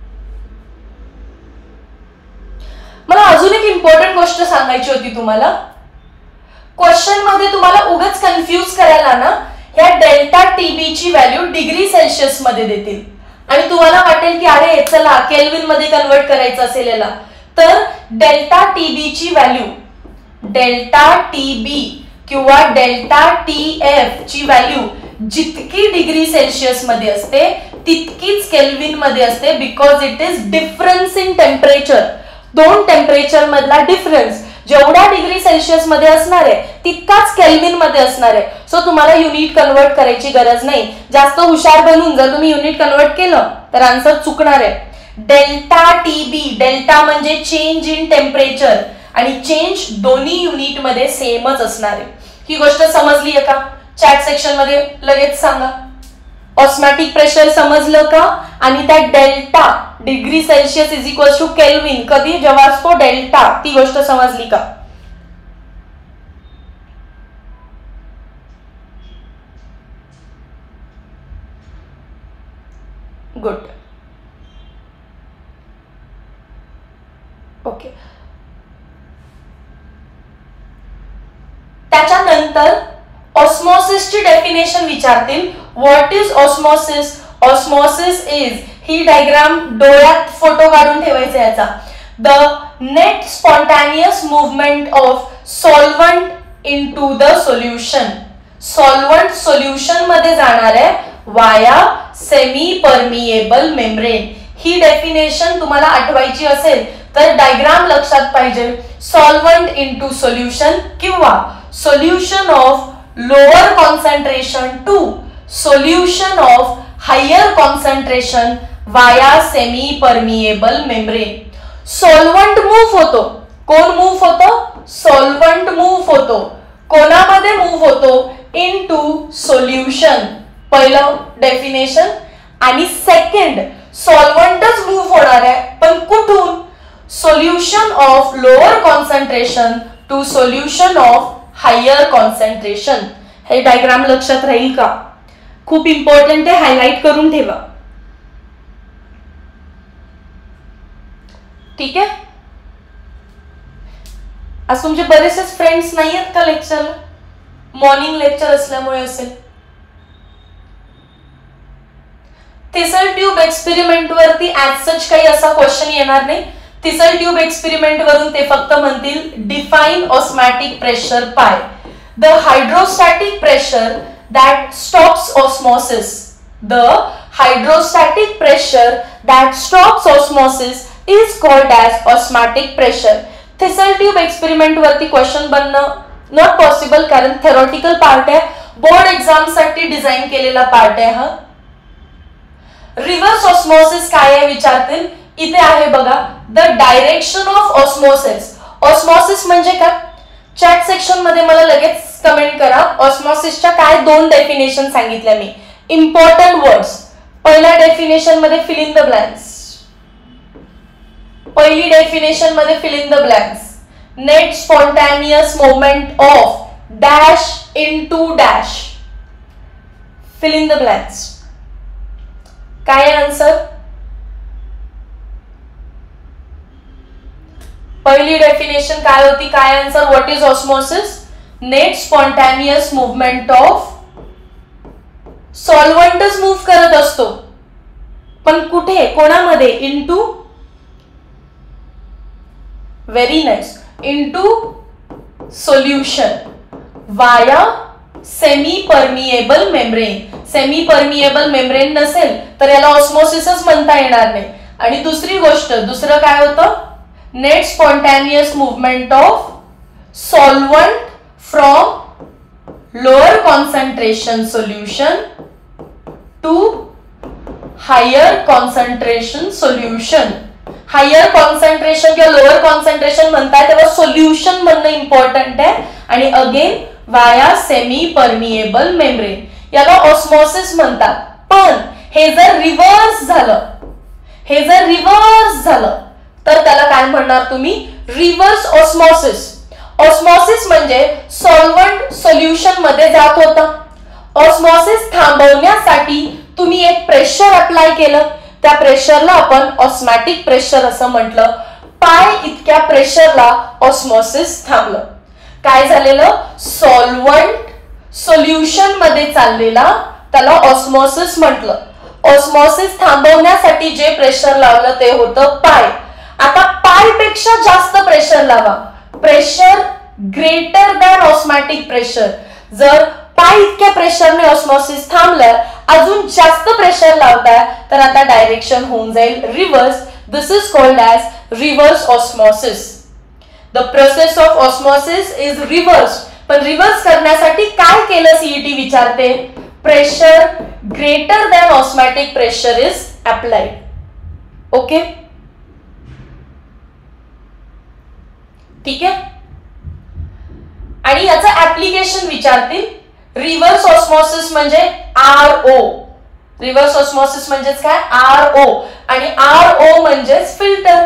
मला अजून एक इम्पॉर्टंट गोष्ट सांगायची होती तुम्हाला. क्वेश्चन मध्ये तुम्हाला उगाच कन्फ्यूज करायला ना या डेल्टा टीबी ची व्हॅल्यू डिग्री सेल्सिअस मध्ये देतील आणि तुम्हाला वाटेल की अरे चला केल्विन मध्ये कन्वर्ट करायचं असेल याला. तर डेल्टा टीबी ची व्हॅल्यू डेल्टा टीबी किंवा डेल्टा टीएफ ची व्हॅल्यू जितकी डिग्री सेल्सिअस मध्ये असते तितकीच केल्विन मध्ये असते. Because it is difference in temperature. दोन टेम्परेचर मधला डिफरन्स जेवढा डिग्री सेल्सिअस मध्ये असणार आहे तितकाच केल्विन मध्ये असणार आहे. सो तुम्हाला युनिट कन्वर्ट करायची गरज नाही. जास्त हुशार बनून जर तुम्ही युनिट कन्वर्ट केलं तर आन्सर चुकणार आहे. डेल्टा टीबी, डेल्टा म्हणजे चेंज इन टेम्परेचर आणि चेंज दोन्ही युनिट मध्ये सेमच असणार आहे. ही गोष्ट समजली आहे का? चॅट सेक्शन मध्ये लगेच सांगा. ऑस्मॅटिक प्रेशर समजलं का? आणि त्या delta degree Celsius is equal to kelvin कधी जेव्हा असतो डेल्टा, ती गोष्ट समजली का? गुड. ओके. त्याच्यानंतर ऑस्मोसिसची डेफिनेशन विचारतील. What is osmosis? Osmosis is, ही डायग्राम डोळ्यात फोटो काढून ठेवायचा याचा. The net spontaneous movement of solvent into the solution. Solvent solution मध्ये जाणार आहे वाया सेमी परमिएबल मेम्ब्रेन. ही डेफिनेशन तुम्हाला आठवायची असेल तर डायग्राम लक्षात पाहिजे. सॉल्व्हंट इनटू सोल्युशन किंवा solution of lower concentration to solution of higher concentration via semi permeable membrane. Solvent move होतो. कोण मूव्ह होतो? सॉल्व्हंट मूव्ह होतो. कोणामध्ये मूव्ह होतो? Into solution. पहिलं डेफिनेशन. आणि सेकंड, सॉल्व्हंटच मूव्ह होणार आहे पण कुठून? Solution of lower concentration to solution of higher concentration. हे डायग्राम लक्षात राहील का? खूप इम्पॉर्टंट आहे, हायलाइट करून ठेवा. ठीक आहे. आज तुमचे बरेचसे फ्रेंड्स नाही आहेत का लेक्चरला? मॉर्निंग लेक्चर असल्यामुळे असेल. थिसल ट्यूब एक्सपेरिमेंट वरती ऍज सच काही असा क्वेश्चन येणार नाही. थिसल ट्यूब एक्सपेरिमेंट वरून ते फक्त म्हणतील define osmotic pressure pi. The hydrostatic pressure that stops osmosis. The hydrostatic pressure that stops osmosis is called as osmotic pressure. Thistle tube experiment वरती क्वेश्चन बनणं नॉट पॉसिबल कारण theoretical part आहे. Board exam साठी design केलेला part आहे हा. Reverse osmosis काय आहे विचारतील. इथे आहे बघा, the direction of osmosis. Osmosis म्हणजे काय? चॅट सेक्शन मध्ये मला लगेच कमेंट करा. ऑस्मोसिसच्या काय दोन डेफिनेशन सांगितल्या मी. Important words. पहिल्या डेफिनेशन मध्ये फिल इन द ब्लँक्स. पहिली डेफिनेशन मध्ये fill in the blanks. Net spontaneous movement of dash into dash. Fill in the blanks. काय आन्सर? पहिली डेफिनेशन काय होती? काय answer? What is osmosis? Net spontaneous movement of. सॉल्व्हंटच move करत असतो पण कुठे? कोणामध्ये? Into. Very nice. Into solution via semi permeable membrane. Semi permeable membrane नसेल तर याला ऑस्मोसिसच म्हणता येणार नाही. आणि दुसरी गोष्ट, दुसरं काय होतं? Net spontaneous movement of solvent from lower concentration solution to higher concentration solution. higher concentration किंवा lower concentration म्हणताय तेव्हा solution म्हणणं इम्पॉर्टंट आहे. आणि again via semi permeable membrane. याला ऑस्मोसिस म्हणतात. पण हे जर रिव्हर्स झालं तर त्याला काय म्हणणार तुम्ही? Reverse osmosis. ऑस्मॉसिस म्हणजे सॉल्व्हंट सोल्युशन मध्ये जात होता. ऑस्मॉसिस थांबवण्यासाठी तुम्ही एक प्रेशर अप्लाय केलं, त्या प्रेशरला आपण ऑस्मॅटिक प्रेशर असं म्हटलं. पाय इतक्या प्रेशरला ऑस्मॉसिस थांबलं. काय झालेलं? सॉल्व्हंट सोल्युशन मध्ये चाललेला त्याला ऑस्मॉसिस म्हटलं. ऑस्मॉसिस थांबवण्यासाठी जे प्रेशर लावलं ते होतं पाय. आता पाय पेक्षा जास्त प्रेशर लावा. Pressure greater than osmotic pressure. जर पाय इतक्या प्रेशरने ऑस्मॉसिस थांबलं, अजून जास्त प्रेशर लावताय तर आता डायरेक्शन होऊन जाईल reverse. This is called as reverse osmosis. The process of osmosis is reverse. पण रिव्हर्स करण्यासाठी काय केलं सीईटी विचारते? Pressure greater than osmotic pressure is applied. Okay, ठीक आहे. आणि याचं ऍप्लिकेशन विचारतील. रिव्हर्स ऑस्मॉसिस म्हणजे RO. रिव्हर्स ऑस्मॉसिस म्हणजेच काय? RO. आणि RO म्हणजेच फिल्टर.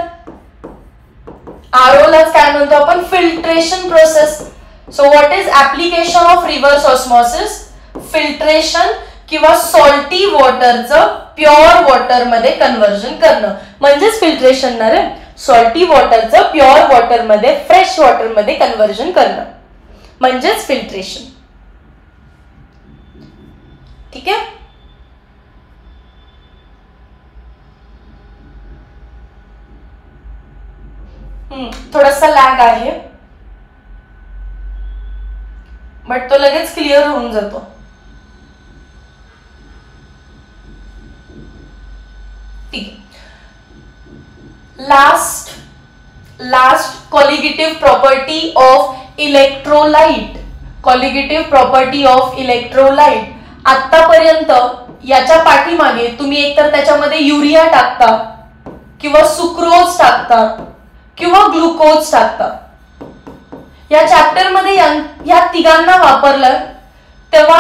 RO लाच काय म्हणतो आपण? Filtration process. So what is application of reverse osmosis? Filtration किंवा सॉल्टी वॉटरचं प्युअर वॉटर मध्ये कन्व्हर्जन करणं म्हणजेच फिल्ट्रेशन ना रे. सॉल्टी वॉटरचं प्युअर वॉटर मध्ये, फ्रेश वॉटर मध्ये कन्व्हर्जन करणं म्हणजेच फिल्ट्रेशन. ठीक आहे. थोडासा लॅग आहे बट तो लगेच क्लिअर होऊन जातो. ठीक आहे. Last colligative property of electrolyte. Colligative property of electrolyte. आतापर्यंत याच्या पाठीमागे तुम्ही एकतर त्याच्यामध्ये युरिया टाकता किंवा सुक्रोज टाकता किंवा ग्लुकोज टाकता. या चॅप्टर मध्ये या तिघांना वापरलं तेव्हा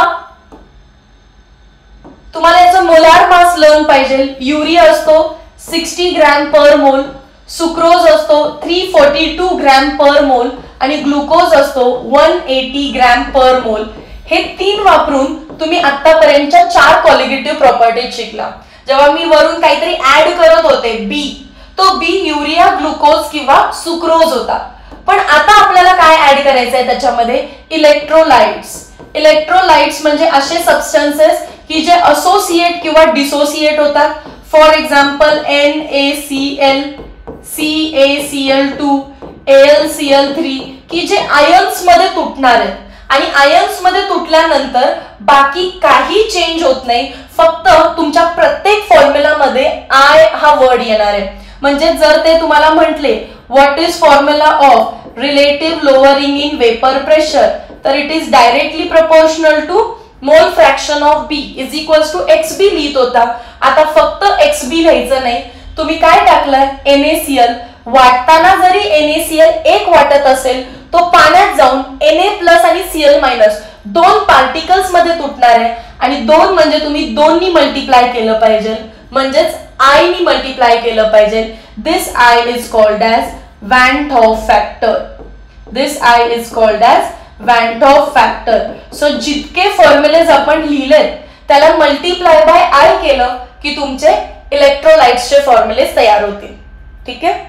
तुम्हाला याचं मोलार मास लर्न पाहिजे. युरिया असतो 60 ग्रॅम पर मोल, सुक्रोज असतो 342 ग्रॅम पर मोल आणि ग्लुकोज असतो 180 ग्रॅम पर मोल. हे तीन वापरून तुम्ही आतापर्यंतच्या 4 कॉलिगेटिव्ह प्रॉपर्टीज शिकला. जेव्हा मी वरून काहीतरी ऍड करत होते बी, तो बी युरिया, ग्लुकोज किंवा सुक्रोज होता. पण आता आपल्याला काय ऍड करायचं आहे त्याच्यामध्ये? इलेक्ट्रोलाइट्स. इलेक्ट्रोलाइट्स म्हणजे असे सबस्टन्सेस की जे असोसिएट किंवा डिसोसिएट होतात. For example NaCl, CaCl2, AlCl3 की जे आयन्स मध्ये तुटणार आहेत. आणि आयन्स मध्ये तुटल्यानंतर बाकी काही चेंज होत नाही, फक्त तुमच्या प्रत्येक फॉर्म्युला मध्ये आय हा वर्ड येणार आहे. म्हणजे जर ते तुम्हाला म्हटले what is formula of relative lowering in vapour pressure, तर it is directly proportional to mole fraction of B is equals to XB लिहित होता. आता फक्त XB लिहायचं नाही, तुम्ही काय टाकलंय? NaCl. वाटताना जरी NaCl एक वाटत असेल, तो पाण्यात जाऊन Na+ आणि Cl- दोन पार्टिकल्स मध्ये तुटणार आहे. आणि दोन म्हणजे तुम्ही 2 नी मल्टिप्लाय केलं पाहिजे, म्हणजेच I नी मल्टिप्लाय केलं पाहिजे. This I is called as van't Hoff factor. This I is called as van't Hoff factor. So जितके फॉर्म्युलेज आपण लिहिलेत त्याला मल्टिप्लाय बाय I केलं की तुमचे इलेक्ट्रोलाइट्सचे फॉर्म्युलेज तयार होतील. ठीक आहे.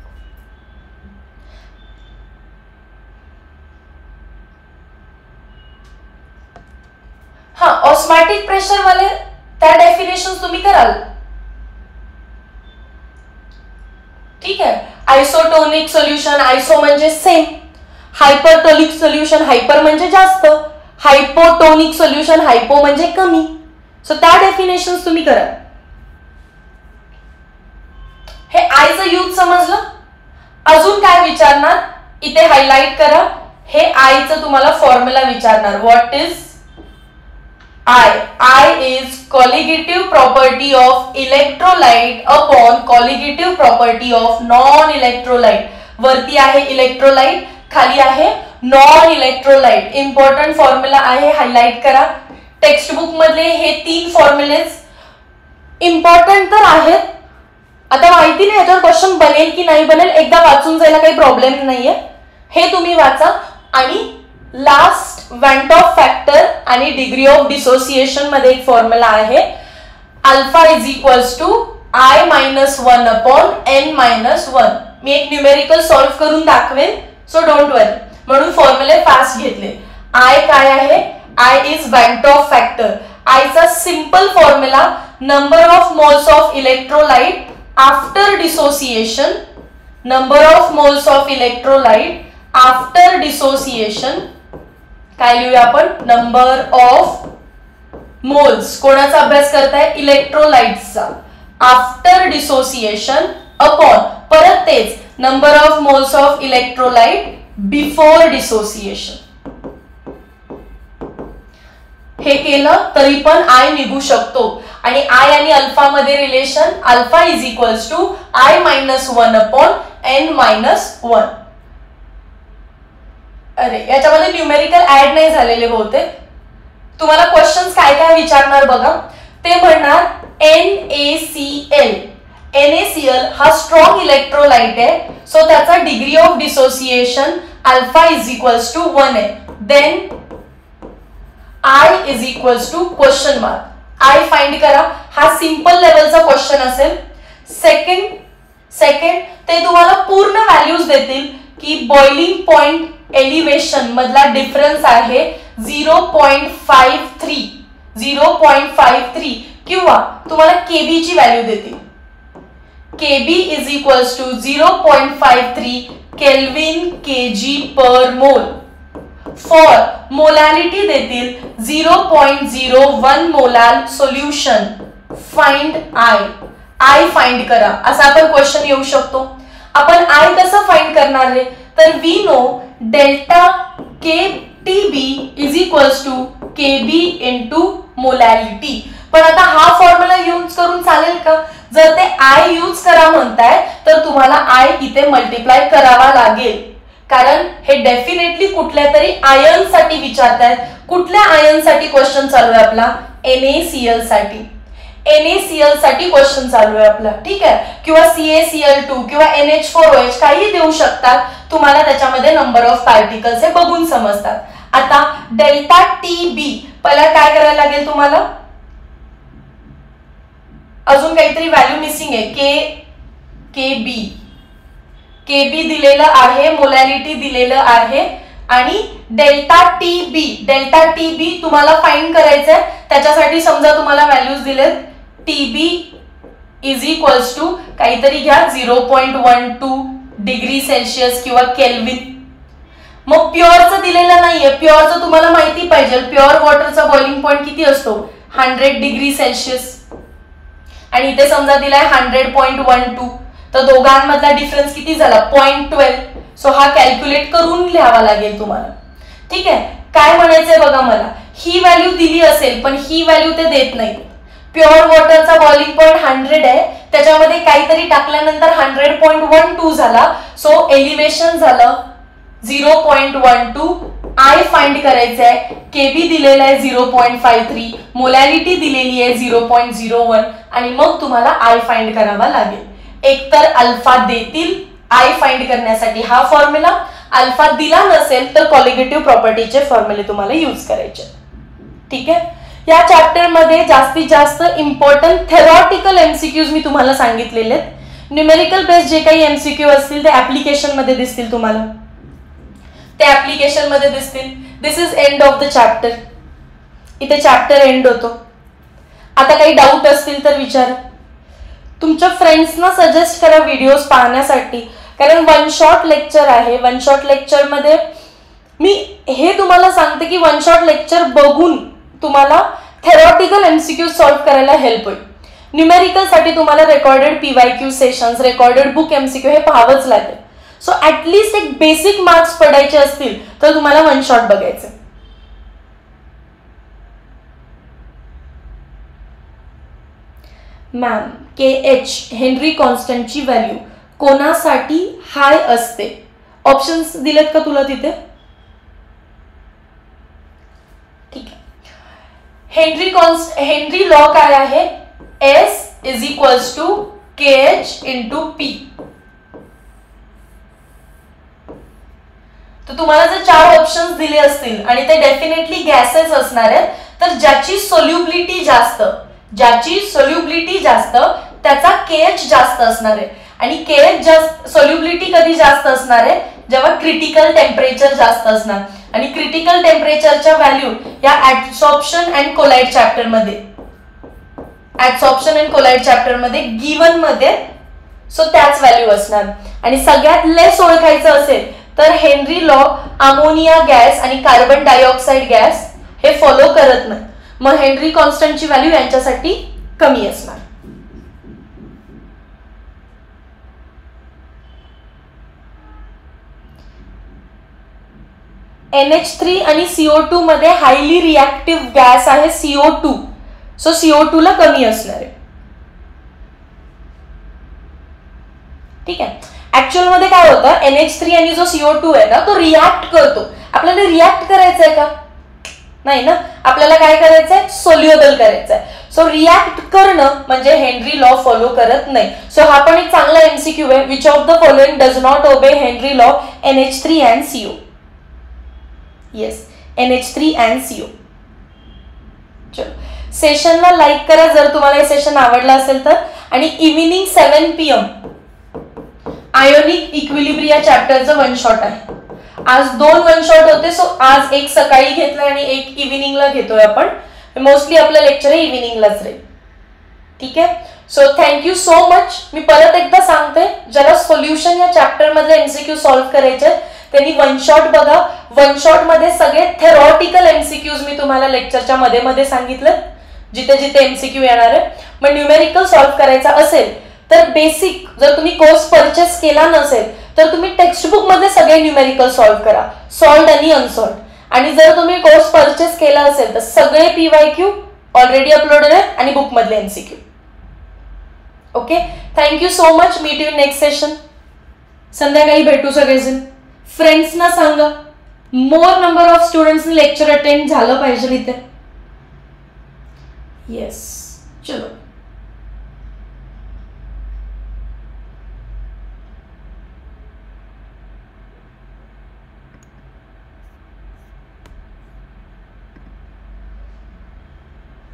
हा, ऑस्मॅटिक प्रेशर वाले त्या डेफिनेशन तुम्ही कराल. ठीक आहे. आयसोटोनिक सोल्युशन, आयसो म्हणजे सेम. हायपरटोनिक सोल्युशन, हायपर म्हणजे जास्त. हायपोटोनिक सोल्युशन, हायपो म्हणजे कमी. सो त्या डेफिनेशन तुम्ही करा. हे आयचं यूज समजलं. अजून काय विचारणार? इथे हायलाइट करा. हे आयचं तुम्हाला फॉर्म्युला विचारणार. What is I is colligative property of electrolyte upon colligative property of non-electrolyte. वरती आहे इलेक्ट्रोलाइट, खाली आहे नॉन इलेक्ट्रोलाइट. इम्पॉर्टंट फॉर्म्युला आहे, हायलाइट करा. टेक्स्ट बुक मधले हे 3 फॉर्म्युलेज इम्पॉर्टंट तर आहेत, आता माहिती नाही याच्यावर क्वेश्चन बनेल की नाही बनेल, एकदा वाचून जायला काही प्रॉब्लेम नाहीये, हे तुम्ही वाचा. आणि लास्ट वॅन ऑफ फॅक्टर आणि डिग्री ऑफ डिसोसिएशन मध्ये एक फॉर्म्युला आहे, alpha is equals to I minus 1 upon n minus 1. मी एक न्यूमेरिकल सॉल्व्ह करून दाखवेन, सो डोंट वरी. म्हणून फॉर्म्युले फास्ट घेतले. I काय आहे, I is van't Hoff factor. I चा simple formula number of moles of electrolyte after dissociation, number of moles of electrolyte after dissociation. काय लिहूया आपण, नंबर ऑफ मोल्स, कोणाचा अभ्यास करताय, इलेक्ट्रोलाइट्सचा, आफ्टर डिसोसिएशन अपॉन परत तेच number of moles of electrolyte before dissociation. हे केलं तरी पण आय निघू शकतो. आणि आय आणि अल्फा मध्ये relation, alpha is equals to I minus 1 upon n minus 1. अरे याच्यामध्ये न्यूमेरिकल ऍड नाही झालेले बहुतेक. तुम्हाला क्वेश्चन्स काय काय विचारणार बघा, ते म्हणणार NaCl. NaCl हा स्ट्रॉंग इलेक्ट्रोलाइट आहे, सो त्याचा degree of dissociation alpha is equals to 1 आहे. Then I is equals to question mark. I find करा, हा सिंपल लेवलचा क्वेश्चन असेल. सेकंड ते तुम्हाला पूर्ण व्हॅल्यूज देतील की बॉइलिंग पॉइंट एलिव्हेशन मधला डिफरन्स आहे 0.53 किंवा तुम्हाला केबी ची व्हॅल्यू देतील. KB is equals to 0.53 kelvin KG per mole. For molality देतील 0.01 molal solution. Find I find करा, असा आपण क्वेश्चन येऊ शकतो. आपण आय कसं फाइंड करणार आहे, तर we know delta K TB is equals to KB into molality. पण आता हा फॉर्म्युला यूज करून चालेल का, जर ते आय यूज करा म्हणताय तर तुम्हाला आय इथे मल्टिप्लाय करावा लागेल, कारण हे डेफिनेटली कुठल्या तरी आयन साठी विचारतायत. कुठल्या आयन साठी क्वेश्चन चालू आहे आपला, NaCl साठी. NaCl साठी क्वेश्चन चालू आहे आपला, ठीक आहे. किंवा CaCl2 किंवा NH4OH काही देऊ शकतात, तुम्हाला त्याच्यामध्ये नंबर ऑफ पार्टिकल्स हे बघून समजतात. आता डेल्टा टीबी पहिला काय करायला लागेल तुम्हाला, अजून काहीतरी व्हॅल्यू मिसिंग आहे, केबी दिलेलं आहे, मोलॅलिटी दिलेलं आहे आणि डेल्टा टीबी तुम्हाला फाइंड करायचंय. त्याच्यासाठी समजा तुम्हाला व्हॅल्यूज दिलेत, टीबी इज इक्वल्स टू काहीतरी घ्या 0.12 डिग्री सेल्सिअस किंवा केल्विन. मग प्युअरचं दिलेलं नाहीये, प्युअरचं तुम्हाला माहिती पाहिजे, प्युअर वॉटरचा बॉइलिंग पॉइंट किती असतो, 100 डिग्री सेल्सिअस. आणि इथे समजा दिलाय 100.12, तर दोघांमधला डिफरन्स किती झाला, 0.12. सो हा कॅल्क्युलेट करून लिहावा लागेल तुम्हाला, ठीक आहे. काय म्हणायचंय बघा मला, ही व्हॅल्यू दिली असेल पण ही व्हॅल्यू ते देत नाही. प्युअर वॉटरचा बॉइलिंग पॉइंट 100 आहे, त्याच्यामध्ये काहीतरी टाकल्यानंतर 100.12 झाला, सो एलिव्हेशन झालं 0.12. आय फाइंड करायचं आहे, केबी दिलेला आहे 0.53, मोलॅलिटी दिलेली आहे 0.01 आणि मग तुम्हाला आय फाइंड करावा लागेल. एकतर अल्फा देतील आय फाइंड करण्यासाठी हा फॉर्म्युला, अल्फा दिला नसेल तर कॉलिगेटिव्ह प्रॉपर्टीचे फॉर्म्युले तुम्हाला यूज करायचे, ठीक आहे. या चॅप्टर मध्ये जास्तीत जास्त इम्पॉर्टंट थेरॉटिकल एमसीक्यूज मी तुम्हाला सांगितलेले आहेत. न्यूमेरिकल बेस्ड जे काही एमसीक्यू असतील ते ऍप्लिकेशन मध्ये दिसतील तुम्हाला, ते ऍप्लिकेशन मध्ये दिसतील. This is end of the chapter. इथे चॅप्टर एंड होतो. आता काही डाऊट असतील तर विचारा. तुमच्या फ्रेंड्सना सजेस्ट करा व्हिडिओज पाहण्यासाठी, कारण वन शॉट लेक्चर आहे. वन शॉट लेक्चर मध्ये मी हे तुम्हाला सांगते की वन शॉट लेक्चर बघून तुम्हाला थेरॉटिकल एमसीक्यू सॉल्व्ह करायला हेल्प होईल. न्यूमेरिकल साठी तुम्हाला recorded PYQ sessions, recorded book MCQ हे पाहावंच लागेल. सो ऍटलीस्ट एक बेसिक मार्क्स पडायचे असतील तर तुम्हाला वन शॉट बघायचं. मॅम KH हेनरी कॉन्स्टंटची व्हॅल्यू कोणासाठी हाय असते? ऑप्शन्स दिलेत का तुला तिथे? ठीक आहे. हेनरी लॉ काय आहे? S is equals to KH into P. तर तुम्हाला जर 4 ऑप्शन्स दिले असतील आणि ते डेफिनेटली गॅसेस असणार आहेत, तर ज्याची सोल्युबिलिटी जास्त त्याचा KH जास्त असणार आहे. आणि KH जास्त सोल्युबिलिटी कधी जास्त असणार आहे, जेव्हा क्रिटिकल टेम्परेचर जास्त असणार. आणि क्रिटिकल टेम्परेचरच्या व्हॅल्यू या ऍब्सॉर्प्शन अँड कोलाइड चॅप्टर मध्ये गिवन मध्ये सो त्याच व्हॅल्यू असणार. आणि सगळ्यात लेस ओळखायचं असेल तर हेनरी लॉ अमोनिया गॅस आणि कार्बन डायऑक्साइड गॅस हे फॉलो करत नाही, मग हेनरी कॉन्स्टंटची व्हॅल्यू यांच्यासाठी कमी असणार. NH3 आणि CO2 मध्ये हायली रिएक्टिव्ह गॅस आहे CO2, सो CO2 ला कमी असणार आहे. ठीक आहे. ऍक्च्युअल मध्ये काय होतं, NH3 आणि जो CO2 आहे ना, तो रिॲक्ट करतो. आपल्याला रिॲक्ट करायचंय का? नाही ना, आपल्याला काय करायचंय, सोल्युबल करायचंय. सो रिॲक्ट करणं म्हणजे हेनरी लॉ फॉलो करत नाही. सो हा पण एक चांगला MCQ आहे. Which of the following does not obey Henry law, NH3 and CO. Yes, NH3 and CO. चलो, सेशनला लाईक करा जर तुम्हाला हे सेशन आवडलं असेल तर. आणि इव्हिनिंग 7 PM आयोनिक इक्विलिब्रिया चॅप्टरचं वन शॉट आहे. आज 2 वन शॉट होते, सो आज एक सकाळी घेतलाय आणि एक इव्हिनिंगला घेतोय आपण. मोस्टली आपलं लेक्चर हे इव्हिनिंगलाच राहील. ठीक आहे. So thank you so much. मी परत एकदा सांगते, ज्याला सोल्युशन या चॅप्टर मधले MCQ सॉल्व्ह करायचे त्यांनी वन शॉट बघा. वन शॉट मध्ये सगळे थेरॉटिकल MCQज मी तुम्हाला लेक्चरच्या मध्ये सांगितलं, जिथे जिथे MCQ येणार आहे. मग न्यूमेरिकल सॉल्व्ह करायचा असेल तर बेसिक, जर तुम्ही कोर्स परचेस केला नसेल तर तुम्ही टेक्स्टबुक मध्ये सगळे न्यूमेरिकल सॉल्व्ह करा, सॉल्व्ड आणि अनसॉल्व्ड. आणि जर तुम्ही कोर्स परचेस केला असेल तर सगळे PYQ ऑलरेडी अपलोडेड आहेत आणि बुक मधले MCQ. Okay, thank you so much. Meet you next session. संध्याकाळी भेटू सगळेजण. फ्रेंड्सना सांगा, मोर नंबर ऑफ स्टुडंट्सनी लेक्चर अटेंड झालं पाहिजे इथे. येस, चलो.